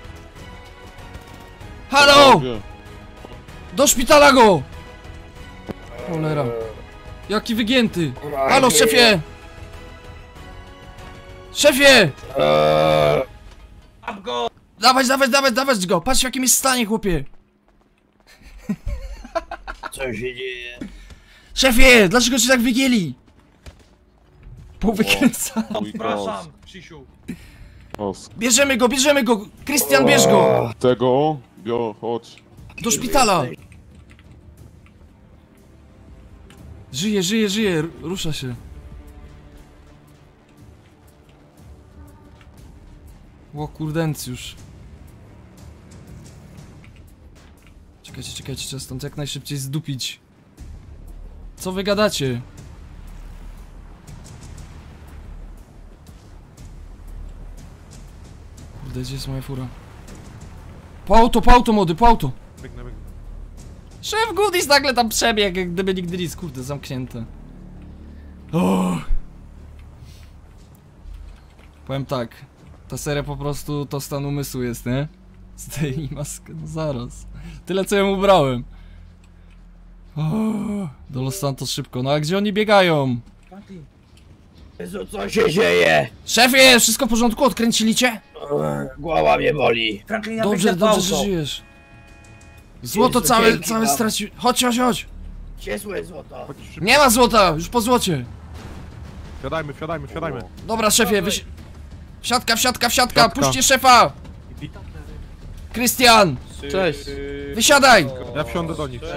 Halo! Do szpitala go! Cholera. Jaki wygięty! Halo, szefie! Szefie! Dawać go! Patrz w jakim jest stanie, chłopie! Co się dzieje? Szefie! Dlaczego cię tak wygięli? Powykręca. Przepraszam, Krzysiu. Bierzemy go! Krystian, bierz go! Tego? Chodź. Do szpitala! Żyje, rusza się. O kurdencjusz. Czekajcie, trzeba stąd jak najszybciej zdupić. Co wy gadacie? Kurde, gdzie jest moja fura? Po auto, młody, po auto! Biegnę. Szef Goodies nagle tam przebiegł, jak gdyby nigdy nic, kurde, zamknięte. O! Powiem tak, ta seria po prostu to stan umysłu jest, nie? Zdejmij maskę, no zaraz. Tyle co ją ubrałem. O, do Los Santos szybko, no a gdzie oni biegają? Jezu, co się dzieje? Szefie, wszystko w porządku? Odkręcili cię? Głowa mnie boli. Franklin, Dobrze, że żyjesz. Złoto całe stracił. Chodź. Gdzie złe złoto? Nie ma złota, już po złocie. Wsiadajmy. Dobra, szefie, wsiadka, puśćcie szefa! Krystian! Cześć! Wysiadaj! Ja wsiądę do nich.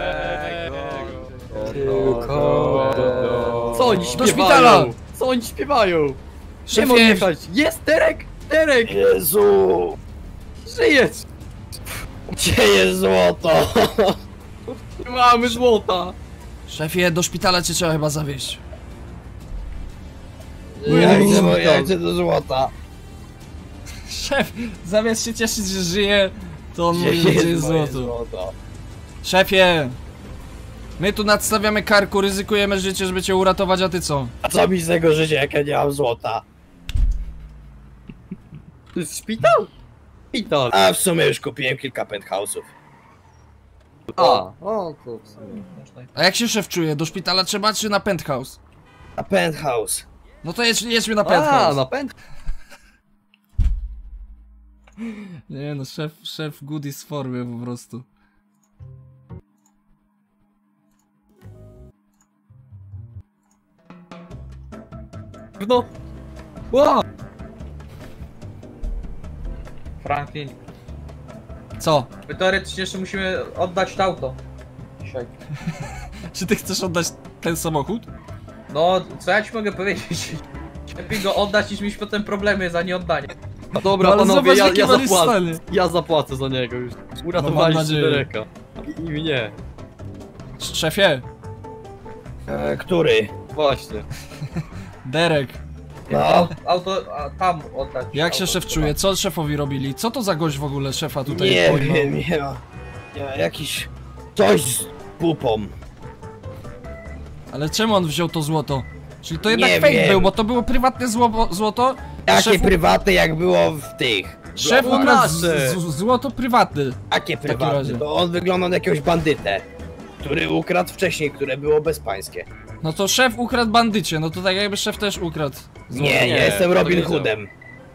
Co oni śpiewają? Do szpitala! Co oni śpiewają? Nie Szefie! mogę jechać! Jest Derek! Derek! Jezu! Żyjesz! Gdzie jest złoto? Nie mamy złota! Szefie, do szpitala cię trzeba chyba zawieźć. Ja chcę do złota. Szef, zamiast się cieszyć, że żyje, to on mówi, że jest złoto. Szefie! My tu nadstawiamy karku, ryzykujemy życie, żeby cię uratować, a ty co? A co mi z tego życia, jak ja nie mam złota? To jest szpital? Szpital. A w sumie już kupiłem kilka penthouse'ów. O, to w sumie można. A jak się szef czuje? Do szpitala trzeba, czy na penthouse? Na penthouse. No to jedźmy na penthouse. na penthouse. Nie no, szef goodies w formie po prostu. No. Wow. Franklin, Co? my teoretycznie jeszcze musimy oddać to auto. Dzisiaj. Czy ty chcesz oddać ten samochód? No, co ja ci mogę powiedzieć? Lepiej go oddać, niż mieć potem problemy za nieoddanie. Dobra, No, ale panowie, zobacz, ja jaki on jest zapłacę. stary. Ja zapłacę za niego już. No, mam Uratowaliście nadzieję. Dereka. I mnie. Szefie! Który? Właśnie. Derek. No. Auto, tam oddać. Jak się auto, szef czuje? Co szefowi robili? Co to za gość w ogóle szefa tutaj Nie pojmał? wiem, ja jakiś... coś z pupą. Ale czemu on wziął to złoto? Czyli to jednak Nie fake wiem. był, bo to było prywatne złoto? Jakie Szef- prywatne, jak było w tych. Szef No, ukradł nasze. złoto prywatne. Jakie w takim prywatne? razie. To on wygląda na jakiegoś bandytę, który ukradł wcześniej, które było bezpańskie. No to szef ukradł bandycie, no to tak jakby szef też ukradł złoto. Nie, ja jestem Robin wiedział. Hoodem.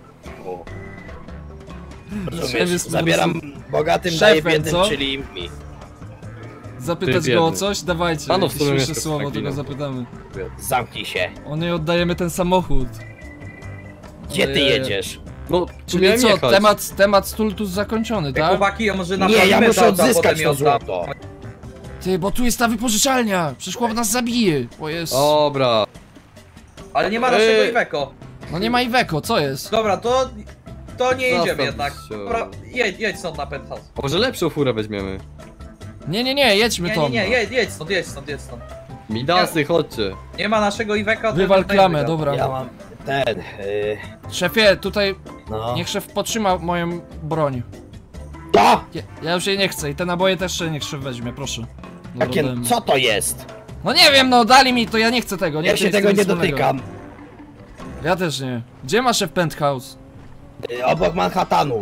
Szef Rozumiesz? jest po Zabieram prostu bogatym, szefem, daję biednym, co? czyli mi. Zapytać Ty go o biedny. coś? Dawajcie, A no, w jakieś sumie śmieszne mieszkasz w słowo, to go Franklinu. zapytamy. Zamknij się. On jej oddajemy ten samochód. Gdzie ty Ojej. jedziesz? No, tu Czyli miałem co, jechać. temat stultus zakończony, Ej, tak? chłopaki, a może Nie, naprawimy ja muszę to auto, a odzyskać potem je to oddam. złoto. Ty, bo tu jest ta wypożyczalnia! Przecież chłop nas zabije! O jest. Dobra. Ale nie ma naszego Iveco. No nie ma Iveco, co jest? Dobra, to nie jedziemy Zostaw jednak. się. Dobra, jedź stąd na penthouse. A może lepszą furę weźmiemy? Nie, jedźmy tą. Nie, jedź stąd. Midasy, chodźcie. Nie ma naszego Iveca, to Wywal to klamę, Iveco. dobra. Ja mam ten... Szefie, tutaj no. niech szef potrzyma moją broń. To! Ja już jej nie chcę i te naboje też niech szef weźmie, proszę. Dobra, Jakie, dajmy. co to jest? No nie wiem, no dali mi to, ja nie chcę tego. Nie Ja chcę się nic z tego tym nie wspólnego. dotykam. Ja też nie. Gdzie ma szef penthouse? Obok Manhattanu.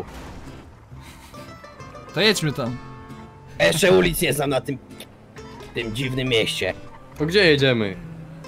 To jedźmy tam. Ja jeszcze ulic nie znam na tym dziwnym mieście. To gdzie jedziemy?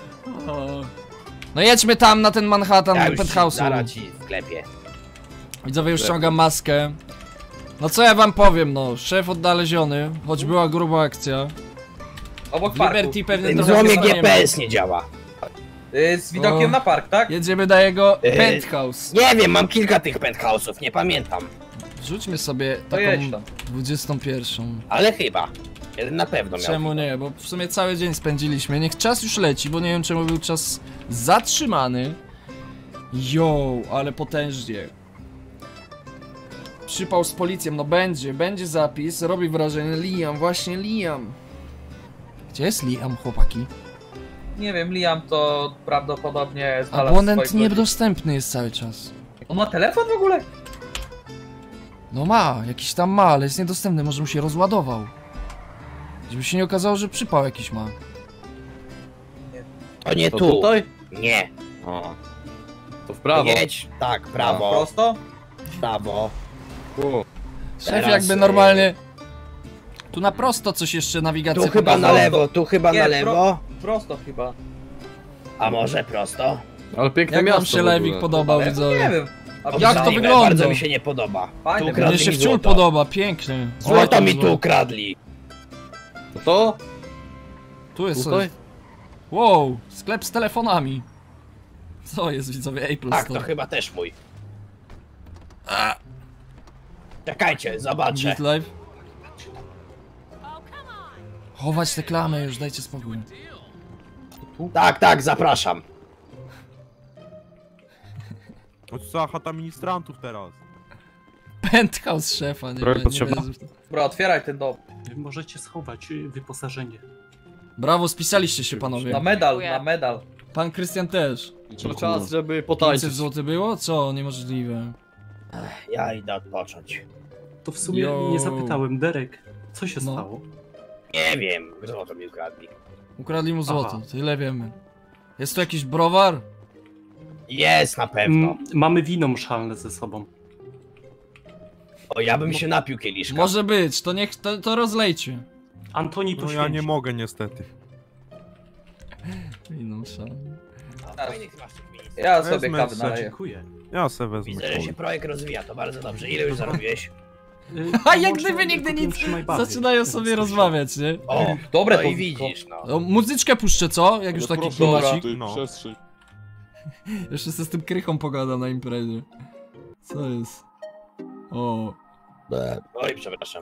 No jedźmy tam na ten Manhattan, Ja do już penthouse'u. zaraz ci sklepię. Widzowie, już ściągam maskę. No co ja wam powiem, no. Szef odnaleziony, choć była gruba akcja. Obok W parku. Liberty pewnie W tym trochę złomie zostaniemy. GPS nie działa. Z widokiem O. na park, tak? Jedziemy na jego penthouse. Nie wiem, mam kilka tych penthouse'ów, nie pamiętam. Wrzućmy sobie To jedź taką tam. 21. Ale chyba. Jeden na pewno miał. Czemu nie? Bo w sumie cały dzień spędziliśmy. Niech czas już leci, bo nie wiem czemu był czas zatrzymany. Jo, ale potężnie. Przypał z policją, no będzie zapis. Robi wrażenie. Liam, właśnie Liam. Gdzie jest Liam, chłopaki? Nie wiem, Liam to prawdopodobnie znalazł Abonent swoich ludzi. niedostępny jest cały czas. On ma telefon w ogóle? No ma, jakiś tam ma, ale jest niedostępny, może mu się rozładował. Żeby się nie okazało, że przypał jakiś ma. To nie To tu. tutaj? Nie. O. To w prawo. Jedź, tak, prawo. Prosto? Prawo. O. Szef Teraz, jakby normalnie... Tu na prosto coś jeszcze nawigacja Tu chyba na pokazała. lewo, tu chyba Nie, na lewo. Prosto chyba. A może prosto? Ale piękne Jak miasto wam się w ogóle. Lewik podobał, Ale widzowie? nie wiem. A Jak to Możliwe, wygląda? Bardzo mi się nie podoba. Fajne, Tu mnie ukradli Mnie się mi wciąż złoto. podoba, pięknie. Złoto mi tu złoto. ukradli. To? Tu jest Tutaj? coś. Wow, sklep z telefonami. Co jest, widzowie? Apple Tak, Store. to chyba też mój. Czekajcie, zobaczę. Git live. Chować te klamy już, dajcie spokój. Tak, tak, zapraszam. To co, chata ministrantów teraz. Penthouse szefa, nie, Broń nie potrzebna? wierzę w to. Dobra, otwieraj ten dom. możecie schować wyposażenie. Brawo, spisaliście się panowie. Na medal, na medal. Pan Krystian też. To czas, żeby 500 potańczyć. zł było? Co? Niemożliwe. Ja idę odpocząć. To w sumie Yo. nie zapytałem, Derek, co się No. stało? Nie wiem, złoto mi ukradli. Ukradli mu złoto, Aha. tyle wiemy. Jest to jakiś browar? Jest na pewno. Mamy wino mszalne ze sobą. O, ja bym się napił kieliszka. Może być, to niech to rozlejcie. Antoni No ja nie mogę niestety. Wino szalone. Ja sobie Wezmę kawy se. naleję. Dziękuję. Ja se wezmę. Widzę, że się projekt rozwija, to bardzo dobrze. Ile już zarobiłeś? A jak gdyby nigdy nic, zaczynają sobie rozmawiać, nie? O, dobre no to i widzisz, no. O, muzyczkę puszczę, co? Jak już taki proszę, klimacik. no. Przestrzeń. Jeszcze se z tym krychą pogadam na imprezie. Co jest? O. Oj, przepraszam.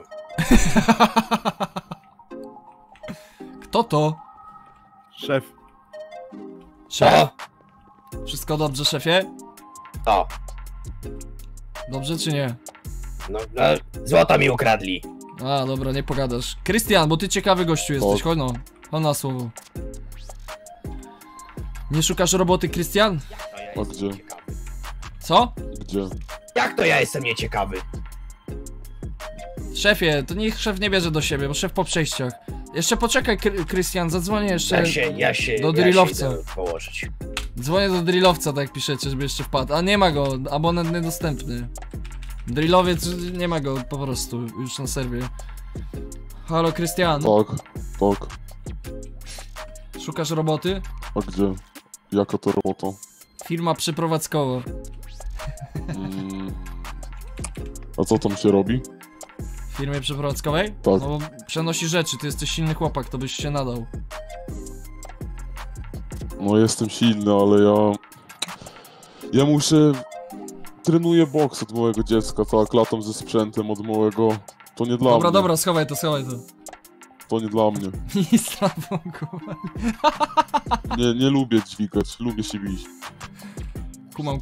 Kto to? Szef. Szef? Wszystko dobrze, szefie? To. Dobrze czy nie? No, złota mi ukradli. A, dobra, nie pogadasz. Krystian, bo ty ciekawy gościu jesteś, chodź no. Chodź na słowo. Nie szukasz roboty, Krystian? A gdzie? Co? Gdzie? Jak to ja jestem nieciekawy? Szefie, to niech szef nie bierze do siebie, bo szef po przejściach. Jeszcze poczekaj, Krystian, zadzwonię jeszcze do drillowca. idę położyć. Dzwonię do drillowca, tak jak piszecie, żeby jeszcze wpadł. A nie ma go, abonent niedostępny. Drillowiec nie ma go po prostu już na serwie. Halo, Krystian. Tak. Szukasz roboty? A gdzie? Jaka to robota? Firma przeprowadzkowa. A co tam się robi? W firmie przeprowadzkowej? Tak. No bo przenosi rzeczy, ty jesteś silny chłopak, to byś się nadał. No jestem silny, ale ja muszę... Trenuję boks od małego dziecka, tak, latam ze sprzętem od małego. To nie dla mnie. Dobra, schowaj to. To nie dla mnie. Ministra wągu. Nie lubię dźwigać, lubię się bić. Kumam.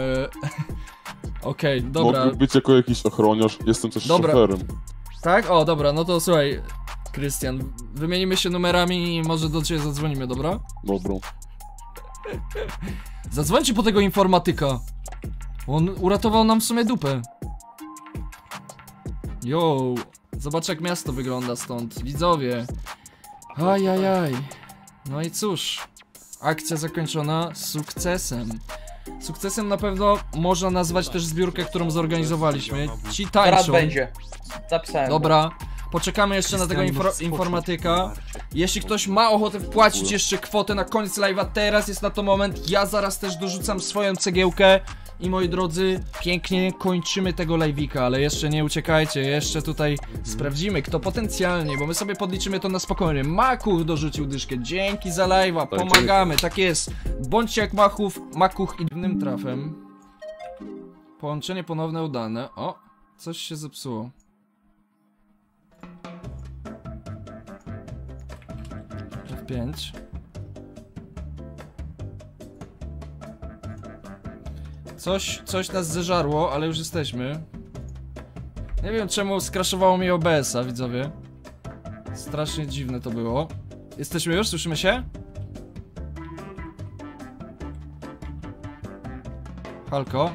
Okej, dobra. Mógłbym być jako jakiś ochroniarz, jestem też szoferem. Tak? O, dobra, no to słuchaj, Krystian, wymienimy się numerami i może do ciebie zadzwonimy, dobra? Dobra. Zadzwońcie po tego informatyka. On uratował nam w sumie dupę. Yo, zobacz jak miasto wygląda stąd, widzowie. Ajajaj. No i cóż, akcja zakończona sukcesem. Sukcesem na pewno można nazwać też zbiórkę, którą zorganizowaliśmy. Ci tańczą. Teraz będzie. Zapisałem. Dobra, poczekamy jeszcze na tego informatyka. Jeśli ktoś ma ochotę wpłacić jeszcze kwotę na koniec live'a, teraz jest na to moment. Ja zaraz też dorzucam swoją cegiełkę. I moi drodzy, pięknie kończymy tego live'ika, ale jeszcze nie uciekajcie, jeszcze tutaj sprawdzimy kto potencjalnie, bo my sobie podliczymy to na spokojnie. Makuch dorzucił dyszkę, dzięki za live'a, pomagamy, tak jest. Bądźcie jak Makuch innym trafem. Połączenie ponowne udane, o, coś się zepsuło. F5. Coś nas zeżarło, ale już jesteśmy. Nie wiem czemu skraszowało mi OBS-a, widzowie. Strasznie dziwne to było. Jesteśmy już? Słyszymy się? Halko?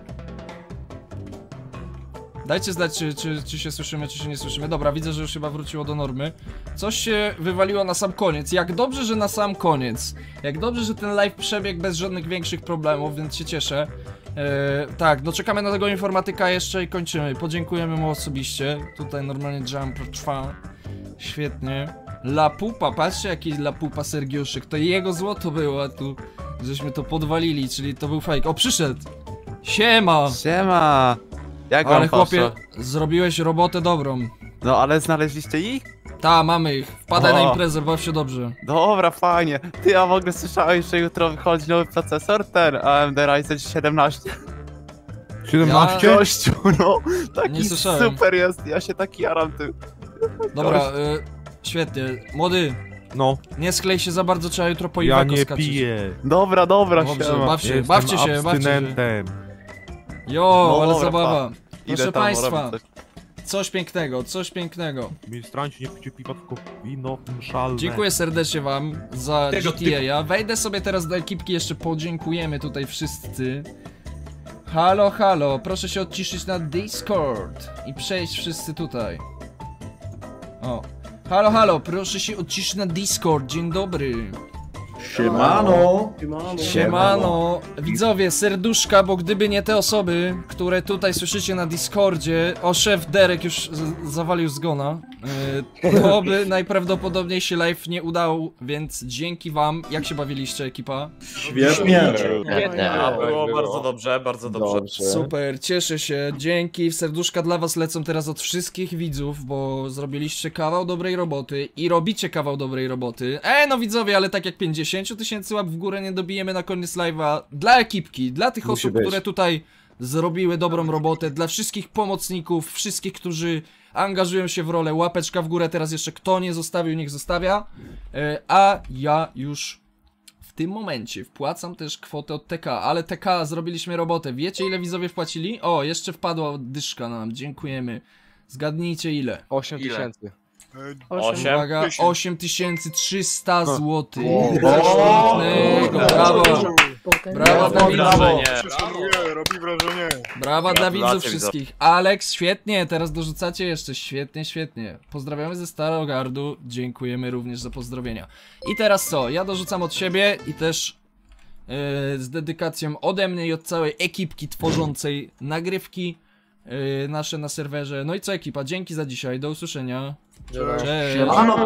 Dajcie znać, czy się słyszymy, czy się nie słyszymy. Dobra, widzę, że już chyba wróciło do normy. Coś się wywaliło na sam koniec. Jak dobrze, że na sam koniec. Jak dobrze, że ten live przebiegł bez żadnych większych problemów, więc się cieszę. Tak, no czekamy na tego informatyka jeszcze i kończymy. Podziękujemy mu osobiście. Tutaj normalnie jump trwa. Świetnie. La Pupa, patrzcie jaki La Pupa Sergiuszek. To jego złoto było, a tu żeśmy to podwalili, czyli to był fake. O, przyszedł! Siema! Siema! Jak Ale wam chłopie, poszło? zrobiłeś robotę dobrą. No ale znaleźliście ich? Ta, mamy ich. Wpadaj na O. imprezę, baw się dobrze. Dobra, fajnie. Ty, a w ogóle słyszałeś, że jutro wychodzi nowy procesor? Ten AMD Ryzen 17. 17? Gościu, no. Taki Nie słyszałem. super jest, ja się taki jaram tym. Dobra, Gościu. świetnie. Młody. No. Nie sklej się za bardzo, trzeba jutro po Ja Iwako nie skaczyć. piję. Dobra, Dobrze, siema. bawcie Jestem się, bawcie się. abstynentem. Jo, No ale dobra, zabawa. Idę Proszę tam państwa, robić coś. coś pięknego, coś pięknego. Ministranci, nie pijcie piwa, tylko wino mszalne. Dziękuję serdecznie wam za Tego GTA. Wejdę sobie teraz do ekipki, jeszcze podziękujemy tutaj wszyscy. Halo, halo, proszę się odciszyć na Discord i przejść wszyscy tutaj. O. Halo, halo, proszę się odciszyć na Discord, dzień dobry. Siemano. Siemano. Widzowie, serduszka, bo gdyby nie te osoby, które tutaj słyszycie na Discordzie, o, szef Derek już zawalił zgona, to by najprawdopodobniej się live nie udał, więc dzięki wam. Jak się bawiliście, ekipa? Świetnie. Było bardzo dobrze, bardzo dobrze. Super, cieszę się, dzięki, serduszka dla was lecą teraz od wszystkich widzów, bo zrobiliście kawał dobrej roboty i robicie kawał dobrej roboty. No widzowie, ale tak jak 50 000 łap w górę nie dobijemy na koniec live'a dla ekipki, dla tych osób, które tutaj zrobiły dobrą robotę, dla wszystkich pomocników, wszystkich, którzy angażują się w rolę, łapeczka w górę, teraz jeszcze kto nie zostawił, niech zostawia, a ja już w tym momencie wpłacam też kwotę od TK, ale TK, zrobiliśmy robotę, wiecie ile widzowie wpłacili? O, jeszcze wpadła dyszka nam, dziękujemy, zgadnijcie ile? 8 000. Uwaga, 8300 zł. Brawo, brawo dla widzów. Robi wrażenie. Brawa dla widzów wszystkich. Alex, świetnie, teraz dorzucacie jeszcze, świetnie, świetnie. Pozdrawiamy ze Starogardu, dziękujemy również za pozdrowienia. I teraz co, ja dorzucam od siebie i też z dedykacją ode mnie i od całej ekipki tworzącej nagrywki nasze na serwerze. No i co ekipa, dzięki za dzisiaj, do usłyszenia. Cześć.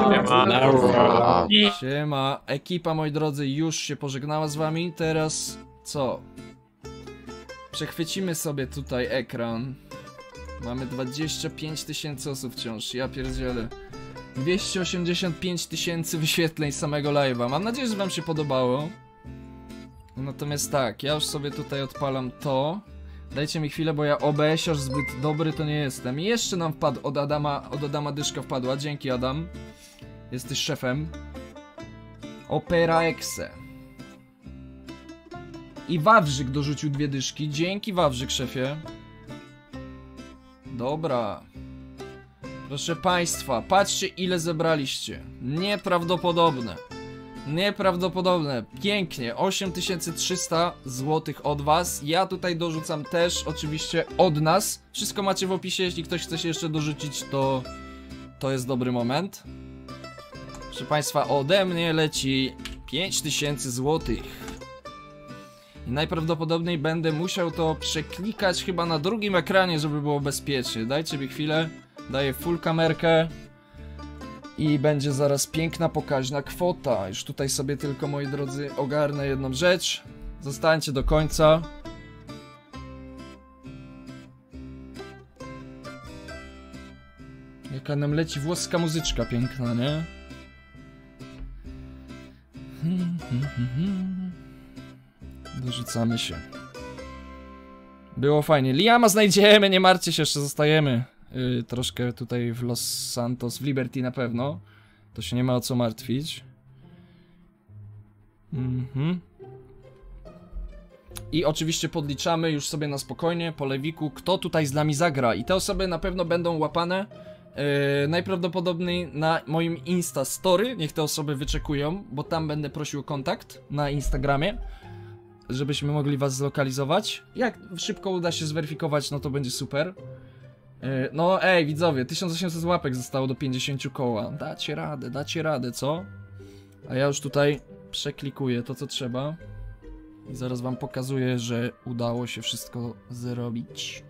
Siema. Ekipa, moi drodzy, już się pożegnała z wami. Teraz co? Przechwycimy sobie tutaj ekran. Mamy 25 000 osób wciąż, ja pierdzielę. 285 000 wyświetleń samego live'a. Mam nadzieję, że wam się podobało. Natomiast tak, ja już sobie tutaj odpalam to. Dajcie mi chwilę, bo ja OBS-iarz zbyt dobry to nie jestem. I jeszcze nam wpadł od Adama dyszka wpadła. Dzięki, Adam. Jesteś szefem. Opera Exe. I Wawrzyk dorzucił 2 dyszki. Dzięki, Wawrzyk, szefie. Dobra. Proszę państwa, patrzcie ile zebraliście. Nieprawdopodobne. Nieprawdopodobne, pięknie, 8300 zł od was. Ja tutaj dorzucam też oczywiście od nas. Wszystko macie w opisie, jeśli ktoś chce się jeszcze dorzucić, to jest dobry moment. Proszę państwa, ode mnie leci 5000 zł. I najprawdopodobniej będę musiał to przeklikać chyba na drugim ekranie, żeby było bezpiecznie. Dajcie mi chwilę, daję full kamerkę. I będzie zaraz piękna, pokaźna kwota. Już tutaj sobie tylko, moi drodzy, ogarnę jedną rzecz. Zostańcie do końca. Jaka nam leci włoska muzyczka piękna, nie? Dorzucamy się. Było fajnie. Liama znajdziemy, nie martwcie się, jeszcze zostajemy. Troszkę tutaj w Los Santos, w Liberty na pewno. To się nie ma o co martwić. I oczywiście podliczamy już sobie na spokojnie po lewiku, kto tutaj z nami zagra. I te osoby na pewno będą łapane najprawdopodobniej na moim Insta Story. Niech te osoby wyczekują, bo tam będę prosił o kontakt na Instagramie, żebyśmy mogli was zlokalizować. Jak szybko uda się zweryfikować, no to będzie super. No ej, widzowie, 1800 łapek zostało do 50 koła. Dacie radę, co? A ja już tutaj przeklikuję to, co trzeba. I zaraz wam pokazuję, że udało się wszystko zrobić.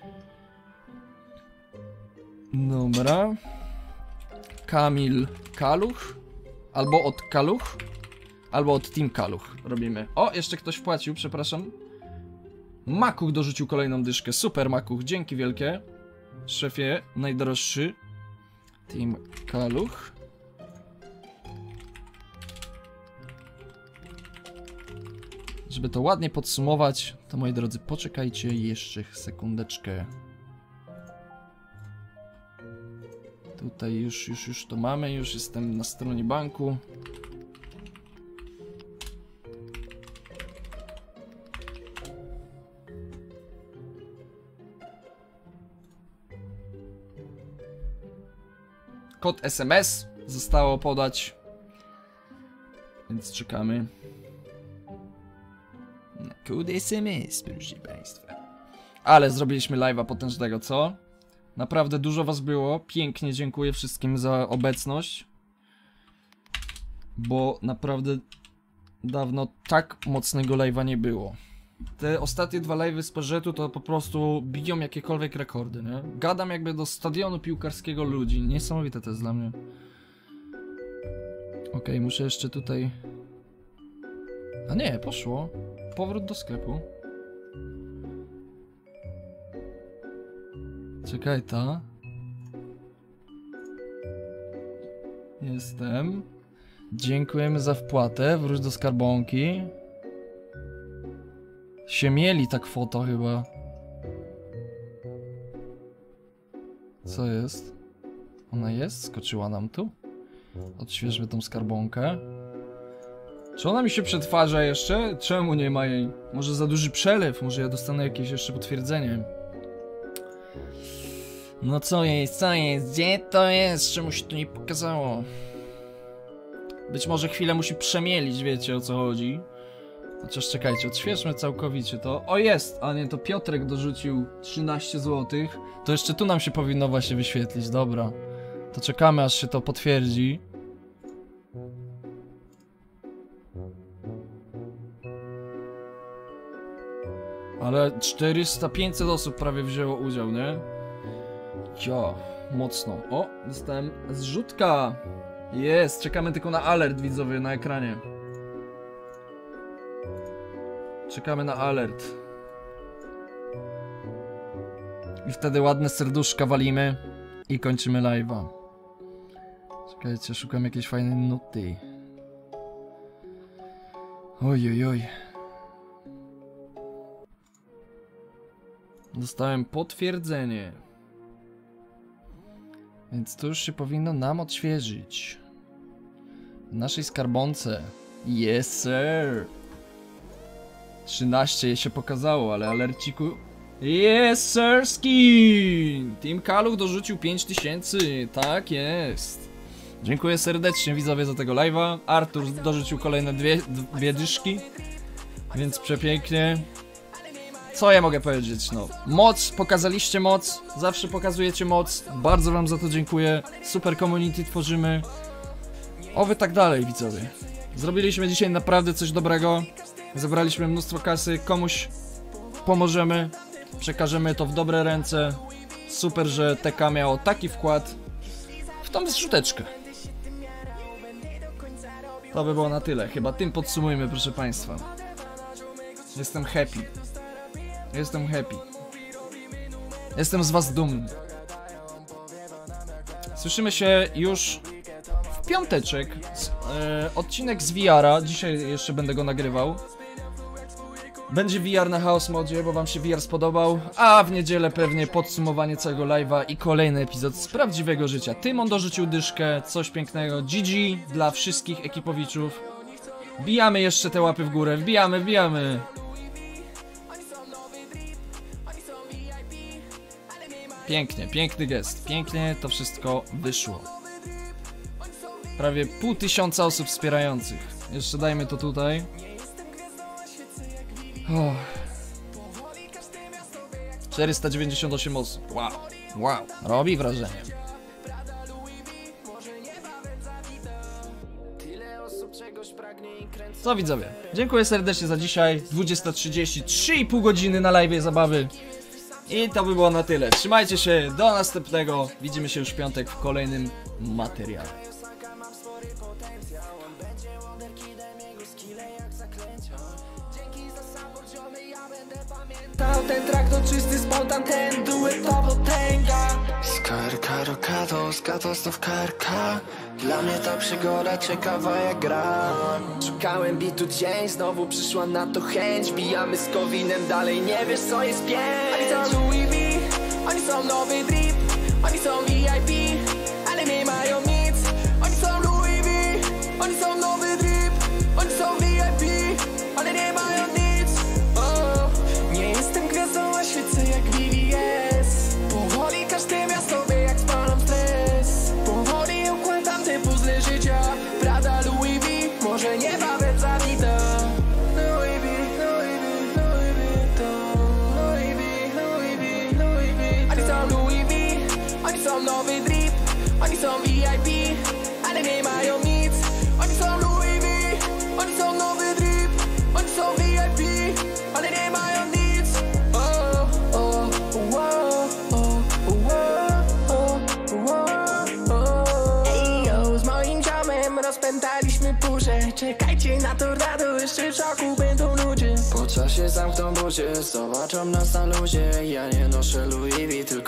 Dobra. Kamil Kaluch. Albo od Kaluch. Albo od Team Kaluch robimy. O, jeszcze ktoś wpłacił, przepraszam. Makuch dorzucił kolejną dyszkę. Super, Makuch, dzięki wielkie. Szefie, najdroższy. Team Kaluch. Żeby to ładnie podsumować, to moi drodzy, poczekajcie jeszcze sekundeczkę. Tutaj już to mamy, już jestem na stronie banku. kod SMS zostało podać. Więc czekamy. Na kod SMS, proszę państwa. Ale zrobiliśmy live'a potężnego, co? Naprawdę dużo was było. Pięknie dziękuję wszystkim za obecność. Bo naprawdę dawno tak mocnego live'a nie było. Te ostatnie 2 live'y z Parzetu to po prostu biją jakiekolwiek rekordy, nie? Gadam jakby do stadionu piłkarskiego ludzi. Niesamowite to jest dla mnie. Okej, muszę jeszcze tutaj... A nie, poszło. Powrót do sklepu. Czekaj, ta. Jestem. Dziękujemy za wpłatę. Wróć do skarbonki. Się mieli ta kwota chyba. Co jest? Ona jest? Skoczyła nam tu? Odświeżmy tą skarbonkę. Czy ona mi się przetwarza jeszcze? Czemu nie ma jej? Może za duży przelew? Może ja dostanę jakieś jeszcze potwierdzenie? No co jest? Co jest? Gdzie to jest? Czemu się tu nie pokazało? Być może chwilę musi przemielić, wiecie o co chodzi. Chociaż czekajcie, odświeżmy całkowicie to. O jest! A nie, to Piotrek dorzucił 13 zł. To jeszcze tu nam się powinno właśnie wyświetlić, dobra. To czekamy aż się to potwierdzi. Ale 400-500 osób prawie wzięło udział, nie? Jo, mocno. O, dostałem zrzutka. Jest, czekamy tylko na alert, widzowie, na ekranie. Czekamy na alert. I wtedy ładne serduszka walimy i kończymy live'a. Czekajcie, szukam jakiejś fajnej nuty. Oj, oj, oj. Dostałem potwierdzenie. Więc to już się powinno nam odświeżyć. W naszej skarbonce. Yes, sir. 13 jej się pokazało, ale alerciku... Yes, sir, skin! Team Kaluch dorzucił 5000. Tak jest. Dziękuję serdecznie, widzowie, za tego live'a. Artur dorzucił kolejne dwie dyszki. Więc przepięknie. Co ja mogę powiedzieć, no. Moc, pokazaliście moc. Zawsze pokazujecie moc. Bardzo wam za to dziękuję. Super community tworzymy. Oby tak dalej, widzowie. Zrobiliśmy dzisiaj naprawdę coś dobrego. Zebraliśmy mnóstwo kasy. Komuś pomożemy. Przekażemy to w dobre ręce. Super, że TK miało taki wkład w tą zrzuteczkę. To by było na tyle. Chyba tym podsumujmy, proszę państwa. Jestem happy. Jestem happy. Jestem z was dumny. Słyszymy się już w piąteczek. Odcinek z VR-a. Dzisiaj jeszcze będę go nagrywał. Będzie VR na Chaos Modzie, bo wam się VR spodobał. A w niedzielę pewnie podsumowanie całego live'a i kolejny epizod z prawdziwego życia. Tymon dorzucił dyszkę, coś pięknego. GG dla wszystkich ekipowiczów. Wbijamy jeszcze te łapy w górę. Wbijamy, wbijamy. Pięknie, piękny gest. Pięknie to wszystko wyszło. Prawie 500 osób wspierających. Jeszcze dajmy to tutaj. Oh. 498 osób. Wow, wow, robi wrażenie. Co widzowie? Dziękuję serdecznie za dzisiaj. 20:30, 3,5 godziny na live zabawy. I to by było na tyle. Trzymajcie się, do następnego. Widzimy się już w piątek w kolejnym materiale. Ten track to czysty spontan, ten duet to potęga. Skarka, rokados, gadosów karka. Dla mnie ta przygoda ciekawa jak gra. Szukałem bitu dzień, znowu przyszła na to chęć. Bijamy z Kowinem, dalej nie wiesz co jest pięć. Oni są Louis V, oni są nowy drip. Oni są VIP, ale nie mają nic. Oni są Louis V, oni są nowy drip. Oni są VIP, ale nie mają nic. Nie jestem gwiazdą, a świecę jak VVS. Powoli każdy miał sobie jak spalam stres. Powoli opętaliśmy burzę. Czekajcie na tornado, jeszcze w szoku będą ludzie. Po czasie zamkną budzie, zobaczą nas na luzie. Ja nie noszę Louis Vuitton,